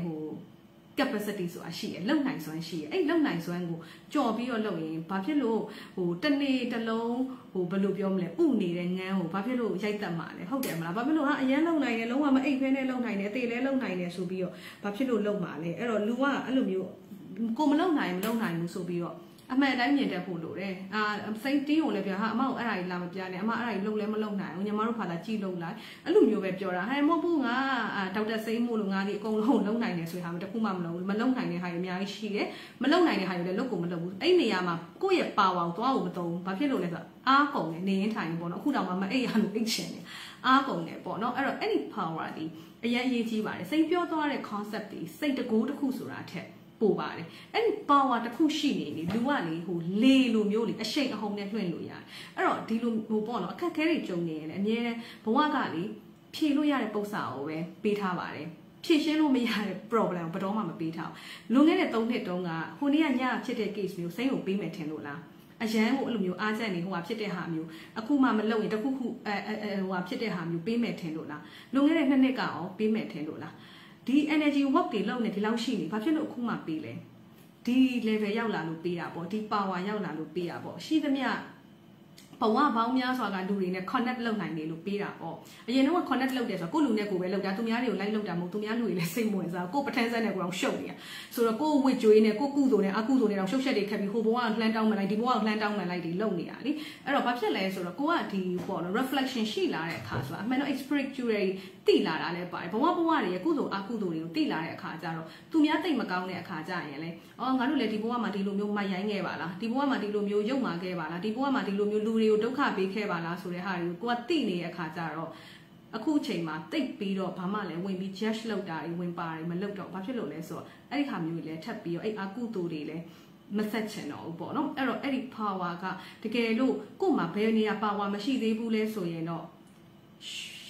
capacity ဆိုတာရှိရလုံနိုင်စွမ်းရှိရအဲ့လုံနိုင်စွမ်းကိုကြော်ပြီးတော့လုပ်ရင်ဘာဖြစ်လို့တနေ့တစ်လုံးဘယ်လိုပြောမလဲဥနေတဲ့ငန်းကိုဘာဖြစ်လို့ရိုက်တက်မှာလဲဟုတ်တယ်မလားဘာဖြစ်လို့ဟာအရန်လုံနိုင်တယ်လုံးဝမအိပ်ဖဲနဲ့လုံနိုင်တယ်အသေးလဲလုံနိုင်တယ်ဆိုပြီးတော့ဘာဖြစ်လို့လုံမှာလဲအဲ့တော့လူကအဲ့လိုမျိုးကိုမလုံနိုင်ဘူးဆိုပြီးတော့အမှန်တိုင်းမြင်တတ်ဖို့လိုတယ်စိတ်တင်းကိုလည်းပြောဟာအမကိုအဲ့ဒါကြီးလာမပြနဲ့အမအဲ့ဒါကြီးလုံလဲမလုံနိုင်ဘူးညီမတို့ဖာသာကြည့်လုံလိုက်အဲ့လိုမျိုးပဲပြောတာဟဲ့မဟုတ်ဘူးငါဒေါက်တာစိမ်းမို့လို့ငါဒီအကုန်လုံးလုံနိုင်တယ်ဆိုတဲ့ဟာတခုမှမလုံဘူးမလုံနိုင်တဲ့ဟာတွေအများကြီးရှိတယ်မလုံနိုင်တဲ့ဟာတွေလည်းလုပ်ကိုမလုပ်ဘူးအဲ့နေရာမှာကိုယ့်ရဲ့ power ကိုသွားဖို့မသုံးဘူးဘာဖြစ်လို့လဲဆိုတော့အားကုန်တယ်နေရင်ထိုင်ပေါ့နော်အခုတောင်မှမအိပ်ရလို့အိတ်ချင်တယ်အားကုန်တယ်ပေါ့နော်အဲ့တော့အဲ့ဒီ power ဒီအရင်အရေးကြီးပါတယ်စိတ်ပြောသွားတဲ့ concept ဒီစိတ်တကူတစ်ခုဆိုတာထက်ပို့ပါတယ်အဲ့ဒီ power တစ်ခုရှိနေလေလူကလေလေလိုမျိုးလေအရှိန်အဟုန်နဲ့လွှင့်လို့ရတယ်အဲ့တော့ဒီလိုပေါ့နော်အခက်ခဲတွေကြုံနေရတယ်အမြဲတမ်းဘဝကလေဖြေလို့ရတဲ့ပုံစံကိုပဲပေးထားပါတယ်ဖြေရှင်းလို့မရတဲ့ problem ဘယ်တော့မှမပေးထားဘူးလွန်ခဲ့တဲ့3နှစ်တုန်းကနေ့ကညဖြစ်တဲ့ case မျိုးစိမ့်ကိုပေးမယ်ထင်လို့လားအရန်ကိုအဲ့လိုမျိုးအားချက်နေဖြစ်တဲ့ဟာမျိုးအခုမှမလုပ်ရင်တခုခုဖြစ်တဲ့ဟာမျိုးပေးမယ်ထင်လို့လားလွန်ခဲ့တဲ့2နှစ်ကအောင်ပေးမယ်ထင်လို့လားဒီ energy work တွေလုပ်နေဒီလောက်ရှိနေဘာဖြစ်လို့အခုမှပေးလဲဒီ level ရောက်လာလို့ပေးတာပေါ့ဒီ power ရောက်လာလို့ပေးတာပေါ့ရှိသမျှဘဝပေါင်းများစွာကလူတွေနဲ့ connect လုပ်နိုင်တယ်လို့ပေးတာပေါ့အရင်တော့ connect လုပ်တယ်ဆိုတော့ကိုလူနဲ့ကိုပဲလုပ်တာသူများတွေကို like လုပ်တာမဟုတ်သူများလူတွေလည်းစိတ်မဝင်စားကိုပထန်းဆက်နဲ့ကိုအောင်ရှုပ်နေတာဆိုတော့ကိုဝစ်ကြွေးနဲ့ကိုကုသိုလ်နဲ့အကုသိုလ်နဲ့တော့ရှုပ်ချက်တွေခက်ပြီးဟိုဘဝကလှမ်းတောင်းမှလိုက်ဒီဘဝကလှမ်းတောင်းမှလိုက်တွေလုပ်နေတာလीအဲ့တော့ဘာဖြစ်လဲဆိုတော့ကိုကဒီပေါ့နော် reflection ရှိလာတဲ့အခါဆိုတာအမှန်တော့ spiritual တိလာတာလည်းပါတယ်ဘဝတွေကုသိုလ်အကုသိုလ်တွေကိုတိလာတဲ့အခါကျတော့သူများတိတ်မကောင်းတဲ့အခါကျရင်လေငါတို့လည်းဒီဘဝမှာဒီလိုမျိုးမိုက်ရိုင်းခဲ့ပါလားဒီဘဝမှာဒီလိုမျိုးရုပ်မာခဲ့ပါလားဒီဘဝမှာဒီလိုမျိုးလူတွေကိုဒုက္ခပေးခဲ့ပါလားဆိုတဲ့ဟာတွေကိုကိုကတိနေတဲ့အခါကျတော့အခုအချိန်မှာတိတ်ပြီးတော့ဘာမှလည်းဝင်ပြီး judge လုပ်တာတွေဝင်ပါတယ်မလုပ်တော့ဘာဖြစ်လို့လဲဆိုတော့အဲ့ဒီခါမျိုးတွေလည်းထပ်ပြီးတော့အဲ့အကုသိုလ်တွေလည်းမဆက်ချင်တော့ဘူးပေါ့နော်အဲ့တော့အဲ့ဒီ power ကတကယ်လို့ကို့မှာဘယ်နေရာ power မရှိသေးဘူးလဲဆိုရင်တော့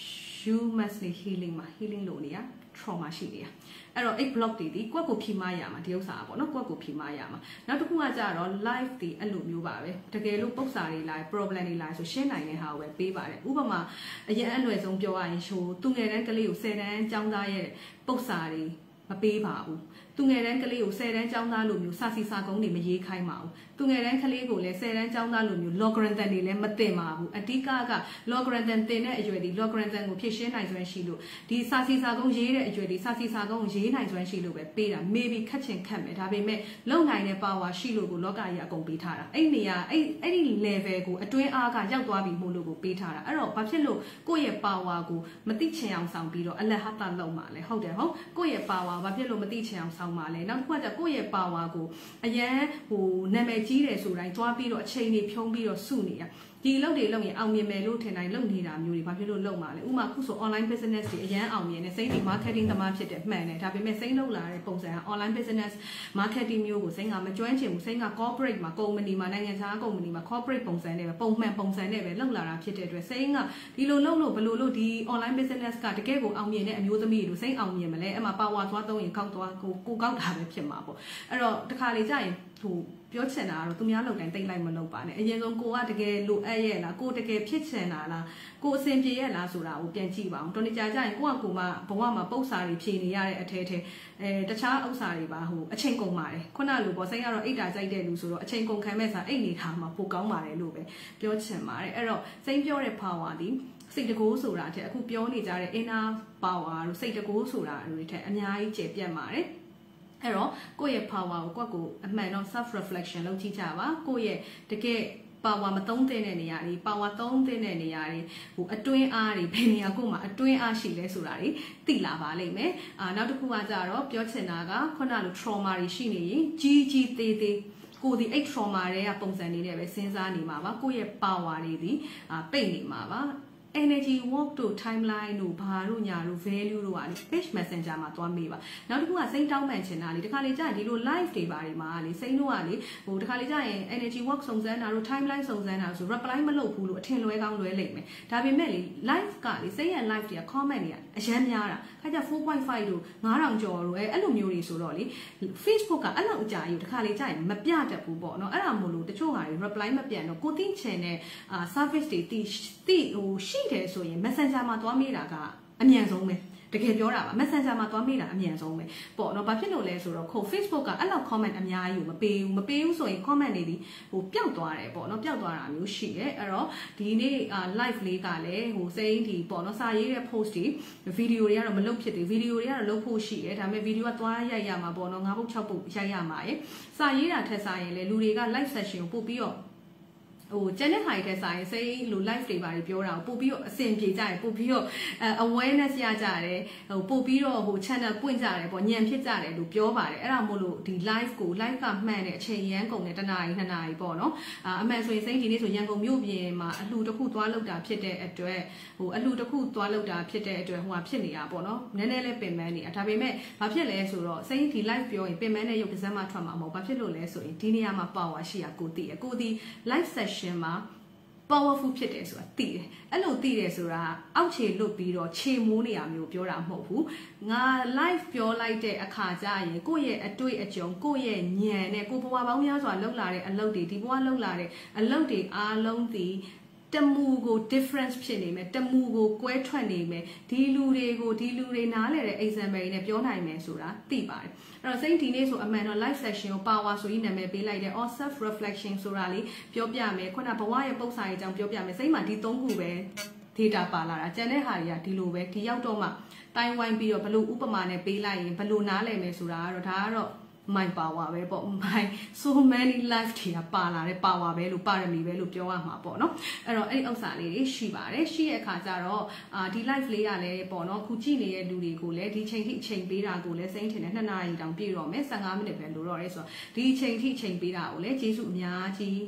you must need healing မှာ healing လို့နေရ trauma ရှိနေရအဲ့တော့ block တွေဒီကိုယ့်ကိုဖြီးမရမှာဒီဥစ္စာပေါ့နော်ကိုယ့်ကိုဖြီးမရမှာနောက်တစ်ခုကကြတော့ life ဒီအဲ့လိုမျိုးပါပဲတကယ်လို့ပု္ပ္ပာတွေလာ problem တွေလာဆိုရှင်းနိုင်တဲ့ဟာကိုပဲပေးပါတယ်ဥပမာအရင်အလွယ်ဆုံးပြောရရင်ဟိုသူငယ်တန်းကလေးကို10တန်းကျောင်းသားရဲ့ပု္ပ္ပာတွေမပေးပါဘူးသူငယ်တန်းကလေးကို10တန်းကျောင်းသားလိုမျိုးစာစီစာကုန်းတွေမရေးခိုင်းပါဘူးသူငယ်တန်းကလေးကိုလည်း10တန်းကျောင်းသားလိုမျိုး logarithm တွေလည်းမတင်ပါဘူးအဓိကက logarithm တင်တဲ့အရွယ်ဒီ logarithm ကိုဖြည့်ရှင်းနိုင်စွမ်းရှိလို့ဒီစာစီစာကုန်းရေးတဲ့အရွယ်ဒီစာစီစာကုန်းကိုရေးနိုင်စွမ်းရှိလို့ပဲပေးတာ maybe ခက်ချင်ခက်မယ်ဒါပေမဲ့လုံနိုင်တဲ့ power ရှိလို့ကိုလောကကြီးအကုန်ပေးထားတာအဲ့နေရာအဲ့ဒီ level ကိုအတွင်းအားကရောက်သွားပြီမို့လို့ကိုပေးထားတာအဲ့တော့ဘာဖြစ်လို့ကိုယ့်ရဲ့ power ကိုမသိချင်အောင်ဆောင်ပြီးတော့အလဟတ်တလုံးမှာလဲဟုတ်တယ်ဟုတ်ကိုယ့်ရဲ့ power ဘာဖြစ်လို့မသိချင်အောင်ဆောင်မှာလဲနောက်တစ်ခုကကျကိုယ့်ရဲ့ power ကိုအရန်ဟိုနာမည်ကြီးတယ်ဆိုတိုင်းသွားပြီးတော့အချိန်တွေဖြုံးပြီးတော့စုနေရဒီလုပ်တွေလုပ်ရင်အောင်မြင်မယ်လို့ထင်တိုင်းလုပ်နေတာမျိုးတွေဘာဖြစ်လို့လုပ်မှာလဲဥပမာခုဆို online business တွေအရန်အောင်မြင်နေစိမ့်ဒီ marketing သမားဖြစ်တယ်မှန်တယ်ဒါပေမဲ့စိမ့်လုပ်လာတဲ့ပုံစံက online business marketing မျိုးကိုစိမ့်ကမကျွမ်းချင်ဘူးစိမ့်က corporate မှာ company မှာနိုင်ငံခြား company မှာ corporate ပုံစံနဲ့ပဲပုံမှန်ပုံစံနဲ့ပဲလုပ်လာတာဖြစ်တဲ့အတွက်စိမ့်ကဒီလိုလုပ်လို့ဘလို့လို့ဒီ online business ကတကယ်ကိုအောင်မြင်တဲ့အမျိုးသမီးတွေစိမ့်အောင်မြင်မလဲအဲ့မှာ power သွားသုံးရင်ကောက်သွားကိုကောက်တာပဲဖြစ်မှာပေါ့အဲ့တော့တခါလေကြာရင်ဟိုပြောချင်တာကတော့သူများလုပ်တိုင်းတိတ်လိုက်မလုပ်ပါနဲ့အရင်ဆုံးကိုကတကယ်လိုအပ်ရဲ့လားကိုတကယ်ဖြစ်ချင်တာလားကိုအဆင်ပြေရဲ့လားဆိုတာကိုပြန်ကြည့်ပါအောင်တော်နေကြကြရင်ကိုကဘဝမှာပု္ပ္ပာတွေဖြေနေရတဲ့အထဲတခြားဥစ္စာတွေပါဟိုအချိန်ကုန်ပါတယ်ခုနလိုပေါ့စိတ်ကတော့အိတ်တာကြိုက်တဲ့လူဆိုတော့အချိန်ကုန်ခံမဲ့စားအိတ်နေတာမှာပိုကောင်းပါတယ်လို့ပဲပြောချင်ပါတယ်အဲ့တော့စိတ်ပြောတဲ့ power ဒီစိတ်တကိုးဆိုတာတဲ့အခုပြောနေကြတဲ့ inner power တို့စိတ်တကိုးဆိုတာတွေထက်အများကြီးကျေပြတ်ပါတယ်အဲ့တော့ကိုယ့်ရဲ့ power ကိုကိုယ့်ကိုအမှန်တော့ self reflection လုပ်ကြည့်ကြပါကိုယ့်ရဲ့တကယ် power မသုံးတဲ့နေရာတွေ power သုံးတဲ့နေရာတွေဟိုအတွင်းအားတွေဘယ်နေရာကိုမှအတွင်းအားရှိလဲဆိုတာတွေသိလာပါလိမ့်မယ်နောက်တစ်ခုကကြတော့ပြောချင်တာကခုနလို trauma တွေရှိနေရင်ကြီးသေးကိုဒီအဲ့ trauma တွေကပုံစံနေနဲ့ပဲစဉ်းစားနေမှာပါကိုယ့်ရဲ့ power တွေဒီပိတ်နေမှာပါenergy walk တို့ timeline တို့ဘာတို့ညာတို့ value တို့อ่ะ page messenger မှာသွားမေးပါနောက်တစ်ခုကစိတ်တောင်းပန်ချင်တာလေတခါလေကြာရင်ဒီလို live တွေပါတွေမှာလေစိတ်တို့ကလေဟိုတခါလေကြာရင် energy walk စုံစမ်းတာတို့ timeline စုံစမ်းတာဆို reply မလုပ်ဘူးလို့အထင်လွဲကောင်းလွဲလိမ့်မယ်ဒါပေမဲ့လေ live ကလေစိတ်ရဲ့ live တွေက comment တွေကအရန်များတာခါကျ 4.5 တို့9000ကျော်တို့အဲ့လိုမျိုးတွေဆိုတော့လေ Facebook ကအဲ့လောက်အကြာကြီးတခါလေကြာရင်မပြတတ်ဘူးပေါ့နော်အဲ့ဒါမို့လို့တချို့ဟာတွေ reply မပြန်တော့ကိုသိချင်တဲ့service တွေတိဟိုရှိတယ်ဆိုရင် Messenger မှာသွားမေးတာကအမြန်ဆုံးပဲတကယ်ပြောတာပါ Messenger မှာသွားမေးတာအမြန်ဆုံးပဲပေါ့နော်ဘာဖြစ်လို့လဲဆိုတော့ခု Facebook ကအဲ့လောက် comment အများကြီးကိုမပေးဘူးဆိုရင် comment တွေဒီဟိုပျောက်သွားတယ်ပေါ့နော်ပျောက်သွားတာမျိုးရှိတယ်အဲ့တော့ဒီနေ့ live လေးကလည်းဟိုစိမ့်ဒီပေါ့နော်စာရေးတဲ့ post တွေ video တွေကတော့မလုပ်ဖြစ်သေး video တွေကတော့လုပ်ဖို့ရှိတယ်ဒါပေမဲ့ video ကသွားရိုက်ရမှာပေါ့နော်9ပုတ်6ပုတ်ရိုက်ရမှာရယ်စာရေးတာထက်စာရင်လေလူတွေက live session ကိုပို့ပြီးတော့ဟိုကျန်တဲ့ဟာတွေဆိုင်စိတ်လို live တွေပါပြောတာကိုပို့ပြီးတော့အဆင်ပြေကြတယ်ပို့ပြီးတော့ awareness ရကြတယ်ဟိုပို့ပြီးတော့ဟို channel ပွင့်ကြတယ်ပေါ့ညံဖြစ်ကြတယ်လို့ပြောပါတယ်အဲ့ဒါမို့လို့ဒီ live ကို live ကမှန်တဲ့အချိန်ရန်ကုန်နဲ့1နာရီ2နာရီပေါ့နော်အမှန်ဆိုရင်စိတ်ဒီနေ့ဆိုရန်ကုန်မြို့ပြင်မှာအလှတစ်ခုသွားလောက်တာဖြစ်တဲ့အတွက်ဟိုအလှတစ်ခုသွားလောက်တာဖြစ်တဲ့အတွက်ဟိုဟာဖြစ်နေတာပေါ့နော်နည်းနည်းလေးပင်ပန်းနေတာဒါပေမဲ့ဘာဖြစ်လဲဆိုတော့စိတ်ဒီ live ပြောရင်ပင်ပန်းတဲ့ရုပ်ကစားမှထွက်မှာမဟုတ်ဘာဖြစ်လို့လဲဆိုရင်ဒီနေရာမှာ power ရှိရကိုသိရကိုဒီ live session မှာ powerful ဖြစ်တယ်ဆိုတာသိတယ်အဲ့လိုသိတယ်ဆိုတာအောက်ခြေလွတ်ပြီးတော့ခြေမိုးနေရမျိုးပြောတာမဟုတ်ဘူးငါ live ပြောလိုက်တဲ့အခါကျရင်ကိုယ့်ရဲ့အတွေ့အကြုံကိုယ့်ရဲ့ဉာဏ်နဲ့ကိုယ်ဘဝပေါင်းများစွာလောက်လာတဲ့အလုပ်တွေဒီဘဝလောက်လာတဲ့အလုပ်တွေအားလုံးဒီတမူကို difference ဖြစ်နေမယ်တမူကိုကွဲထွက်နေမယ်ဒီလူတွေနားလဲတဲ့ example တွေနဲ့ပြောနိုင်မယ်ဆိုတာသိပါတယ်အဲ့တော့စိတ်ဒီနေ့ဆိုအမှန်တော့ live session ကို power ဆိုပြီးနာမည်ပေးလိုက်တယ် or self reflection ဆိုတာလေးပြောပြမယ်ခုနဘဝရဲ့ပုံစံအကြောင်းပြောပြမယ်စိတ်မှာဒီ3ခုပဲ data ပါလာတာကျန်တဲ့ဟာတွေကဒီလိုပဲဒီရောက်တော့မှတိုင်းဝိုင်းပြီးတော့ဘလို့ဥပမာနဲ့ပေးလိုက်ရင်ဘလို့နားလည်မယ်ဆိုတာကတော့ဒါကတော့my power ပဲပေါ့ my so many life တွေကပါလာတဲ့ power ပဲလို့ပါရမီပဲလို့ပြောရမှာပေါ့နော်အဲ့တော့အဲ့ဒီဥစ္စာလေးတွေရှိပါတယ်ရှိတဲ့အခါကျတော့ဒီ live လေးကလည်းပေါ့နော်ခုကြည့်နေတဲ့လူတွေကိုလည်းဒီချိန်ထိအချိန်ပေးတာကိုလည်းစိမ့်ထင်တယ်2နာရီတောင်ပြည့်တော့မယ်15မိနစ်ပဲလိုတော့ရဲဆိုတော့ဒီချိန်ထိအချိန်ပေးတာကိုလည်းကျေးဇူးအများကြီးတ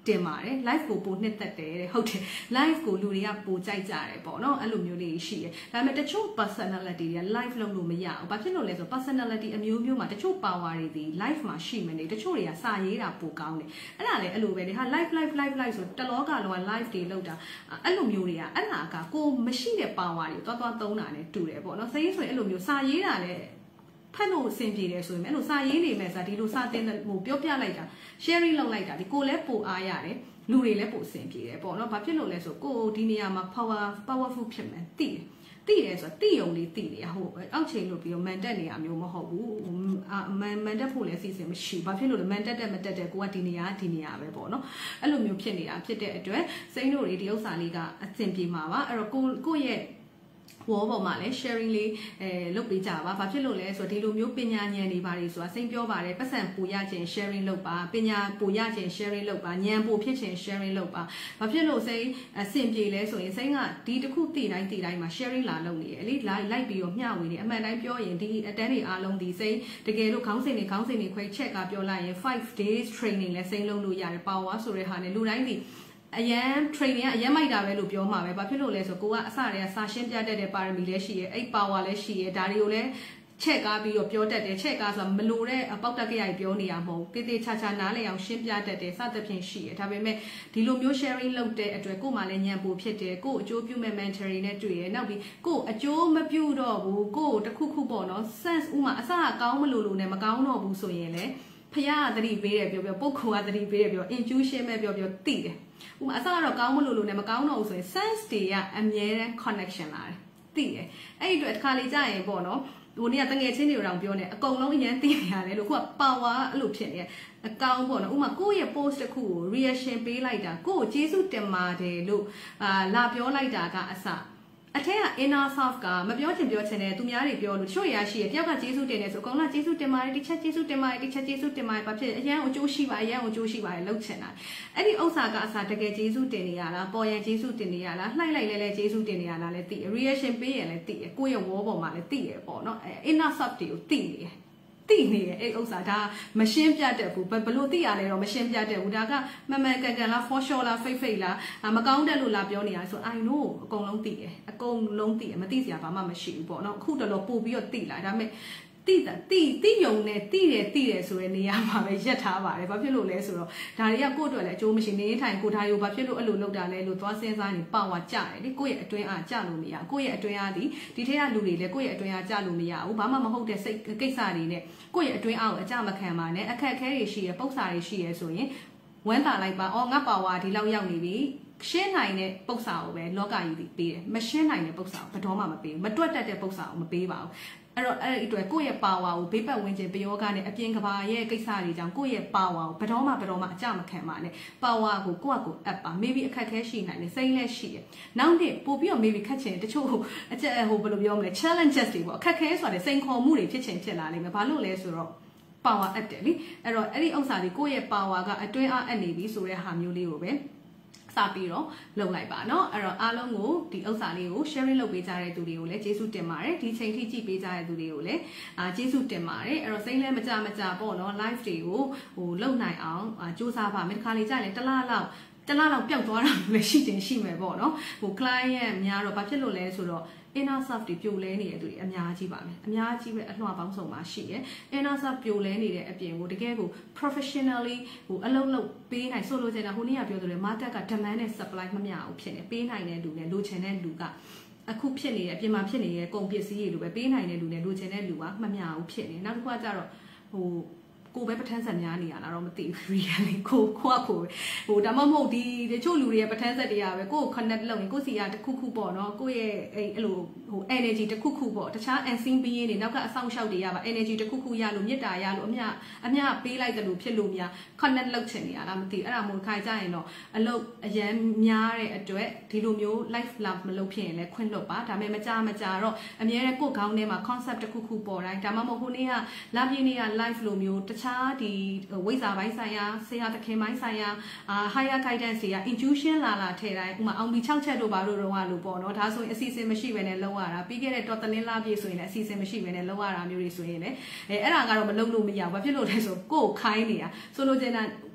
တင်ပါတယ် live ကိုပိုနှစ်သက်တယ်ဟုတ်တယ် live ကိုလူတွေကပိုကြိုက်ကြတယ်ပေါ့နော်အဲ့လိုမျိုးလေးရှိတယ်ဒါပေမဲ့တချို့ personality တွေက live လုပ်လို့မရဘူးဘာဖြစ်လို့လဲဆို personality အမျိုးမျိုးမှာတချို့ power တွေဒီ live မှာရှိမနေတချို့တွေကစာရေးတာပိုကောင်းတယ်အဲ့ဒါလည်းအဲ့လိုပဲလေဟာ live ဆိုတလောကလောက live တွေလုပ်တာအဲ့လိုမျိုးတွေကအဲ့ဒါကကိုမရှိတဲ့ power တွေတွားသုံးတာနဲ့တူတယ်ပေါ့နော်စာရေးဆိုရင်အဲ့လိုမျိုးစာရေးတာလည်းဖတ်လို့အဆင်ပြေတယ်ဆိုရင်အဲ့လိုစာရေးနေမယ်ဆိုတာဒီလိုစာတင်ဟိုပြောပြလိုက်တာ sharing လုပ်လိုက်တာဒီကိုလည်းပိုအားရတယ်လူတွေလည်းပိုအဆင်ပြေတယ်ပေါ့နော်ဘာဖြစ်လို့လဲဆိုကိုဒီနေရာမှာ powerful ဖြစ်မယ်သိတယ်ဆိုတော့တိယုံလေးတိနေဟိုအောက်ချိန်လို့ပြီးတော့မန်တက်နေရမျိုးမဟုတ်ဘူးမန်တက်ဖို့လည်းအစီအစဉ်မရှိဘူးဘာဖြစ်လို့လဲမန်တက်တက်မတက်တက်ကိုကဒီနေရာပဲပေါ့နော်အဲ့လိုမျိုးဖြစ်နေတာဖြစ်တဲ့အတွက်စိမ့်တို့တွေဒီဥစ္စာလေးကအဆင်ပြေမှာပါအဲ့တော့ကိုရဲ့ဝေါ်ပေါ်မှာလည်း sharing လေးလုပ်ပေးကြပါဘာဖြစ်လို့လဲဆိုတော့ဒီလိုမျိုးပညာဉာဏ်တွေပါတွေဆိုတာစိမ့်ပြောပါတယ်ပတ်စံပူရခြင်း sharing လုပ်ပါပညာပူရခြင်း sharing လုပ်ပါဉာဏ်ပူဖြစ်ခြင်း sharing လုပ်ပါဘာဖြစ်လို့စိမ့်အဆင်ပြေလဲဆိုရင်စိမ့်ကဒီတစ်ခုတည်တိုင်းမှာ sharing လာလုပ်နေရလေလိုက်ပြီးတော့မျှဝေနေအမှန်တိုင်းပြောရင်ဒီအတန်းတွေအားလုံးဒီစိမ့်တကယ်လို့ခေါင်းစဉ်တွေခွဲချက်ကပြောလိုက်ရင်5 days training လဲစိမ့်လုပ်လို့ရတယ် power ဆိုတဲ့ဟာနဲ့လူတိုင်းဒီအရန် training ကအရန်မိုက်တာပဲလို့ပြောမှာပဲဘာဖြစ်လို့လဲဆိုကိုကအစတည်းကစာရှင်းပြတတ်တဲ့ပါရမီလည်းရှိရဲအဲ့ power လည်းရှိရဲဒါတွေကိုလည်းချက်ကားပြီးတော့ပြောတတ်တယ်ချက်ကားဆိုတာမလိုတဲ့အပေါက်တက်ကြရိုက်ပြောနေရမဟုတ်တေးသေးချာချာနားလည်အောင်ရှင်းပြတတ်တယ်စသဖြင့်ရှိရဲဒါပေမဲ့ဒီလိုမျိုး sharing လုပ်တဲ့အတွက်ကို့မှာလည်းညံပူဖြစ်တယ်ကို့အကျိုးပြုမဲ့ mentoring နဲ့တွေ့ရဲနောက်ပြီးကို့အကျိုးမပြုတော့ဘူးကို့တခုခုပေါ့နော် sense ဥမာအစကကောင်းမလို့နဲ့မကောင်းတော့ဘူးဆိုရင်လည်းဖျားကသတိပေးတယ်ပြောပုဂ္ဂိုလ်ကသတိပေးတယ်ပြော intuition ပဲပြောသိတယ်ဥမာအစကတော့ကောင်းမလို့နဲ့မကောင်းတော့ဘူးဆိုရင် sense တွေကအမြဲတမ်း connection လာတယ်သိတယ်အဲ့ဒီအတွက်တစ်ခါလေကြာရင်ပေါ့နော်ဟိုနေ့ကတငယ်ချင်းတွေတောင်ပြောနေအကုန်လုံးအရင်သိနေရတယ်လို့ခုက power အဲ့လိုဖြစ်နေအကောင်ပေါ့နော်ဥမာကိုယ့်ရဲ့ post တစ်ခုကို reaction ပေးလိုက်တာကိုယ့်ကိုကျေးဇူးတင်ပါတယ်လို့လာပြောလိုက်တာကအစအထက်က inner self ကမပြောချင်တယ်သူများတွေပြောလို့ချို့ရရှိရတယောက်ကကျေးဇူးတင်တယ်ဆိုအကောင်ကကျေးဇူးတင်ပါတယ်တစ်ချက်ကျေးဇူးတင်ပါတယ်တစ်ချက်ကျေးဇူးတင်ပါတယ်ဘာဖြစ်အရန်အကျိုးရှိပါအရန်အကျိုးရှိပါတယ်လှုပ်ချင်တာအဲ့ဒီဥစ္စာကအစားတကယ်ကျေးဇူးတင်နေရလားပေါ်ရန်ကျေးဇူးတင်နေရလားလှိုက်လိုက်လဲကျေးဇူးတင်နေရလားလဲသိ reaction ပေးရင်လည်းသိရကိုယ့်ရဲ့ wall ပေါ်မှာလည်းသိရပေါ့နော် inner self တွေကိုသိနေတယ်သိနေရဲ့အဲ့ဥစ္စာဒါမရှင်းပြတတ်ဘူးဘလို့သိရလဲတော့မရှင်းပြတတ်ဘူးဒါကမမှန်ကန်လား for sure လား fake လားမကောင်းတဲ့လို့လာပြောနေတာဆို I know အကုန်လုံးသိတယ်အကုန်လုံးသိတယ်မသိစရာဘာမှမရှိဘူးပေါ့နော်အခုတော်တော်ပို့ပြီးတော့သိလာဒါပေမဲ့သိယုံနဲ့သိတယ်ဆိုတဲ့နေရာမှာပဲရက်ထားပါတယ်ဘာဖြစ်လို့လဲဆိုတော့ဒါတွေကကိုယ့်အတွက်လည်းအကျိုးမရှိနေထိုင်ကိုဒါတွေကိုဘာဖြစ်လို့အဲ့လိုလုပ်တာလဲလို့သွားစဉ်းစားနေပါဝါကြတယ်လေကိုယ့်ရဲ့အတွင်းအားကြလို့မရကိုယ့်ရဲ့အတွင်းအားဒီထဲကလူတွေလည်းကိုယ့်ရဲ့အတွင်းအားကြလို့မရဘူးဘာမှမဟုတ်တဲ့စိတ်ကိစ္စတွေနဲ့ကိုယ့်ရဲ့အတွင်းအားကိုအကြမခံပါနဲ့အခက်အခဲတွေရှိရပု္ပ္ပာတွေရှိရဆိုရင်ဝမ်းသာလိုက်ပါငါပါဝါဒီလောက်ရောက်နေပြီရှင်းနိုင်တဲ့ပု္ပ္ပာကိုပဲလောကကြီးပေးတယ်မရှင်းနိုင်တဲ့ပု္ပ္ပာကိုဘယ်တော့မှမပေးဘူးမတွက်တတ်တဲ့ပု္ပ္ပာကိုမပေးပါဘူးအဲ့တော့အဲ့ဒီအတွက်ကိုယ့်ရဲ့ power ကိုဘေးပတ်ဝန်းကျင်ပယောဂနဲ့အပြင်ကဘာရဲ့ကိစ္စတွေကြောင့်ကိုယ့်ရဲ့ power ကိုဘယ်တော့မှအကြမခံပါနဲ့ power ကိုကိုယ့်အကို app ပါ maybe အခက်ခဲရှိနိုင်တယ်စိမ့်လည်းရှိတယ်နောက်တစ်ပို့ပြီးတော့ maybe ခက်ချင်တချို့အကျဟိုဘယ်လိုပြောမလဲ challenges တွေပေါ့အခက်ခဲဆိုတာစိန်ခေါ်မှုတွေဖြစ်လာလိမ့်မယ်ဘာလို့လဲဆိုတော့ power app တယ်လေအဲ့တော့အဲ့ဒီဥစ္စာတွေကိုယ့်ရဲ့ power ကအတွင်းအားအပ်နေပြီဆိုတဲ့ဟာမျိုးလေးကိုပဲစပြီးတော့လုပ်လိုက်ပါเนาะအဲ့တော့အားလုံးကိုဒီဥစ္စာလေးကို sharing လုပ်ပေးကြတဲ့သူတွေကိုလည်းကျေးဇူးတင်ပါတယ်ဒီချိန်ထိကြည့်ပေးကြတဲ့သူတွေကိုလည်းကျေးဇူးတင်ပါတယ်အဲ့တော့စိမ့်လဲမကြပေါ့เนาะ live တွေကိုဟိုလုပ်နိုင်အောင်စူးစမ်းပါမယ်တစ်ခါလေကြာရင်တစ်လလောက်ပျောက်သွားတာလည်းရှိမယ်ပေါ့เนาะဟို client များတော့ဘာဖြစ်လို့လဲဆိုတော့ inner self တွေပြိုလဲနေတဲ့သူတွေအများကြီးပါမယ်အများကြီးပဲအလှပေါင်းစုံမှာရှိရယ် inner self ပြိုလဲနေတဲ့အပြင်ကိုတကယ်ကို professionally ဟိုအလုပ်လုပ်ပေးနိုင်ဆိုလို့ချင်တာဟိုနေ့ကပြောသလို market က demand နဲ့ supply မမျှဘူးဖြစ်နေပေးနိုင်တဲ့လူနဲ့လိုချင်တဲ့လူကအခုဖြစ်နေတဲ့အပြင်မှာဖြစ်နေတဲ့ကုန်ပစ္စည်းတွေလိုပဲပေးနိုင်တဲ့လူနဲ့လိုချင်တဲ့လူကမမျှဘူးဖြစ်နေနောက်တစ်ခုကကြတော့ဟိုကိုပဲပထန်းဆက်များနေရလားတော့မသိဘူး really ကိုဟိုဒါမှမဟုတ်ဒီတချို့လူတွေရဲ့ပထန်းဆက်တွေကပဲကို connect လုပ်ရင်ကိုစီကတခုခုပေါ့နော်ကိုရဲ့အဲ့လိုဟို energy တခုခုပေါ့တခြား unseen being တွေနောက်ကအဆောင်ရှောက်တွေရပါ energy တခုခုရလို့မေတ္တာရလို့အမြပေးလိုက်တယ်လို့ဖြစ်လို့များ connect လုပ်ချင်နေရလားမသိအဲ့ဒါမို့ခိုင်ကြရင်တော့အလုပ်အရန်များတဲ့အတွက်ဒီလိုမျိုး life love မလုပ်ဖြစ်ရင်လည်းခွင့်လွတ်ပါဒါပေမဲ့မကြတော့အများနဲ့ကိုယ်ခေါင်းထဲမှာ concept တခုခုပေါ်တိုင်းဒါမှမဟုတ်ဟိုနေ့ကလာပြင်းနေ့က life လိုမျိုးတခြားဒီဝိဇ္ဇာပိုင်းဆိုင်ရာဆရာသခင်ပိုင်းဆိုင်ရာhigher guidance တွေက intuition လာထည့်တိုင်းဥမာအောင်ဒီ6ချက်တို့ဘာလို့တော့လို့ပေါ့နော်ဒါဆိုရင်အစီအစဉ်မရှိဘဲနဲ့လုံးရတာပြီးခဲ့တဲ့တော်တလင်းလာပြည့်ဆိုရင်လည်းအစီအစဉ်မရှိဘဲနဲ့လုံးရတာမျိုးတွေဆိုရင်လည်းအဲ့ဒါကတော့မလုံးလို့မရဘူးဘာဖြစ်လို့လဲဆိုကိုယ်ခိုင်းနေတာဆိုလိုချင်တာ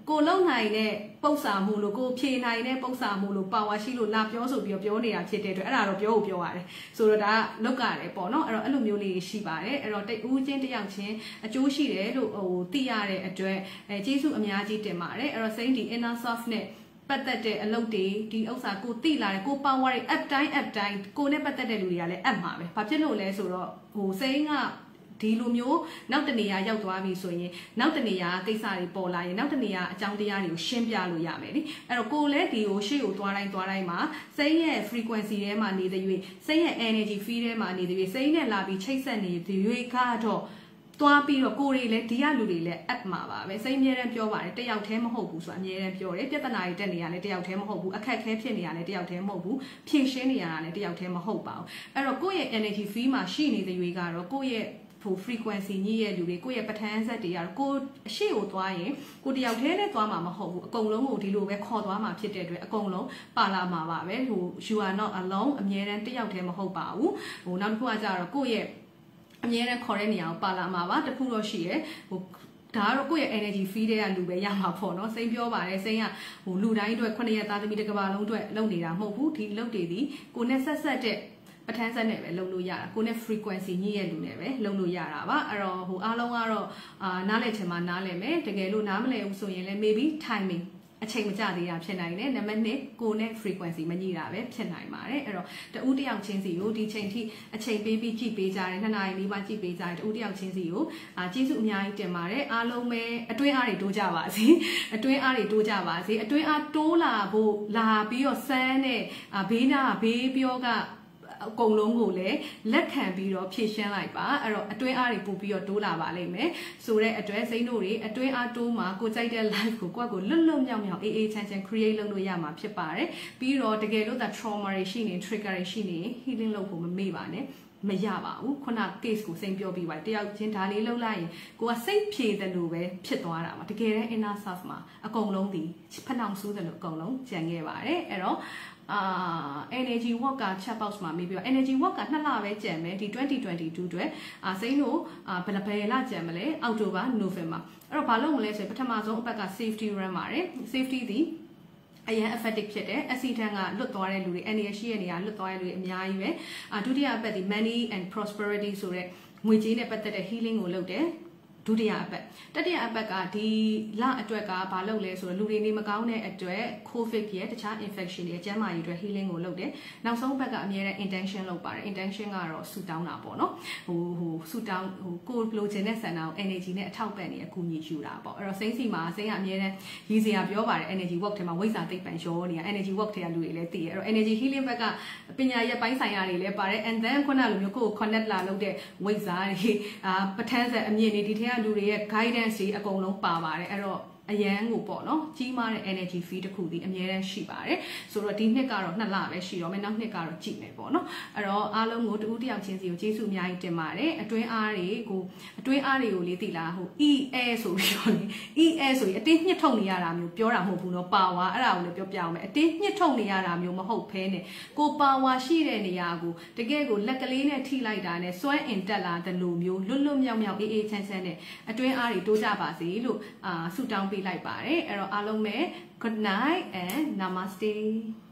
ကိုလုံနိုင်တဲ့ပု္ပ္ပာမှုလို့ကိုဖြေနိုင်တဲ့ပု္ပ္ပာမှုလို့ပါဝါရှိလို့လာပြောဆိုပြီးပြောနေတာဖြစ်တဲ့အတွက်အဲ့ဒါတော့ပြောရတယ်ဆိုတော့ဒါကလောက်ရတယ်ပေါ့နော်အဲ့လိုမျိုးလေးရှိပါတယ်အဲ့တော့တဦးချင်းတယောက်ချင်းအကျိုးရှိတယ်လို့သိရတဲ့အတွက်ကျေးဇူးအများကြီးတင်ပါတယ်အဲ့တော့စိမ့်ဒီ inner soft နဲ့ပတ်သက်တဲ့အလုပ်တွေဒီဥစ္စာကိုသိလာတယ်ကို power တွေ app တိုင်းကိုနဲ့ပတ်သက်တဲ့လူတွေကလည်း app မှာပဲဘာဖြစ်လို့လဲဆိုတော့စိမ့်ကဒီလိုမျိုးနောက်တနေရာရောက်သွားပြီဆိုရင်နောက်တနေရာကိစ္စတွေပေါ်လာရင်နောက်တနေရာအကြောင်းတရားတွေကိုရှင်းပြလို့ရမယ်လေအဲ့တော့ကိုလည်းဒီကိုရှေ့ကိုသွားတိုင်းမှာစိတ်ရဲ့ frequency ထဲမှာနေတဲ့၍စိတ်ရဲ့ energy field ထဲမှာနေတဲ့၍စိတ်နဲ့လာပြီးချိတ်ဆက်နေတဲ့၍ကတော့သွားပြီးတော့ကိုယ်တွေလည်းဒီကလူတွေလည်း app မှာပါပဲစိတ်အမြဲတမ်းပြောပါတယ်တယောက်တည်းမဟုတ်ဘူးဆိုတာအမြဲတမ်းပြောတယ်ပြဿနာတွေတက်နေရလဲတယောက်တည်းမဟုတ်ဘူးအခက်အခဲဖြစ်နေရလဲတယောက်တည်းမဟုတ်ဘူးဖြည့်ရှင်းနေရတာလည်းတယောက်တည်းမဟုတ်ပါဘူးအဲ့တော့ကိုယ့်ရဲ့ energy field မှာရှိနေတဲ့၍ကတော့ကိုယ့်ရဲ့frequency ညှိရဲ့လူတွေကိုယ့်ရဲ့ပဋ္ဌာန်းဆက်တွေကတော့ကိုအရှိကိုသွားရင်ကိုတယောက်တည်းနဲ့သွားမှာမဟုတ်ဘူးအကုန်လုံးကိုဒီလိုပဲခေါ်သွားမှာဖြစ်တဲ့အတွက်အကုန်လုံးပါလာမှာပါပဲ you are not alone အမြဲတမ်းတယောက်တည်းမဟုတ်ပါဘူးနောက်တစ်ခုကကြတော့ကိုယ့်ရဲ့အမြဲတမ်းခေါ်တဲ့နေရာကိုပါလာမှာပါတခုတော့ရှိရဲ့ဒါကတော့ကိုယ့်ရဲ့ energy field တွေကလူပဲရမှာပေါ့နော်စိမ့်ပြောပါတယ်စိမ့်ကလူတိုင်းအတွက်9ရက်သားသမီးတစ်ကဘာလုံးအတွက်လုပ်နေတာမဟုတ်ဘူးဒီလုပ်တွေဒီကိုနဲ့ဆက်တဲ့ပဋ္ဌာန်းဆက်နဲ့ပဲလုပ်လို့ရတာကိုနဲ့ frequency ညှိရဲ့လူနဲ့ပဲလုပ်လို့ရတာပါအဲ့တော့အားလုံးကတော့နားလည်ချင်မှနားလည်မယ်တကယ်လို့နားမလည်ဘူးဆိုရင်လည်း maybe timing အချိန်မကျသေးတာဖြစ်နိုင်တယ်နံပါတ်1ကိုနဲ့ frequency မညှိတာပဲဖြစ်နိုင်ပါတယ်အဲ့တော့တဦးတယောက်ချင်းစီကိုဒီချိန်ထိအချိန်ပေးပြီးကြည့်ပေးကြတယ်2 နာရီနီးပါးကြည့်ပေးကြတယ်တဦးတယောက်ချင်းစီကိုကျေးဇူးအများကြီးတင်ပါတယ်အားလုံးပဲအတွင်းအားတွေတိုးကြပါစေအတွင်းအားတွေတိုးကြပါစေအတွင်းအားတိုးလာဖို့လာပြီးတော့စမ်းတဲ့ဘေးနာဘေးပြောကအကုန်လုံးကိုလည်းလက်ခံပြီးတော့ဖြည့်ရှင်းလိုက်ပါအဲ့တော့အတွင်းအားတွေပို့ပြီးတော့တိုးလာပါလိမ့်မယ်ဆိုတဲ့အတွက်စိမ့်တို့တွေအတွင်းအားတိုးမှာကိုကြိုက်တဲ့ life ကိုကိုယ့်ကိုလွတ်လွတ်မြောက်မြောက်အေးအေးချမ်းချမ်း create လုပ်လို့ရမှာဖြစ်ပါတယ်ပြီးတော့တကယ်လို့ဒါ trauma တွေရှိနေ trigger တွေရှိနေ healing လုပ်ဖို့မမေ့ပါနဲ့မရပါဘူးခုန case ကိုစိမ့်ပြောပြီးပါတယောက်ချင်းဒါလေးလှုပ်လိုက်ရင်ကိုကစိတ်ဖြေတယ်လို့ပဲဖြစ်သွားတာပါတကယ်တမ်း inner self မှာအကုန်လုံးဒီဖနှောင်ဆိုးတယ်လို့အကုန်လုံးကြံခဲ့ပါတယ်အဲ့တော့energy work က chat box မှာမေးပြီးတော့ energy work က2လပဲကြံမယ်ဒီ2022အတွက်စိမ့်တို့ဘယ်လကြံမလဲအောက်တိုဘာ November အဲ့တော့ဘာလုပ်မလဲဆိုရင်ပထမဆုံးအပတ်က safety run ပါတယ် safety ဒီအရင် effective ဖြစ်တယ် accident ကလွတ်သွားတဲ့လူတွေ energy ရှိတဲ့နေရာလွတ်သွားတဲ့လူတွေအများကြီးပဲဒုတိယအပတ်ဒီ money and prosperity ဆိုတဲ့ငွေကြေးနဲ့ပတ်သက်တဲ့ healing ကိုလုပ်တယ်ဒုတိယအပတ်တတိယအပတ်ကဒီလအတွက်ကဘာလုပ်လဲဆိုတော့လူတွေနေမကောင်းတဲ့အတွက် covid ရဲ့တခြား infection တွေကျန်းမာရေးအတွက် healing ကိုလုပ်တယ်နောက်ဆုံးဘက်ကအမြဲတမ်း intention လုပ်ပါတယ် intention ကတော့ဆူတောင်းတာပေါ့နော်ဆူတောင်းကိုလိုချင်တဲ့ဆန္ဒကို energy နဲ့အထောက်ပံ့နေအကူအညီယူတာပေါ့အဲ့တော့စိမ့်စီမှာစိမ့်ကအမြဲတမ်းရည်စရာပြောပါတယ် energy work ထဲမှာဝိဇ္ဇာသိပ္ပံရောနေတာ energy work ထဲကလူတွေလည်းသိရအဲ့တော့ energy healing ဘက်ကပညာရပ်ပိုင်းဆိုင်ရာတွေလည်းပါတယ် and then ခုနလိုမျိုးကိုယ် connect လာလုပ်တဲ့ဝိဇ္ဇာတွေပဋ္ဌာန်းဆက်အမြင်တွေဒီထဲကလူတွေရဲ့ guidance တွေအကုန်လုံးပါပါတယ်အဲ့တော့အရန်ကိုပေါ့နော်ကြီးမားတဲ့ energy field တစ်ခုဒီအများတန်းရှိပါတယ်ဆိုတော့ဒီနှစ်ကတော့2လပဲရှိတော့မယ်နောက်နှစ်ကတော့ကြည့်မယ်ပေါ့နော်အဲ့တော့အားလုံးကိုတူတယောက်ချင်းစီကိုကျေးဇူးအများကြီးတင်ပါတယ်အတွင်းအားတွေကိုလေးသိလားEA ဆိုပြီးတော့လေ EA ဆိုရင်အတင်းညှစ်ထုတ်နေရတာမျိုးပြောတာမဟုတ်ဘူးနော်ပါဝါအဲ့ဒါကိုလည်းပြောပြအောင်မယ်အတင်းညှစ်ထုတ်နေရတာမျိုးမဟုတ်ဘဲနဲ့ကိုပါဝါရှိတဲ့နေရာကိုတကယ်ကိုလက်ကလေးနဲ့ထိလိုက်တာနဲ့စွမ်းအင်တက်လာတဲ့လိုမျိုးလွတ်မြောက်အေးအေးချမ်းချမ်းနဲ့အတွင်းအားတွေတိုးကြပါစေလို့ဆုတောင်းပေးလိုက်ပါတယ်အဲ့တော့အားလုံးပဲ good night and namaste